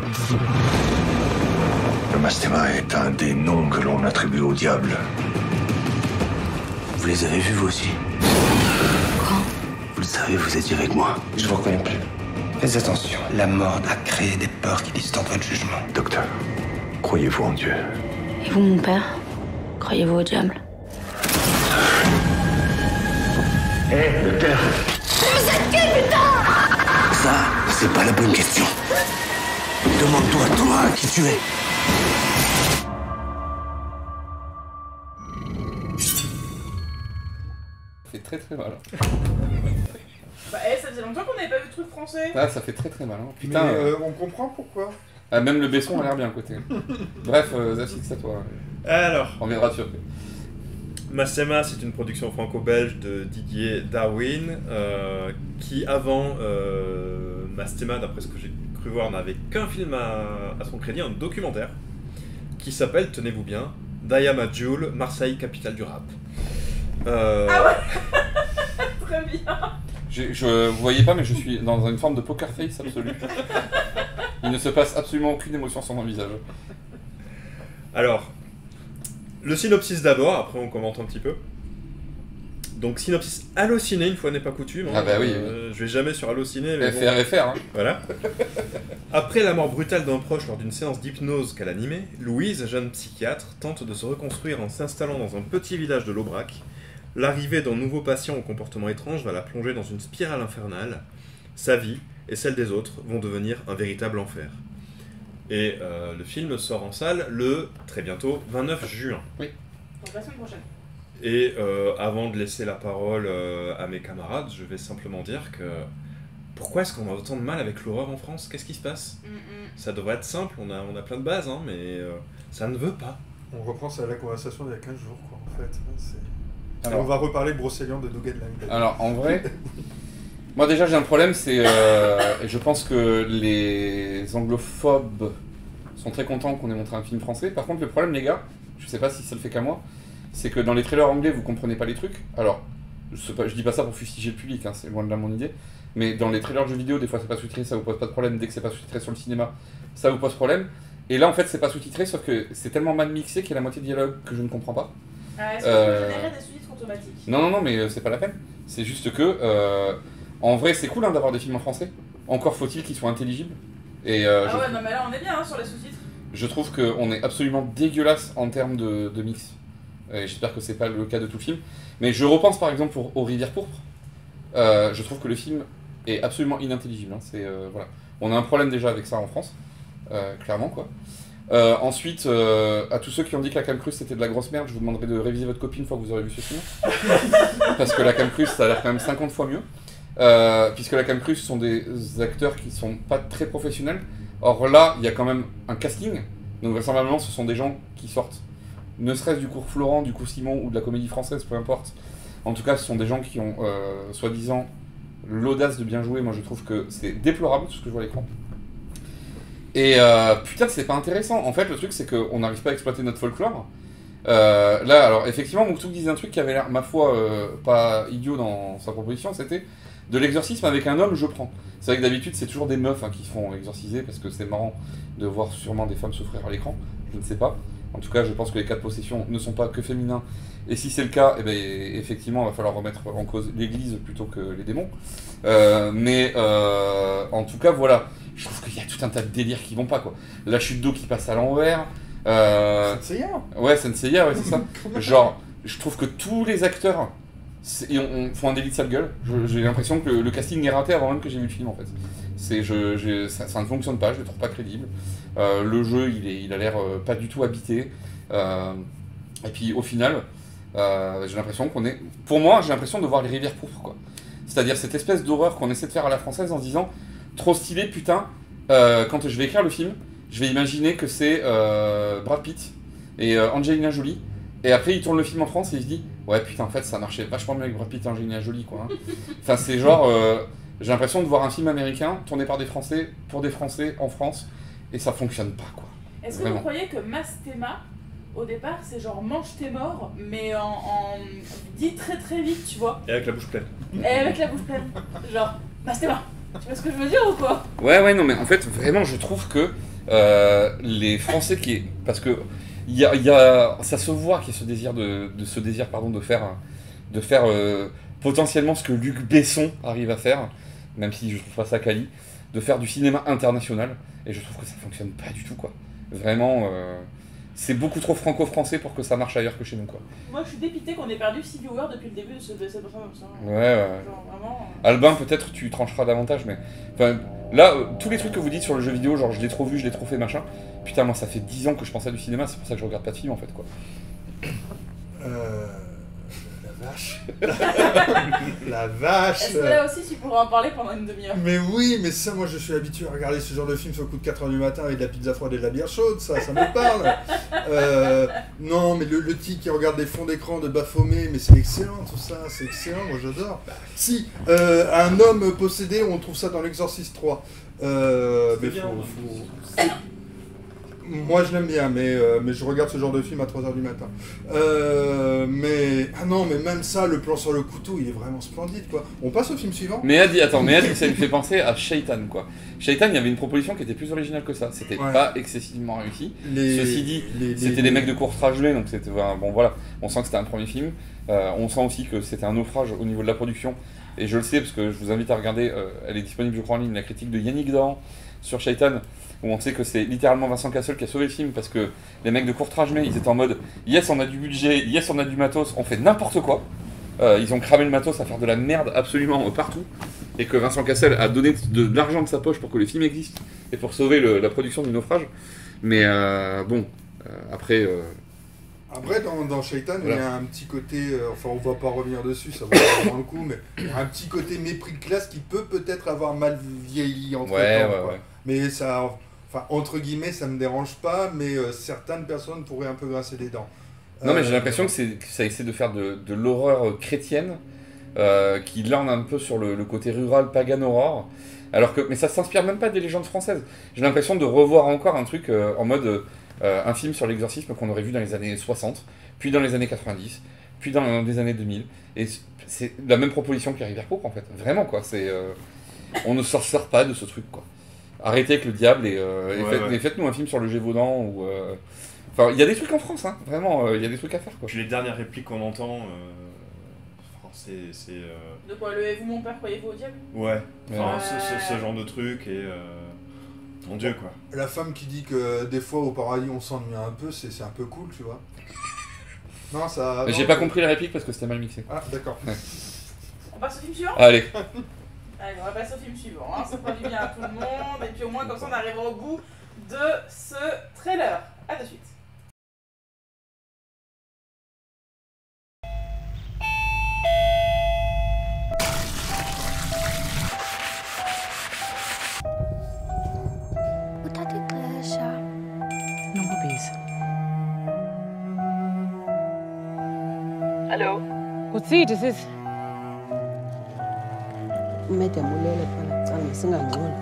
Le Mastema est un des noms que l'on attribue au diable. Vous les avez vus, vous aussi? Quoi? Vous le savez, vous étiez avec moi. Je vous reconnais plus. Faites attention, la mort a créé des peurs qui distordent votre jugement. Docteur, croyez-vous en Dieu? Et vous, mon père? Croyez-vous au diable? Hé, docteur! Vous êtes qui, putain? Ça, c'est pas la bonne question. Demande-toi, toi, qui tu es. Ça fait très très mal. Bah, ça faisait longtemps qu'on n'avait pas vu de truc français. Ah, ça fait très très mal. Hein. Putain. Mais on comprend pourquoi. Ah, même le Besson a l'air bien à côté. Bref, Zafik, c'est à toi. Alors. On viendra sur. Mastema, c'est une production franco-belge de Didier Darwin, qui avant Mastema, d'après ce que j'ai cru voir, n'avait qu'un film à son crédit, un documentaire, qui s'appelle, tenez-vous bien, Dayama Joule, Marseille, capitale du rap. Ah ouais. Très bien. Vous voyez pas, mais je suis dans une forme de poker face absolue. Il ne se passe absolument aucune émotion sur mon visage. Alors, le synopsis d'abord, après on commente un petit peu. Donc synopsis Allociné, une fois n'est pas coutume. Ah bah oui. Je vais jamais sur Allociné. Mais FR, hein. Voilà. Après la mort brutale d'un proche lors d'une séance d'hypnose qu'elle animait, Louise, jeune psychiatre, tente de se reconstruire en s'installant dans un petit village de l'Aubrac, L'arrivée d'un nouveau patient au comportement étrange va la plonger dans une spirale infernale. Sa vie et celle des autres vont devenir un véritable enfer. Et le film sort en salle le, très bientôt, 29 juin. Donc la semaine prochaine. Et avant de laisser la parole à mes camarades, je vais simplement dire que... Pourquoi est-ce qu'on a autant de mal avec l'horreur en France? Qu'est-ce qui se passe? Ça devrait être simple, on a plein de bases, hein, mais ça ne veut pas. On reprend ça à la conversation d'il y a 15 jours, quoi, en fait. Alors, on va reparler de Brocéliande de Dogged Line. Alors, en vrai, moi déjà j'ai un problème, c'est... je pense que les anglophobes sont très contents qu'on ait montré un film français. Par contre, le problème, les gars, je sais pas si ça le fait qu'à moi, c'est que dans les trailers anglais, vous comprenez pas les trucs. Alors, je dis pas ça pour fustiger le public, hein, c'est loin de là mon idée. Mais dans les trailers de jeux vidéo, des fois c'est pas sous-titré, ça vous pose pas de problème. Dès que c'est pas sous-titré sur le cinéma, ça vous pose problème. Et là, en fait, c'est pas sous-titré, sauf que c'est tellement mal mixé qu'il y a la moitié de dialogue que je ne comprends pas. Ah, est-ce que tu peux générer des sous-titres automatiques? Non, mais c'est pas la peine. C'est juste que, en vrai, c'est cool hein, d'avoir des films en français. Encore faut-il qu'ils soient intelligibles. Et, ah ouais, non, mais là on est bien hein, sur les sous-titres. Je trouve qu'on est absolument dégueulasse en termes de mix. Et j'espère que c'est pas le cas de tout le film. Mais je repense par exemple aux Rivières Pourpres. Je trouve que le film est absolument inintelligible. Hein. Voilà. On a un problème déjà avec ça en France. Clairement quoi. Ensuite, à tous ceux qui ont dit que la Cam Cruz c'était de la grosse merde, je vous demanderai de réviser votre copie une fois que vous aurez vu ce film. Parce que la Cam Cruz ça a l'air quand même 50 fois mieux. Puisque la Cam Cruz sont des acteurs qui sont pas très professionnels. Or là, il y a quand même un casting. Donc vraisemblablement, ce sont des gens qui sortent, ne serait-ce du cours Florent, du cours Simon ou de la comédie française, peu importe. En tout cas, ce sont des gens qui ont, soi-disant, l'audace de bien jouer. Moi, je trouve que c'est déplorable, tout ce que je vois à l'écran. Et putain, c'est pas intéressant. En fait, le truc, c'est qu'on n'arrive pas à exploiter notre folklore. Là, alors, effectivement, Moutouk disait un truc qui avait l'air, ma foi, pas idiot dans sa proposition, c'était de l'exorcisme avec un homme, je prends. C'est vrai que d'habitude, c'est toujours des meufs hein, qui se font exorciser, parce que c'est marrant de voir sûrement des femmes souffrir à l'écran. Je ne sais pas. En tout cas, je pense que les cas de possession ne sont pas que féminins. Et si c'est le cas, eh ben, effectivement, il va falloir remettre en cause l'église plutôt que les démons. En tout cas, voilà. Je trouve qu'il y a tout un tas de délires qui vont pas, quoi. La chute d'eau qui passe à l'envers. Senseiya. Ouais, Senseiya, ouais, c'est ça. Genre, je trouve que tous les acteurs font un délit de sale gueule. J'ai l'impression que le casting est raté avant même que j'ai vu le film, en fait. Ça ne fonctionne pas, je le trouve pas crédible. Le jeu, il a l'air pas du tout habité. Et puis, au final, j'ai l'impression qu'on est... Pour moi, j'ai l'impression de voir les Rivières Pourpres, quoi. C'est-à-dire cette espèce d'horreur qu'on essaie de faire à la française en se disant trop stylé, putain, quand je vais écrire le film, je vais imaginer que c'est Brad Pitt et Angelina Jolie. Et après, il tourne le film en France et il se dit ouais, putain, en fait, ça marchait vachement mieux avec Brad Pitt et Angelina Jolie, quoi. Hein. Enfin, c'est genre... j'ai l'impression de voir un film américain tourné par des Français, pour des Français, en France, et ça fonctionne pas, quoi. Est-ce que vous croyez que Mastema, au départ, c'est genre mange tes morts, mais en dit très très vite, tu vois? Et avec la bouche pleine. Et avec la bouche pleine. Genre, Mastema. Tu vois ce que je veux dire ou quoi? Ouais, non, mais en fait, vraiment, je trouve que les Français qui... Parce que ça se voit qu'il y a ce désir de faire potentiellement ce que Luc Besson arrive à faire, même si je trouve pas ça quali, de faire du cinéma international, et je trouve que ça fonctionne pas du tout, quoi. Vraiment, c'est beaucoup trop franco-français pour que ça marche ailleurs que chez nous, quoi. Moi, je suis dépité qu'on ait perdu 6 viewers depuis le début de cette personne comme ça. Ouais. Genre, vraiment... Albin, peut-être tu trancheras davantage, mais... Enfin, là, tous les trucs que vous dites sur le jeu vidéo, genre je l'ai trop vu, je l'ai trop fait, machin... Putain, moi, ça fait 10 ans que je pense à du cinéma, c'est pour ça que je regarde pas de film, en fait, quoi. La vache. La vache. Est-ce que là aussi, tu pourrais en parler pendant une demi-heure? Mais oui, mais ça, moi, je suis habitué à regarder ce genre de film sur le coup de 4h du matin avec de la pizza froide et de la bière chaude, ça me parle. Non, mais le type qui regarde des fonds d'écran de Baphomet, mais c'est excellent, tout ça, c'est excellent, moi, j'adore. Si, un homme possédé, on trouve ça dans l'Exorciste 3. Mais moi je l'aime bien, mais je regarde ce genre de film à 3h du matin. Ah non, mais même ça, le plan sur le couteau, il est vraiment splendide, quoi. On passe au film suivant. Mais Adi, ça me fait penser à Shaitan, quoi. Shaitan, il y avait une proposition qui était plus originale que ça. C'était pas excessivement réussi. Ceci dit, c'était des mecs de court-métrage, donc c'était... Bon voilà, on sent que c'était un premier film. On sent aussi que c'était un naufrage au niveau de la production. Et je le sais parce que je vous invite à regarder, elle est disponible je crois en ligne, la critique de Yannick Dahan sur Shaitan, où on sait que c'est littéralement Vincent Cassel qui a sauvé le film parce que les mecs de Courtrage, ils étaient en mode yes, on a du budget, yes, on a du matos, on fait n'importe quoi. ils ont cramé le matos à faire de la merde absolument partout, et que Vincent Cassel a donné de l'argent de sa poche pour que le film existe, et pour sauver la production du naufrage. Mais après... Après, dans Shaitan, voilà. il y a un petit côté, enfin on va pas revenir dessus, ça va pas vraiment le coup, mais il y a un petit côté mépris de classe qui peut peut-être avoir mal vieilli entre temps. Ouais. Mais ça, enfin entre guillemets, ça me dérange pas, mais certaines personnes pourraient un peu grincer des dents. Non mais j'ai l'impression que ça essaie de faire de l'horreur chrétienne, qui lorne un peu sur le côté rural pagan horror, alors que, mais ça s'inspire même pas des légendes françaises. J'ai l'impression de revoir encore un truc en mode... un film sur l'exorcisme qu'on aurait vu dans les années 60, puis dans les années 90, puis dans les années 2000. Et c'est la même proposition qu'Harry Vercourt, en fait. Vraiment, quoi. On ne sort pas de ce truc, quoi. Arrêtez avec le diable et faites-nous un film sur le Gévaudan. Ou, enfin, il y a des trucs en France, hein. Vraiment, il y a des trucs à faire, quoi. Puis les dernières répliques qu'on entend, c'est... De quoi, levez-vous mon père, croyez-vous au diable? Ouais, enfin, ce genre de truc et... Mon Dieu, quoi. La femme qui dit que des fois au paradis on s'ennuie un peu, c'est un peu cool, tu vois. Non, ça... J'ai pas compris la réplique parce que c'était mal mixé. Ah, d'accord. Ouais. On passe au film suivant? Allez. Allez, on va passer au film suivant, hein. Ça fera du bien à tout le monde, et puis au moins comme ça on arrivera au bout de ce trailer. A de suite. Hello. Kutsidi sisi. Madam ulele phela cala singangcola.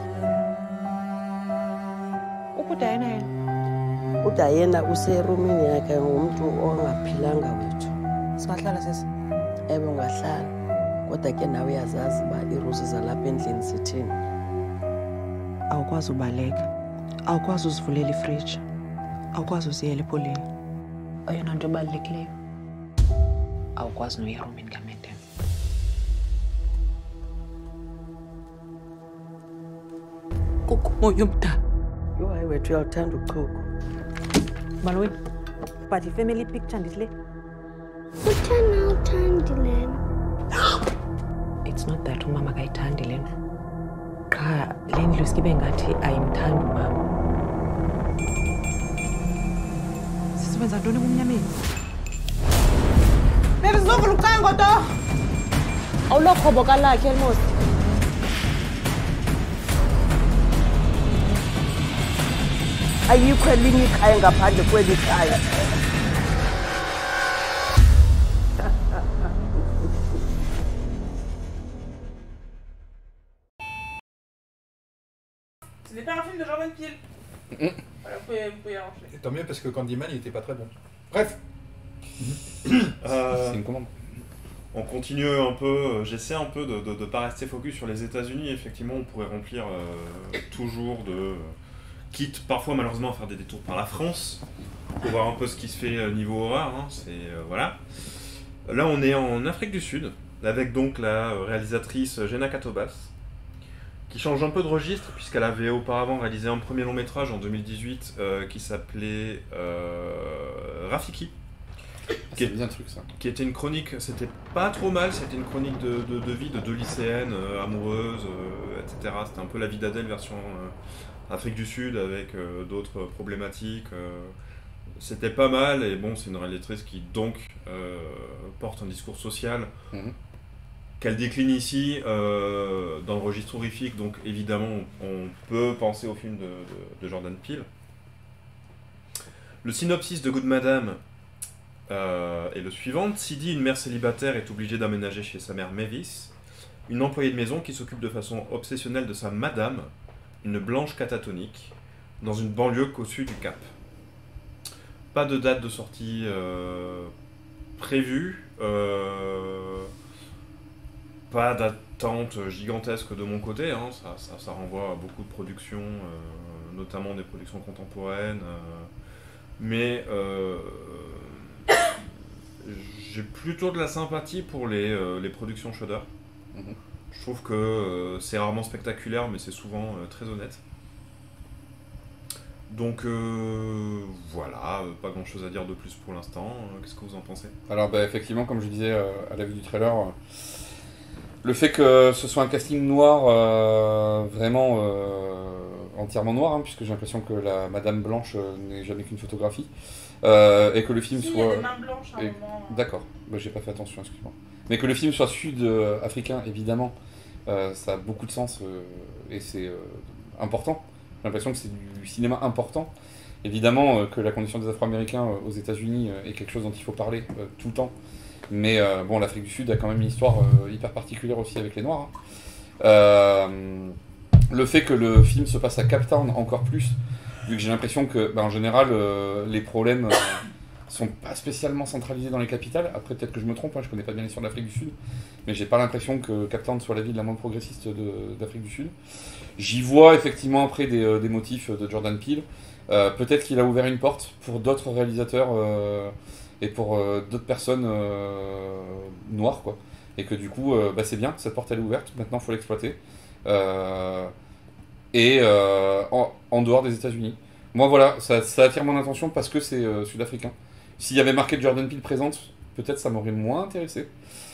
Ukudayena yena. Udayena userumini yakhe ngumuntu ongaphilanga wethu. Singahlala sisi. Ebe ungahlala. Kodwa ke nawe uyazazi ba irusi zalapha endlini sithini. Awukwazi ubaleka. Awukwazi uzivulela ifridge. Awukwazi uziyela epolini. Ayona nto ebalulekileyo. Awukwazi noya erumini kaMadam. Kukumoya umdala. Yo hayi wethu uyaluthanda uchuku. Malweni. But i-family picture ndisile. Uthanda uthandi lena. It's not that umama kayithandi lena. Qha le ndlu sikibe ngathi ayimthandi umama. Sisebenza ntoni kumnyameni? Berizovula ucango to. Awulokhoboka lakhe elmost. Ayikho elinye ikhaya ngaphandle kweli khaya. Ce n'est pas un film de Jordan Peele. Voilà, vous pouvez enchaîner. Et tant mieux parce que Candyman il était pas très bon. Bref. C'est une commande. On continue un peu, j'essaie un peu de pas rester focus sur les États-Unis. Effectivement, on pourrait remplir toujours de... quitte parfois malheureusement à faire des détours par la France, pour voir un peu ce qui se fait niveau horreur, hein, voilà. Là on est en Afrique du Sud, avec donc la réalisatrice Gena Katobas, qui change un peu de registre, puisqu'elle avait auparavant réalisé un premier long métrage en 2018 qui s'appelait Rafiki. C'est bien le truc ça. Qui était une chronique, c'était pas trop mal, c'était une chronique de vie de deux lycéennes amoureuses, etc. C'était un peu la vie d'Adèle version Afrique du Sud avec d'autres problématiques. C'était pas mal, et bon, c'est une réalisatrice qui donc porte un discours social qu'elle décline ici dans le registre horrifique, donc évidemment on peut penser au film de Jordan Peele. Le synopsis de Good Madam est le suivant. Sidi, une mère célibataire, est obligée d'aménager chez sa mère Mavis, une employée de maison qui s'occupe de façon obsessionnelle de sa madame, une blanche catatonique, dans une banlieue cossue du Cap. Pas de date de sortie prévue, pas d'attente gigantesque de mon côté, hein. Ça renvoie à beaucoup de productions, notamment des productions contemporaines, mais j'ai plutôt de la sympathie pour les productions Shudder. Je trouve que c'est rarement spectaculaire, mais c'est souvent très honnête. Donc voilà, pas grand chose à dire de plus pour l'instant. Qu'est-ce que vous en pensez? Alors bah, effectivement, comme je disais à la vue du trailer, le fait que ce soit un casting noir, vraiment entièrement noir, hein, puisque j'ai l'impression que la Madame Blanche n'est jamais qu'une photographie, et que le film soit... Il y a des mains blanches à un moment. D'accord, bah, j'ai pas fait attention, excuse-moi. Mais que le film soit sud-africain, évidemment, ça a beaucoup de sens, et c'est important. J'ai l'impression que c'est du cinéma important. Évidemment que la condition des Afro-Américains aux États-Unis est quelque chose dont il faut parler tout le temps. Mais bon, l'Afrique du Sud a quand même une histoire hyper particulière aussi avec les Noirs. Hein. Le fait que le film se passe à Cape Town encore plus, vu que j'ai l'impression que, en général, les problèmes sont pas spécialement centralisés dans les capitales. Après, peut-être que je me trompe, hein, je connais pas bien l'histoire de l'Afrique du Sud, mais j'ai pas l'impression que Cape Town soit la ville la moins progressiste d'Afrique du Sud. J'y vois effectivement après des motifs de Jordan Peele. Peut-être qu'il a ouvert une porte pour d'autres réalisateurs et pour d'autres personnes noires, quoi. Et que du coup, c'est bien, cette porte elle est ouverte, maintenant il faut l'exploiter. En dehors des États-Unis. Moi voilà, ça attire mon attention parce que c'est sud-africain. S'il y avait marqué Jordan Peele présente, peut-être ça m'aurait moins intéressé.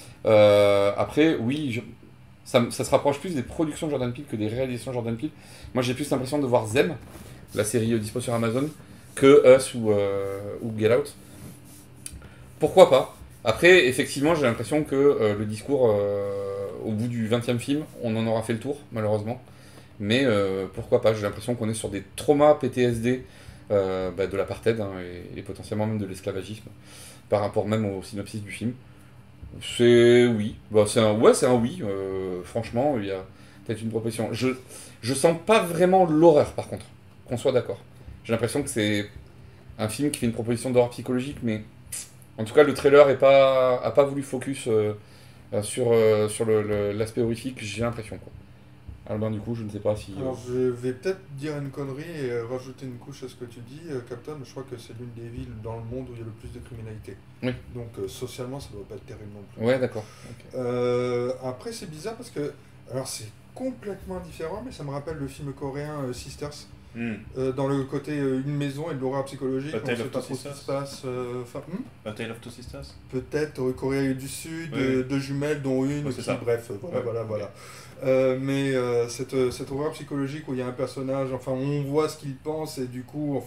Après, oui, ça se rapproche plus des productions de Jordan Peele que des réalisations de Jordan Peele. Moi j'ai plus l'impression de voir Them, la série dispo sur Amazon, que Us ou Get Out. Pourquoi pas? Après, effectivement, j'ai l'impression que le discours, au bout du 20e film, on en aura fait le tour, malheureusement. Mais pourquoi pas? J'ai l'impression qu'on est sur des traumas PTSD de l'apartheid, hein, et potentiellement même de l'esclavagisme, par rapport même au synopsis du film. C'est oui. C'est un oui. Franchement, il y a peut-être une proposition. Je sens pas vraiment l'horreur, par contre, qu'on soit d'accord. J'ai l'impression que c'est un film qui fait une proposition d'horreur psychologique, mais en tout cas, le trailer a pas voulu focus sur l'aspect horrifique, j'ai l'impression, quoi. Alors du coup, je ne sais pas si... Alors je vais peut-être dire une connerie et rajouter une couche à ce que tu dis, Captain. Je crois que c'est l'une des villes dans le monde où il y a le plus de criminalité. Oui. Donc socialement, ça doit pas être terrible non plus. Ouais, d'accord. Okay. Après, c'est bizarre parce que... Alors c'est complètement différent, mais ça me rappelle le film coréen Sisters. Dans le côté une maison et de l'horreur psychologique, on ne sait pas trop ce qui se passe. A Tale of Two Sisters. Peut-être Corée du Sud, deux jumelles dont une qui, bref, voilà. Mais cette horreur psychologique où il y a un personnage, enfin on voit ce qu'il pense et du coup,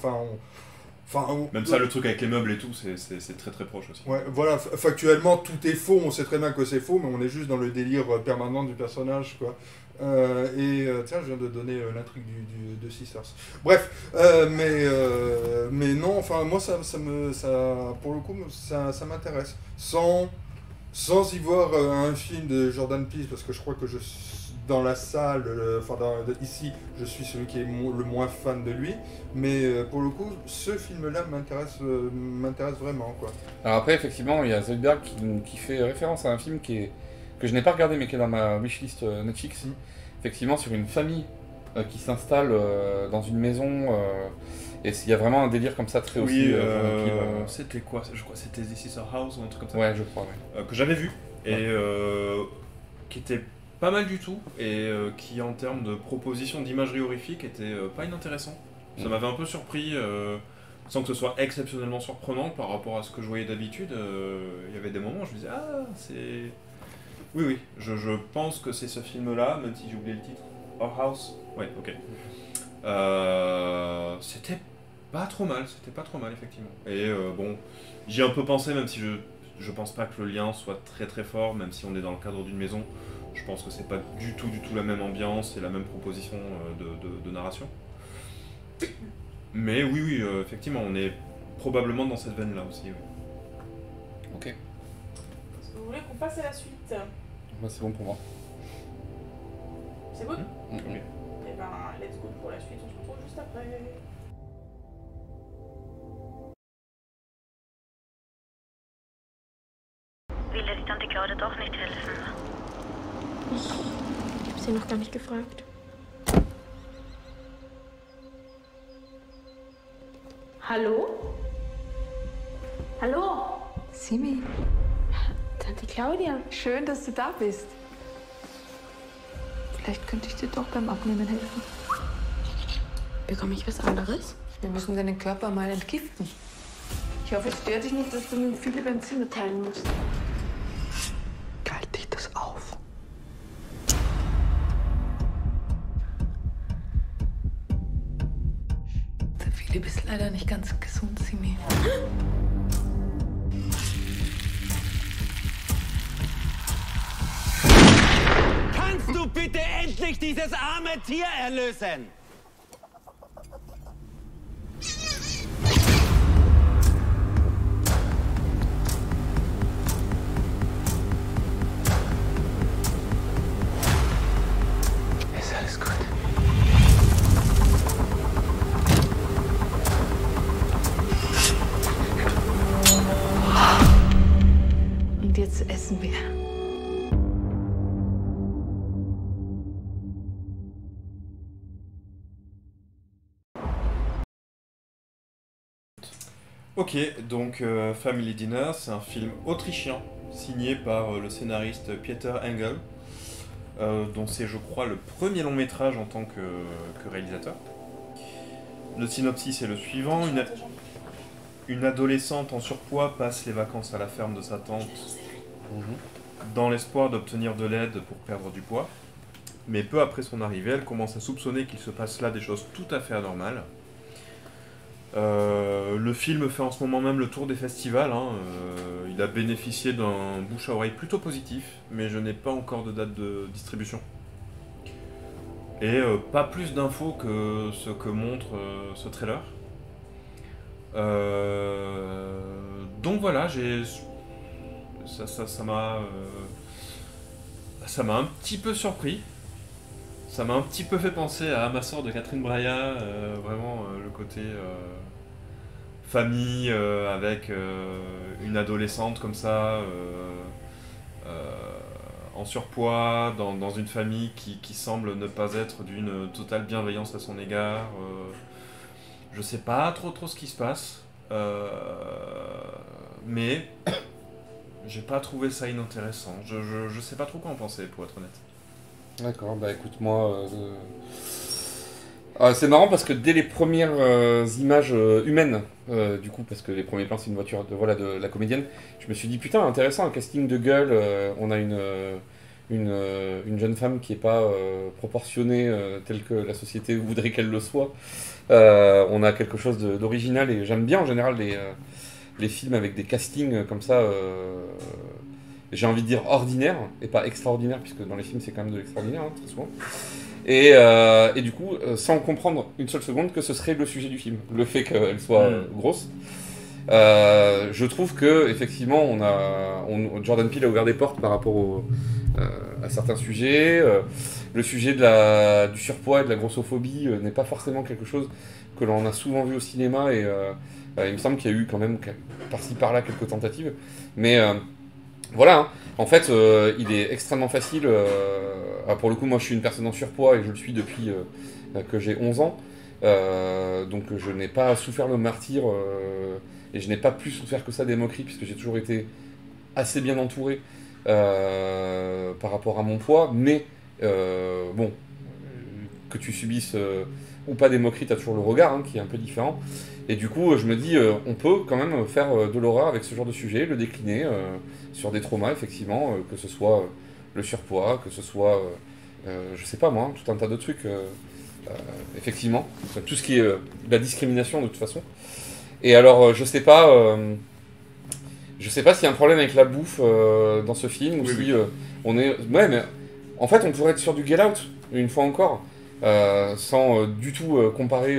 même ça, le truc avec les meubles et tout, c'est très très proche aussi. Ouais, voilà, factuellement tout est faux, on sait très bien que c'est faux, mais on est juste dans le délire permanent du personnage, quoi. Tiens, je viens de donner l'intrigue de Sisters. Bref, mais non, enfin moi ça pour le coup ça m'intéresse. Sans y voir un film de Jordan Peele, parce que je crois que dans la salle, ici, je suis celui qui est le moins fan de lui, mais pour le coup, ce film-là m'intéresse vraiment, quoi. Alors après, effectivement, il y a Zoidberg qui fait référence à un film que je n'ai pas regardé, mais qui est dans ma wishlist Netflix. Effectivement, sur une famille qui s'installe dans une maison, et il y a vraiment un délire comme ça très aussi. C'était quoi? Je crois que c'était The Sister House ou un truc comme ça. Ouais, je crois, ouais. Que j'avais vu, et qui était pas mal du tout, et qui en termes de proposition d'imagerie horrifique était pas inintéressant. Ça m'avait un peu surpris, sans que ce soit exceptionnellement surprenant par rapport à ce que je voyais d'habitude. Il y avait des moments où je me disais, ah, c'est... Oui, je pense que c'est ce film-là, même si j'ai oublié le titre. Our House. Ouais, ok. C'était pas trop mal, effectivement. Et bon, j'y ai un peu pensé, même si je pense pas que le lien soit très très fort, même si on est dans le cadre d'une maison. Je pense que c'est pas du tout la même ambiance et la même proposition de narration. Mais oui, effectivement, on est probablement dans cette veine-là aussi. Oui. Ok. Est-ce que vous voulez qu'on passe à la suite? Moi, c'est bon pour moi. C'est bon? Ok. Et ben, let's go pour la suite, on se retrouve juste après. Will dir die Tante Claudia doch nicht helfen? Ich habe sie noch gar nicht gefragt. Hallo? Hallo? Simi. Tante Claudia. Schön, dass du da bist. Vielleicht könnte ich dir doch beim Abnehmen helfen. Bekomme ich was anderes? Wir müssen deinen Körper mal entgiften. Ich hoffe, es stört dich nicht, dass du mir viele Benzine teilen musst. Galt dich das auf? Der Philipp ist leider nicht ganz gesund, Simi. Kannst du bitte endlich dieses arme Tier erlösen? Ist alles gut? Und jetzt essen wir. Ok, donc Family Dinner, c'est un film autrichien signé par le scénariste Pieter Engel, dont c'est, je crois, le premier long métrage en tant que réalisateur. Le synopsis est le suivant. Une adolescente en surpoids passe les vacances à la ferme de sa tante dans l'espoir d'obtenir de l'aide pour perdre du poids. Mais peu après son arrivée, elle commence à soupçonner qu'il se passe là des choses tout à fait anormales. Le film fait en ce moment même le tour des festivals, hein. Il a bénéficié d'un bouche à oreille plutôt positif, mais je n'ai pas encore de date de distribution. Et pas plus d'infos que ce que montre ce trailer. Donc voilà, ça m'a un petit peu surpris. Ça m'a un petit peu fait penser à Ma sœur de Catherine Breillat, vraiment le côté famille avec une adolescente comme ça, en surpoids, dans une famille qui semble ne pas être d'une totale bienveillance à son égard. Je sais pas trop ce qui se passe, mais j'ai pas trouvé ça inintéressant. Je sais pas trop quoi en penser, pour être honnête. D'accord, bah écoute, moi... c'est marrant parce que dès les premières images humaines, du coup, parce que les premiers plans c'est une voiture de la comédienne, je me suis dit putain, intéressant, un casting de gueule, on a une jeune femme qui est pas proportionnée telle que la société voudrait qu'elle le soit. On a quelque chose d'original et j'aime bien en général les films avec des castings comme ça, j'ai envie de dire ordinaire et pas extraordinaire, puisque dans les films c'est quand même de l'extraordinaire, hein, très souvent. Et du coup, sans comprendre une seule seconde que ce serait le sujet du film, le fait qu'elle soit grosse. Je trouve que effectivement, Jordan Peele a ouvert des portes par rapport à certains sujets. Le sujet du surpoids et de la grossophobie n'est pas forcément quelque chose que l'on a souvent vu au cinéma, et il me semble qu'il y a eu quand même par-ci par-là quelques tentatives. Mais voilà, hein. En fait, il est extrêmement facile. Pour le coup, moi je suis une personne en surpoids et je le suis depuis que j'ai 11 ans. Donc je n'ai pas souffert le martyre et je n'ai pas plus souffert que ça des moqueries, puisque j'ai toujours été assez bien entouré par rapport à mon poids. Mais bon, que tu subisses ou pas des moqueries, tu as toujours le regard qui est un peu différent. Et du coup, je me dis, on peut quand même faire de l'horreur avec ce genre de sujet, le décliner sur des traumas, effectivement, que ce soit le surpoids, que ce soit, je sais pas moi, tout un tas de trucs, effectivement, tout ce qui est la discrimination de toute façon. Et alors, je sais pas s'il y a un problème avec la bouffe dans ce film, ou si on est... Ouais, mais en fait, on pourrait être sur du Get Out, une fois encore, sans du tout comparer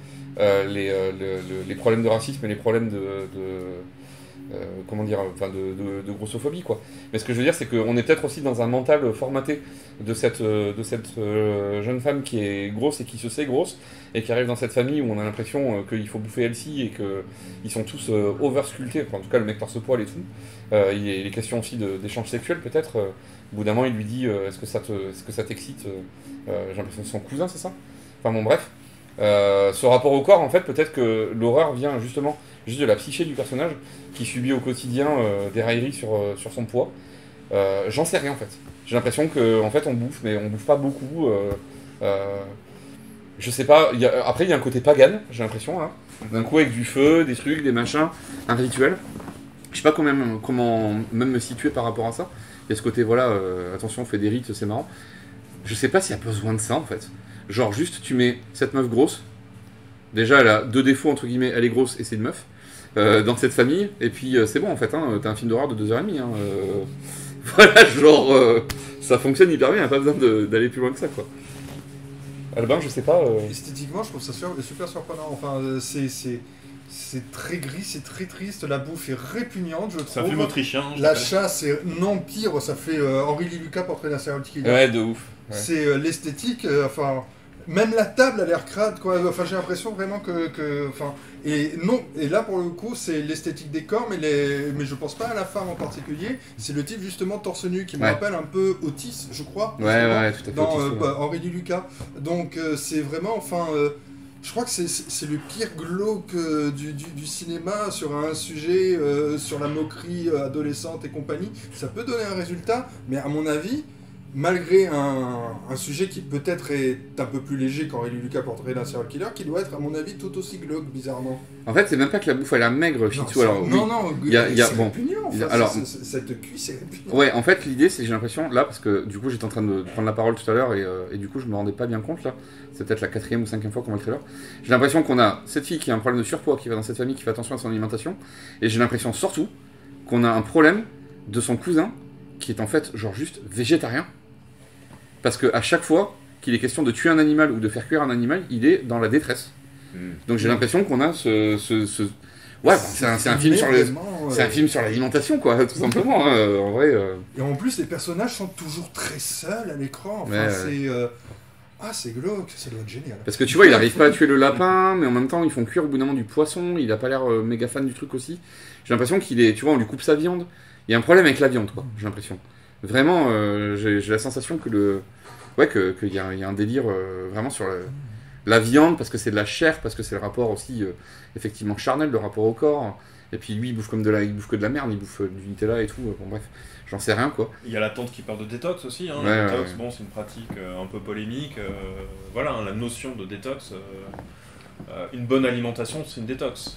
les problèmes de racisme et les problèmes comment dire, enfin de grossophobie, quoi. Mais ce que je veux dire, c'est qu'on est peut-être aussi dans un mental formaté de cette jeune femme qui est grosse et qui se sait grosse, et qui arrive dans cette famille où on a l'impression qu'il faut bouffer healthy et qu'ils sont tous oversculptés, enfin, en tout cas le mec torse poil et tout. Il est question aussi d'échanges sexuels, peut-être. Au bout d'un moment, il lui dit est-ce que ça t'excite j'ai l'impression que c'est son cousin, c'est ça? Enfin bon, bref. Ce rapport au corps, en fait, peut-être que l'horreur vient justement juste de la psyché du personnage qui subit au quotidien des railleries sur son poids. J'en sais rien, en fait. J'ai l'impression qu'en fait on bouffe, mais on bouffe pas beaucoup. Je sais pas, après il y a un côté pagan, j'ai l'impression, hein. D'un coup avec du feu, des trucs, des machins, un rituel. Je sais pas comment même me situer par rapport à ça. Il y a ce côté, voilà, attention, on fait des rites, c'est marrant. Je sais pas s'il y a besoin de ça en fait. Genre juste tu mets cette meuf grosse. Déjà elle a 2 défauts entre guillemets, elle est grosse et c'est une meuf. Dans cette famille, et puis c'est bon en fait, hein, t'as un film d'horreur de 2h30. Hein, voilà, genre ça fonctionne hyper bien, y a pas besoin d'aller plus loin que ça quoi. Albin, je sais pas. Esthétiquement, je trouve ça super surprenant. Enfin, c'est très gris, c'est très triste. La bouffe est répugnante, je trouve. C'est un film autrichien. La chasse est non pire, ça fait Henri Liluka portrait d'un serial killer. Ouais, de ouf. Ouais. C'est l'esthétique, enfin. Même la table a l'air crade, quoi. Enfin, j'ai l'impression vraiment enfin, et non. Et là, pour le coup, c'est l'esthétique des corps, mais je pense pas à la femme en particulier. C'est le type justement torse nu qui me rappelle un peu Otis, je crois. Ouais, tout à fait. Dans Henri Liluka. Donc, c'est vraiment, enfin. Je crois que c'est le pire glauque du cinéma sur un sujet, sur la moquerie adolescente et compagnie. Ça peut donner un résultat, mais à mon avis. Malgré un sujet qui peut-être est un peu plus léger qu'Henri Liluka portrait d'un serial killer, qui doit être à mon avis tout aussi glauque, bizarrement. En fait, c'est même pas que la bouffe elle est maigre, Shitsu. Alors, non, c'est bon, répugnant. Enfin, alors, cette cuisse, c'est répugnant. Ouais, en fait, l'idée, c'est que j'ai l'impression, là, parce que du coup, j'étais en train de prendre la parole tout à l'heure, et du coup, je me rendais pas bien compte, là. C'est peut-être la 4e ou 5e fois qu'on voit le trailer. J'ai l'impression qu'on a cette fille qui a un problème de surpoids, qui va dans cette famille, qui fait attention à son alimentation, et j'ai l'impression surtout qu'on a un problème de son cousin, qui est en fait, genre, juste végétarien. Parce qu'à chaque fois qu'il est question de tuer un animal ou de faire cuire un animal, il est dans la détresse. Donc j'ai l'impression qu'on a Ouais, c'est un film sur c'est un film sur l'alimentation, quoi, tout simplement. En vrai. Et en plus, les personnages sont toujours très seuls à l'écran. Enfin, c'est glauque, ça doit être génial. Parce que tu vois, il arrive pas à tuer le lapin, mais en même temps, ils font cuire au bout d'un moment du poisson. Il a pas l'air méga fan du truc aussi. J'ai l'impression qu'il est, tu vois, on lui coupe sa viande. Il y a un problème avec la viande, quoi. J'ai l'impression. Vraiment, j'ai la sensation que qu'il y a un délire vraiment sur la viande, parce que c'est de la chair, parce que c'est le rapport aussi effectivement charnel, le rapport au corps. Et puis lui, il bouffe il bouffe que de la merde, il bouffe du Nutella et tout. Bon bref, j'en sais rien quoi. Il y a la tante qui parle de détox aussi. Hein. La détox, bon, c'est une pratique un peu polémique. Voilà, hein, la notion de détox. Une bonne alimentation, c'est une détox.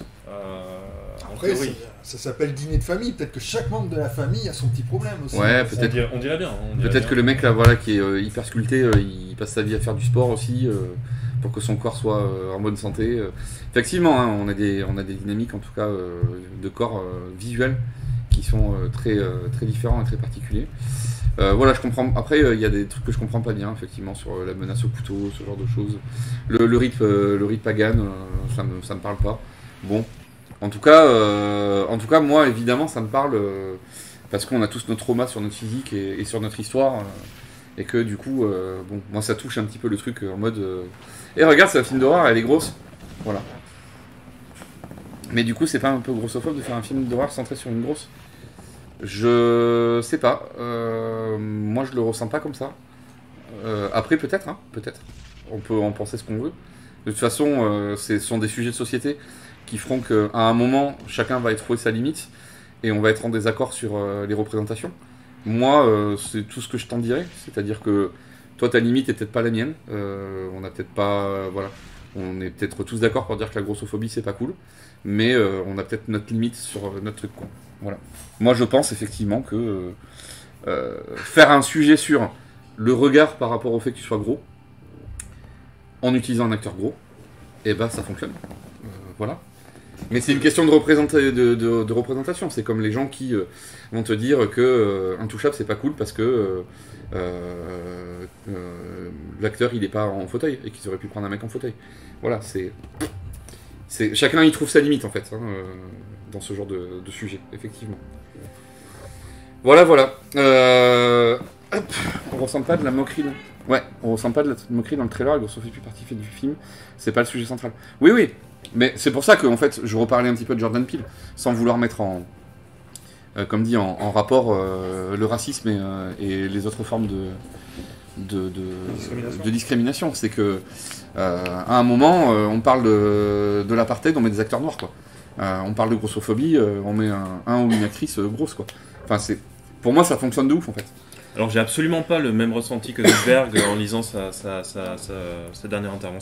Après, ça s'appelle dîner de famille. Peut-être que chaque membre de la famille a son petit problème aussi. Ouais, peut-être. On dirait bien. Peut-être que le mec là, voilà, qui est hyper sculpté, il passe sa vie à faire du sport aussi pour que son corps soit en bonne santé. Effectivement, hein, on a des dynamiques en tout cas de corps visuels qui sont très différents et très particuliers. Voilà, je comprends. Après, il y a des trucs que je comprends pas bien, effectivement, sur la menace au couteau, ce genre de choses. Le rite pagan, ça me parle pas. Bon, en tout cas, moi, évidemment, ça me parle parce qu'on a tous nos traumas sur notre physique et sur notre histoire, et que du coup, bon, moi, ça touche un petit peu le truc en mode. Et regarde, c'est un film d'horreur, elle est grosse, voilà. Mais du coup, c'est pas un peu grossophobe de faire un film d'horreur centré sur une grosse? Je sais pas. Moi, je le ressens pas comme ça. Après, peut-être, hein, peut-être. On peut en penser ce qu'on veut. De toute façon, ce sont des sujets de société qui feront qu'à un moment, chacun va trouver sa limite et on va être en désaccord sur les représentations. Moi, c'est tout ce que je t'en dirais. C'est-à-dire que toi, ta limite est peut-être pas la mienne. On n'a peut-être pas... voilà. On est peut-être tous d'accord pour dire que la grossophobie, c'est pas cool. Mais on a peut-être notre limite sur notre truc, quoi. Voilà. Moi, je pense effectivement que faire un sujet sur le regard par rapport au fait que tu sois gros, en utilisant un acteur gros, et bah ça fonctionne. Voilà. Mais c'est une question de représentation. C'est comme les gens qui vont te dire que Intouchable c'est pas cool parce que l'acteur il est pas en fauteuil et qu'ils auraient pu prendre un mec en fauteuil. Voilà, chacun y trouve sa limite en fait, hein, dans ce genre de sujet, effectivement. Voilà. Hop, on ressent pas de la moquerie. Ouais, on ressent pas de la moquerie dans le trailer, grosso modo, partie fait du film. C'est pas le sujet central. Oui, mais c'est pour ça que en fait, je reparlais un petit peu de Jordan Peele, sans vouloir mettre comme dit, en rapport le racisme et les autres formes de discrimination. C'est que à un moment, on parle de l'apartheid, on met des acteurs noirs, quoi. On parle de grossophobie, on met un ou une actrice grosse, quoi. Enfin, pour moi, ça fonctionne de ouf, en fait. Alors, j'ai absolument pas le même ressenti que Nosberg en lisant sa dernière intervention.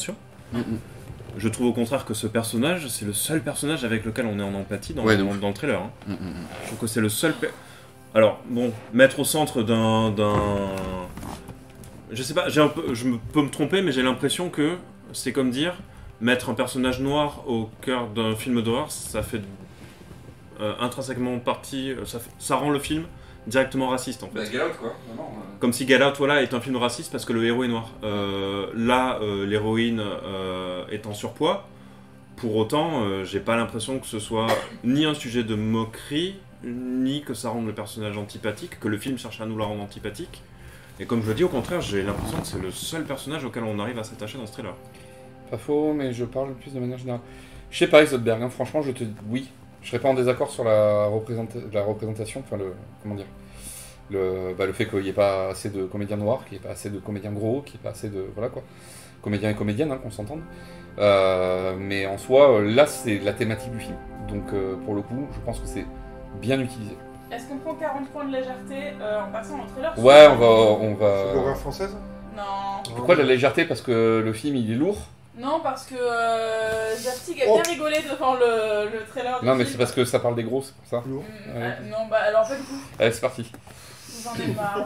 Je trouve au contraire que ce personnage, c'est le seul personnage avec lequel on est en empathie dans, dans le trailer. Hein. Je trouve que c'est le seul... Alors, bon, mettre au centre d'un... Je sais pas, je peux me tromper, mais j'ai l'impression que c'est comme dire, mettre un personnage noir au cœur d'un film d'horreur, ça fait intrinsèquement partie... Ça rend le film directement raciste, en fait. Bah, Get Out, quoi. Comme si Get Out, voilà, est un film raciste parce que le héros est noir. Là, l'héroïne est en surpoids. Pour autant, j'ai pas l'impression que ce soit ni un sujet de moquerie, ni que ça rende le personnage antipathique, que le film cherche à nous la rendre antipathique. Et comme je le dis, au contraire, j'ai l'impression que c'est le seul personnage auquel on arrive à s'attacher dans ce trailer. Pas faux, mais je parle plus de manière générale. Je sais pas, Soderbergh, hein, franchement, oui. Je serais pas en désaccord sur la représentation, enfin comment dire, le fait qu'il n'y ait pas assez de comédiens noirs, qu'il n'y ait pas assez de comédiens gros, qu'il n'y ait pas assez de, voilà quoi, comédiens et comédiennes, hein, qu'on s'entende. Mais en soi, là c'est la thématique du film. Donc pour le coup, je pense que c'est bien utilisé. Est-ce qu'on prend 40 points de légèreté en passant au trailer? Ouais, on va... C'est l'horreur française? Non. Pourquoi la légèreté? Parce que le film il est lourd? Non, parce que Zaptig a bien rigolé devant le trailer. Non, mais c'est parce que ça parle des gros, c'est pour ça. Non, bah alors pas du tout. Allez, c'est parti. J'en ai marre.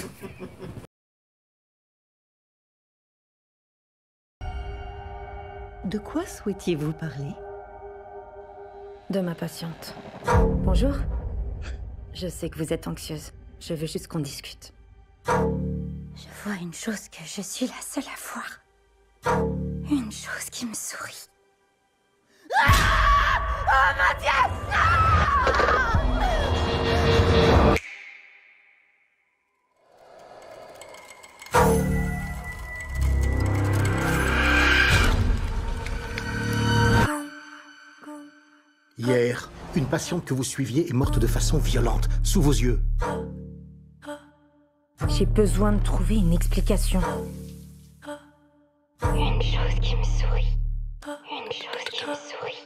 De quoi souhaitiez-vous parler? De ma patiente. Bonjour. Je sais que vous êtes anxieuse. Je veux juste qu'on discute. Je vois une chose que je suis la seule à voir. Une chose qui me sourit. Ah! Oh mon Dieu! Hier, une patiente que vous suiviez est morte de façon violente, sous vos yeux. J'ai besoin de trouver une explication. Une chose qui me sourit. Une chose qui me sourit.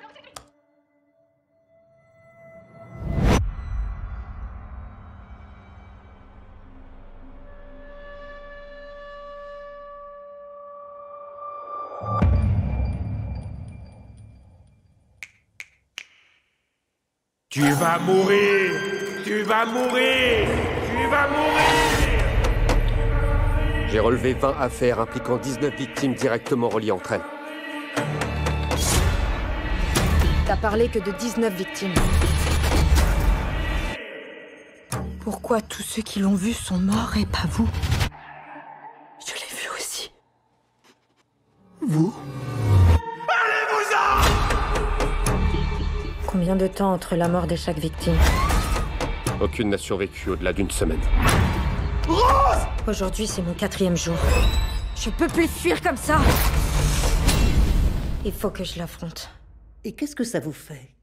Tu vas mourir! Tu vas mourir! Tu vas mourir! J'ai relevé 20 affaires impliquant 19 victimes directement reliées entre elles. T'as parlé que de 19 victimes. Pourquoi tous ceux qui l'ont vu sont morts et pas vous? Je l'ai vu aussi. Vous? Combien de temps entre la mort de chaque victime? Aucune n'a survécu au-delà d'une semaine. Aujourd'hui, c'est mon 4e jour. Je peux plus fuir comme ça. Il faut que je l'affronte. Et qu'est-ce que ça vous fait?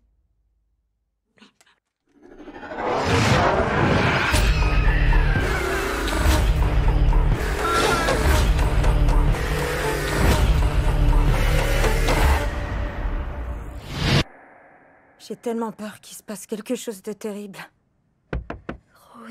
J'ai tellement peur qu'il se passe quelque chose de terrible. Rose.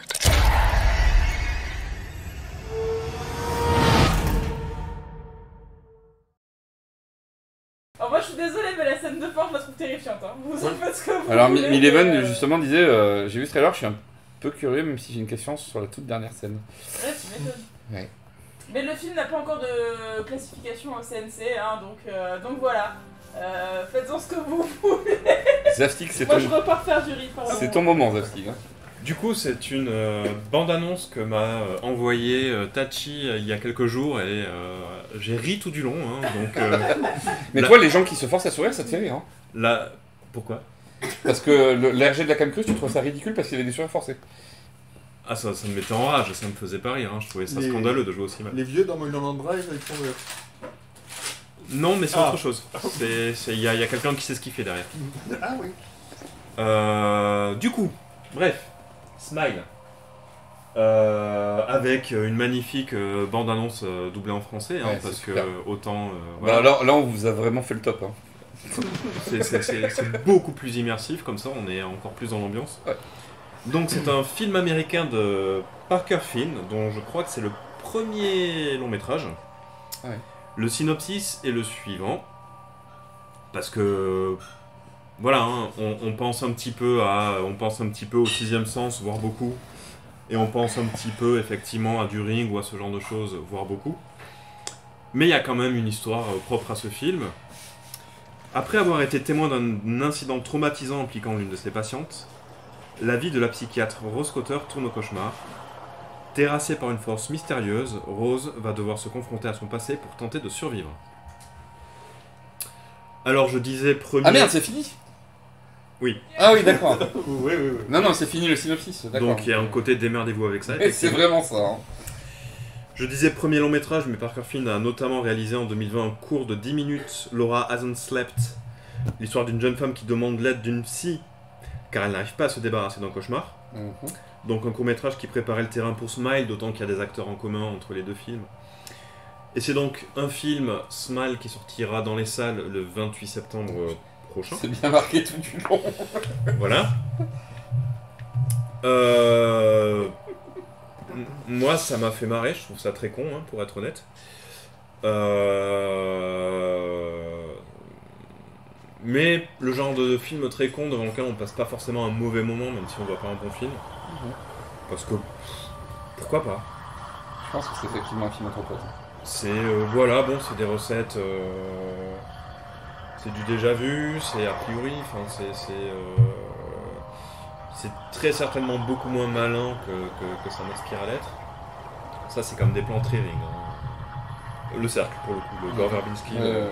Alors moi je suis désolée, mais la scène de fin je la trouve terrifiante. Hein. Vous en faites ce que vous Alors voulez. Milevon justement disait, j'ai vu ce trailer, je suis un peu curieux, même si j'ai une question sur la toute dernière scène. Ouais, tu m'étonnes. Ouais. Mais le film n'a pas encore de classification au CNC, hein, donc voilà. Faites-en ce que vous voulez. Zapstig, c'est Moi je repars faire du riz. C'est ton moment, Zapstig. Hein. Du coup, c'est une bande-annonce que m'a envoyée Tachi il y a quelques jours et j'ai ri tout du long. Hein, donc, mais toi, les gens qui se forcent à sourire, ça te fait rire. Hein. Là, pourquoi? Parce que l'RG de la Cam Cruise, tu trouves ça ridicule parce qu'il y avait des sourires forcés. Ah, ça me mettait en rage, ça me faisait pas rire. Hein, je trouvais ça scandaleux de jouer aussi mal. Les vieux dans Mulholland Drive, ils font rire. Non, mais c'est autre chose. Il y a quelqu'un qui sait ce qu'il fait derrière. Ah oui. Du coup, bref, Smile. Avec une magnifique bande-annonce doublée en français, hein, ouais, parce que super. autant... voilà. Là, on vous a vraiment fait le top. Hein. C'est beaucoup plus immersif, comme ça on est encore plus dans l'ambiance. Ouais. Donc c'est un film américain de Parker Finn, dont je crois que c'est le premier long métrage. Ouais. Le synopsis est le suivant, parce que voilà, hein, on pense un petit peu au Sixième Sens, voire beaucoup, et on pense un petit peu effectivement à du Ring ou à ce genre de choses, voire beaucoup. Mais il y a quand même une histoire propre à ce film. Après avoir été témoin d'un incident traumatisant impliquant l'une de ses patientes, la vie de la psychiatre Rose Cotter tourne au cauchemar. Terrassée par une force mystérieuse, Rose va devoir se confronter à son passé pour tenter de survivre. Alors je disais premier... Ah merde, c'est fini? Oui. Ah oui, d'accord. Oui. Non, c'est fini le synopsis, d'accord. Donc il y a un côté démerdez-vous avec ça. C'est vraiment ça. Hein. Je disais premier long métrage, mais Parker Finn a notamment réalisé en 2020 un court de 10 minutes, Laura Hasn't Slept, l'histoire d'une jeune femme qui demande l'aide d'une psy, car elle n'arrive pas à se débarrasser d'un cauchemar. Donc un court-métrage qui préparait le terrain pour Smile, d'autant qu'il y a des acteurs en commun entre les deux films. Et c'est donc un film, Smile, qui sortira dans les salles le 28 septembre prochain. C'est bien marqué tout du long. Voilà. Moi, ça m'a fait marrer, je trouve ça très con, hein, pour être honnête. Mais le genre de film très con devant lequel on passe pas forcément un mauvais moment, même si on voit pas un bon film. Parce que pourquoi pas? Je pense que c'est effectivement un film entre potes. C'est voilà, bon, c'est des recettes, c'est du déjà vu, c'est a priori, enfin c'est très certainement beaucoup moins malin que ça m'inspire à l'être. Ça, c'est comme des plans très Ring. Hein. Le cercle pour le coup, le Gore Verbinski.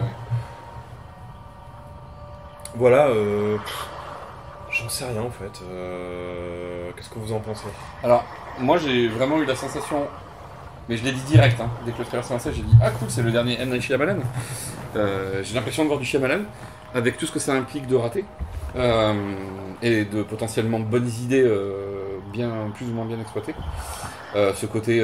Voilà. J'en sais rien en fait. Qu'est-ce que vous en pensez? Alors, moi j'ai vraiment eu la sensation, mais je l'ai dit direct, hein, dès que le trailer s'est lancé, j'ai dit ah cool, c'est le dernier M. Night Shyamalan. J'ai l'impression de voir du Shyamalan, avec tout ce que ça implique de rater, et de potentiellement bonnes idées bien, plus ou moins bien exploitées. Ce côté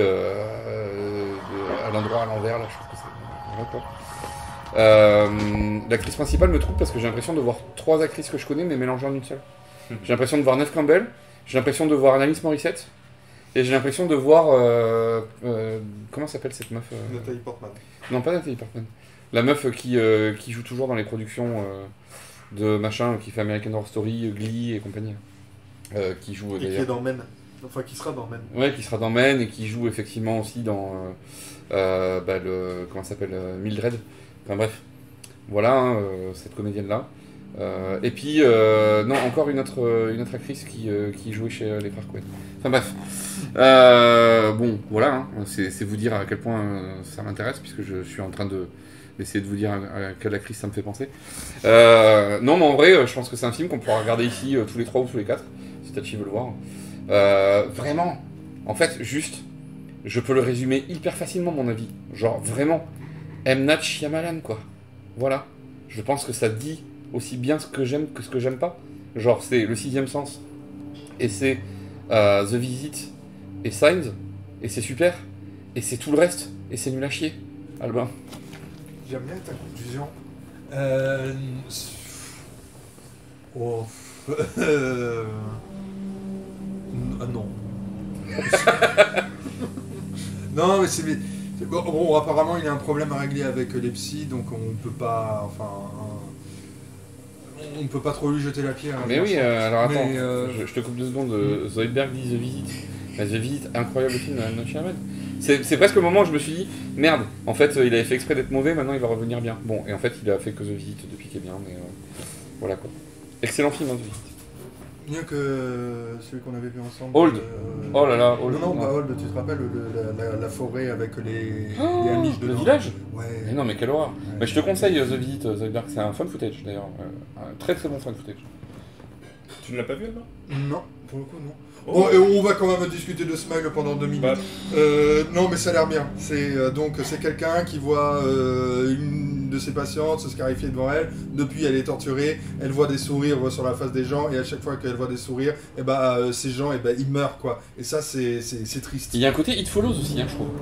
à l'endroit, à l'envers, là, je trouve que c'est vrai quoi. L'actrice principale me trouve parce que j'ai l'impression de voir 3 actrices que je connais mais mélangées en une seule. J'ai l'impression de voir Neve Campbell, j'ai l'impression de voir Alanis Morissette, et j'ai l'impression de voir comment s'appelle cette meuf Nathalie Portman. Non, pas Nathalie Portman. La meuf qui joue toujours dans les productions de machin, qui fait American Horror Story, Glee et compagnie. Qui joue et qui est dans Men. Enfin, qui sera dans Men. Ouais, qui sera dans Men et qui joue effectivement aussi dans le comment ça s'appelle, Mildred. Enfin bref, voilà hein, cette comédienne-là. Et puis, non, encore une autre actrice qui jouait chez les frères Coen. Enfin bref. Bon, voilà, hein, c'est vous dire à quel point ça m'intéresse, puisque je suis en train d'essayer de vous dire à quelle actrice ça me fait penser. Non, mais en vrai, je pense que c'est un film qu'on pourra regarder ici tous les 3 ou tous les 4, si Tachi veut le voir. Vraiment, en fait, juste, je peux le résumer hyper facilement, mon avis. Genre, vraiment, M. Night Shyamalan, quoi. Voilà. Je pense que ça dit aussi bien ce que j'aime que ce que j'aime pas. Genre, c'est le Sixième Sens, et c'est The Visit, et Signs, et c'est super, et c'est tout le reste, et c'est nul à chier. Albin. J'aime bien ta conclusion. Oh. Non. Non, mais c'est... Bon, apparemment, il y a un problème à régler avec les psys, donc on peut pas... Enfin... On ne peut pas trop lui jeter la pierre. Mais oui, alors attends, je te coupe 2 secondes. Zoidberg dit The Visit. The Visit, incroyable film de Night Shyamalan. C'est presque le moment où je me suis dit, merde, en fait, il avait fait exprès d'être mauvais, maintenant il va revenir bien. Bon, et en fait, il a fait que The Visit depuis qu'il est bien, mais voilà quoi. Excellent film, hein, The Visit. Mieux que celui qu'on avait vu ensemble. Old. Oh là là, Old. Non, pas Old, tu te rappelles la forêt avec les Amish dedans. Le village. Ouais. Mais non, mais quelle horreur. Ouais. Mais je te conseille The Visit, Zoidberg, c'est un fun footage d'ailleurs. Un très très bon fun footage. Tu ne l'as pas vu, Albin? Non, pour le coup, non. Bon, et on va quand même discuter de Smile pendant 2 minutes. Non, mais ça a l'air bien. Donc, c'est quelqu'un qui voit une de ses patientes se scarifier devant elle. Depuis, elle est torturée. Elle voit des sourires sur la face des gens. Et à chaque fois qu'elle voit des sourires, ces gens, ils meurent, quoi. Et ça, c'est triste. Il y a un côté It Follows aussi, hein, je trouve.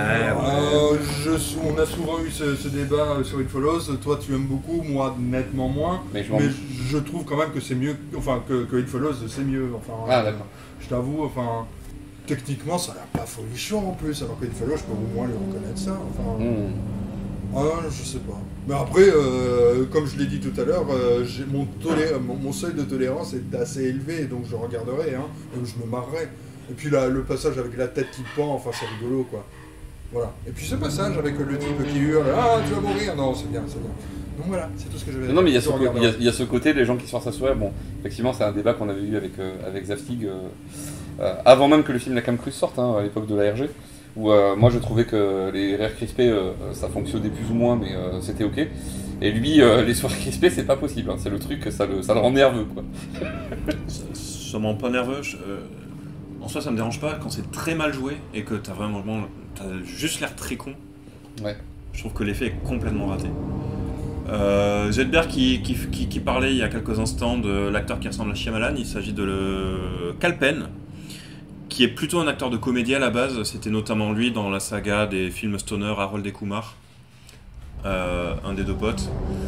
On a souvent eu ce débat sur It Follows. Toi, tu aimes beaucoup, moi, nettement moins. Mais je trouve quand même que c'est mieux. Enfin, que It Follows, c'est mieux. Enfin, d'accord. Je t'avoue, enfin, techniquement, ça a l'air pas folichon en plus, alors que It Follows, je peux au moins lui reconnaître ça. Enfin, Ah, je sais pas. Mais après, comme je l'ai dit tout à l'heure, mon seuil de tolérance est assez élevé, donc je regarderai, hein, donc je me marrerai. Et puis là, le passage avec la tête qui pend, enfin c'est rigolo quoi. Voilà. Et puis ce passage avec le type qui hurle, ah tu vas mourir, non c'est bien, c'est bien. Donc voilà, c'est tout ce que j'avais à dire. Non mais il y a ce côté, les gens qui se forcent à sourire, bon, effectivement c'est un débat qu'on avait eu avec Zaftig, avant même que le film La Cam Cruise sorte, hein, à l'époque de l'ARG. Où moi je trouvais que les rires crispés ça fonctionnait plus ou moins, mais c'était ok. Et lui, les sourires crispés c'est pas possible, hein. C'est le truc, ça le rend nerveux quoi. Ça me rend pas nerveux. En soi ça me dérange pas quand c'est très mal joué et que t'as juste l'air très con. Ouais. Je trouve que l'effet est complètement raté. Zedberg qui parlait il y a quelques instants de l'acteur qui ressemble à Shyamalan, il s'agit de Kalpen, qui est plutôt un acteur de comédie à la base. C'était notamment lui dans la saga des films Stoner, Harold et Kumar, un des deux potes.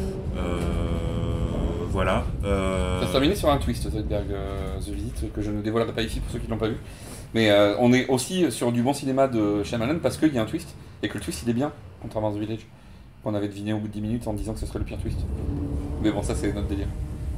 Voilà. Ça se terminait sur un twist, Zedberg, The Visit, que je ne dévoilerai pas ici pour ceux qui ne l'ont pas vu. Mais on est aussi sur du bon cinéma de Shyamalan parce qu'il y a un twist, et que le twist il est bien, contrairement à The Village, qu'on avait deviné au bout de 10 minutes en disant que ce serait le pire twist. Mais bon, ça c'est notre délire.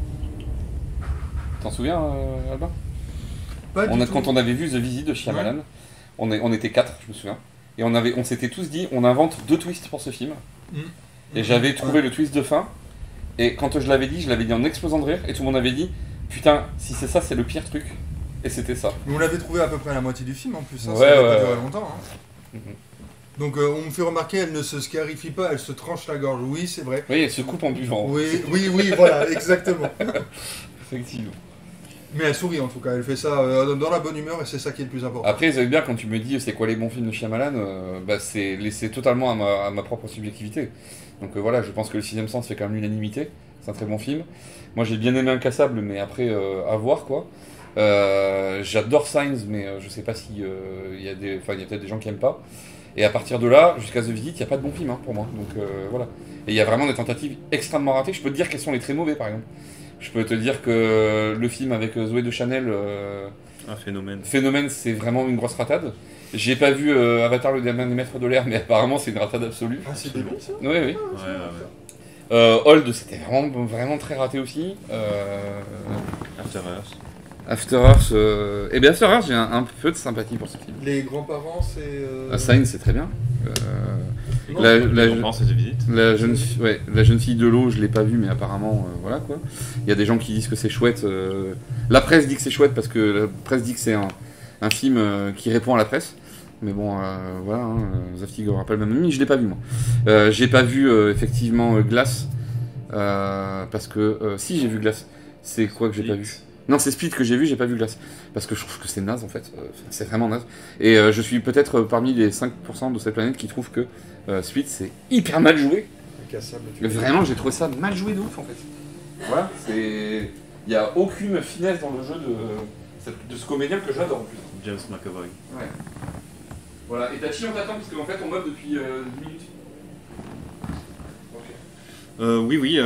T'en souviens, Albin ? Quand on avait vu The Visit de Shyamalan, ouais. on était 4, je me souviens, et on s'était tous dit, on invente 2 twists pour ce film, et j'avais trouvé le twist de fin, et quand je l'avais dit en explosant de rire, et tout le monde avait dit, putain, si c'est ça, c'est le pire truc, et c'était ça. Mais on l'avait trouvé à peu près à la moitié du film en plus, hein, ouais, ça n'a pas duré longtemps. Hein. Donc on me fait remarquer, elle ne se scarifie pas, elle se tranche la gorge, oui c'est vrai. Oui, elle se coupe en buvant. Oui, voilà, exactement. Effectivement. Mais elle sourit en tout cas, elle fait ça dans la bonne humeur et c'est ça qui est le plus important. Après, Zedberg, quand tu me dis c'est quoi les bons films de Shyamalan, c'est laissé totalement à ma propre subjectivité. Donc voilà, je pense que Le Sixième Sens fait quand même l'unanimité, c'est un très bon film. Moi j'ai bien aimé Incassable, mais après à voir quoi. J'adore Signs, mais je sais pas si il y a peut-être des gens qui aiment pas. Et à partir de là, jusqu'à The Visit, il n'y a pas de bon film hein, pour moi. Donc voilà. Et il y a vraiment des tentatives extrêmement ratées. Je peux te dire quels sont les très mauvais par exemple. Je peux te dire que le film avec Zoé de Chanel, un phénomène. Phénomène, c'est vraiment une grosse ratade. J'ai pas vu Avatar le dernier maître de l'air, mais apparemment c'est une ratade absolue. Ah, c'est débile ça ? Oui, oui. Hold, c'était vraiment très raté aussi. After Earth. After Earth, eh bien After Earth, j'ai un peu de sympathie pour ce film. Les grands-parents, c'est... Sign, c'est très bien. La jeune fille de l'eau, je l'ai pas vue, mais apparemment, voilà quoi. Il y a des gens qui disent que c'est chouette. La presse dit que c'est chouette parce que la presse dit que c'est un film qui répond à la presse. Mais bon, voilà, hein, Zaftig aura pas le même avis, je l'ai pas vu moi. J'ai pas vu effectivement Glass, parce que si j'ai vu Glass, c'est quoi que j'ai pas vu ? Non, c'est Split que j'ai vu, j'ai pas vu Glass. Parce que je trouve que c'est naze en fait, c'est vraiment naze. Et je suis peut-être parmi les 5% de cette planète qui trouve que Split c'est hyper mal joué. Vraiment, j'ai trouvé ça mal joué de ouf en fait. Voilà, c'est. Il n'y a aucune finesse dans le jeu de ce comédien que j'adore en plus. James McAvoy. Ouais. Voilà, et Tachi on t'attend parce qu'en fait on meuble depuis 10 minutes. Okay. Oui,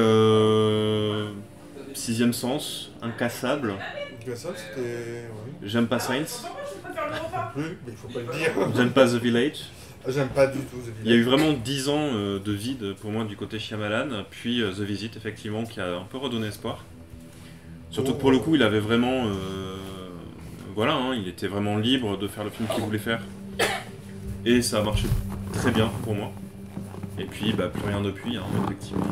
Sixième Sens, Incassable. Incassable, c'était... Oui. J'aime pas Saints. Oui, mais il faut pas le dire. J'aime pas The Village. J'aime pas du tout The Village. Il y a eu vraiment 10 ans de vide pour moi du côté Shyamalan, puis The Visit effectivement qui a un peu redonné espoir. Surtout que pour le coup il avait vraiment... voilà, hein, il était vraiment libre de faire le film qu'il voulait faire. Et ça a marché très bien pour moi. Et puis plus rien depuis, hein, effectivement.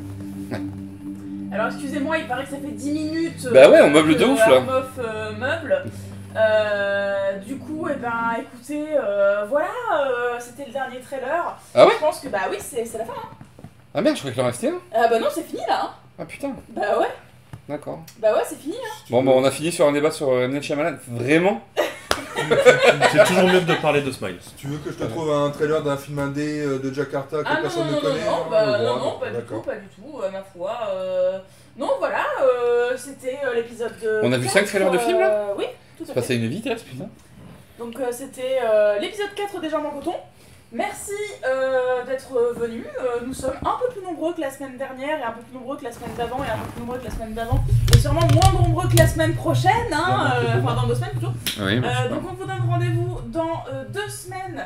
Alors excusez-moi, il paraît que ça fait 10 minutes. Bah ouais, on meuble de ouf là. Meuble. Du coup, écoutez, voilà, c'était le dernier trailer. Ah ouais ? Je pense que oui, c'est la fin. Hein. Ah merde, je croyais qu'il en restait un. Ah bah non, c'est fini là. Hein. Ah putain. Bah ouais. D'accord. Bah ouais, c'est fini. Hein. Bon, on a fini sur un débat sur M. Night Shyamalan. Vraiment ? C'est toujours mieux de parler de Smile. Si tu veux que je te trouve un trailer d'un film indé de Jakarta que personne ne connaît. Non, pas du tout, ma foi. Non, voilà, c'était l'épisode de... On a vu 5 trailers de films là ? Oui, tout à fait. C'est passé à une vitesse, putain. Donc c'était l'épisode 4 des Jambes en coton. Merci d'être venus. Nous sommes un peu plus nombreux que la semaine dernière, et un peu plus nombreux que la semaine d'avant, et un peu plus nombreux que la semaine d'avant, et sûrement moins nombreux que la semaine prochaine, hein, enfin dans 2 semaines plutôt. Oui, donc on vous donne rendez-vous dans 2 semaines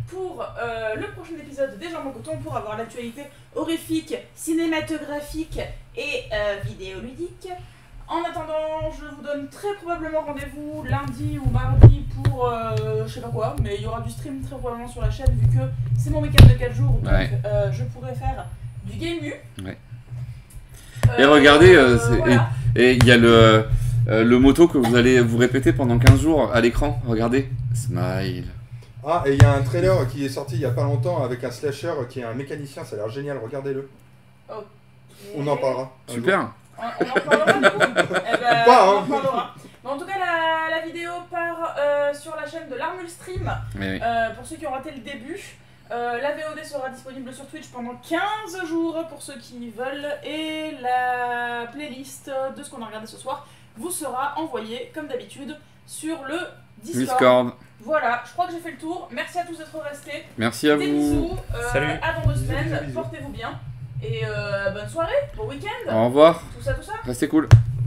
pour le prochain épisode des Jambes en coton pour avoir l'actualité horrifique, cinématographique et vidéoludique. En attendant, je vous donne très probablement rendez-vous lundi ou mardi pour je sais pas quoi, mais il y aura du stream très probablement sur la chaîne vu que c'est mon week-end de 4 jours, donc je pourrais faire du game nu. Ouais. Et regardez, voilà. et il y a le motto que vous allez vous répéter pendant 15 jours à l'écran. Regardez, smile. Ah, et il y a un trailer qui est sorti il y a pas longtemps avec un slasher qui est un mécanicien, ça a l'air génial, regardez-le. Okay. On en parlera. Super. On en parlera du coup. Eh ben, Pas, hein. on en parlera. Mais en tout cas, la vidéo part sur la chaîne de l'Armule Stream. Oui. Pour ceux qui ont raté le début. La VOD sera disponible sur Twitch pendant 15 jours pour ceux qui veulent. Et la playlist de ce qu'on a regardé ce soir vous sera envoyée, comme d'habitude, sur le Discord. Voilà, je crois que j'ai fait le tour. Merci à tous d'être restés. Merci à Des vous. bisous. Salut. À dans 2 semaines. Bisous. Portez-vous bien. Et bonne soirée, bon week-end. Au revoir. Tout ça, tout ça. Restez cool.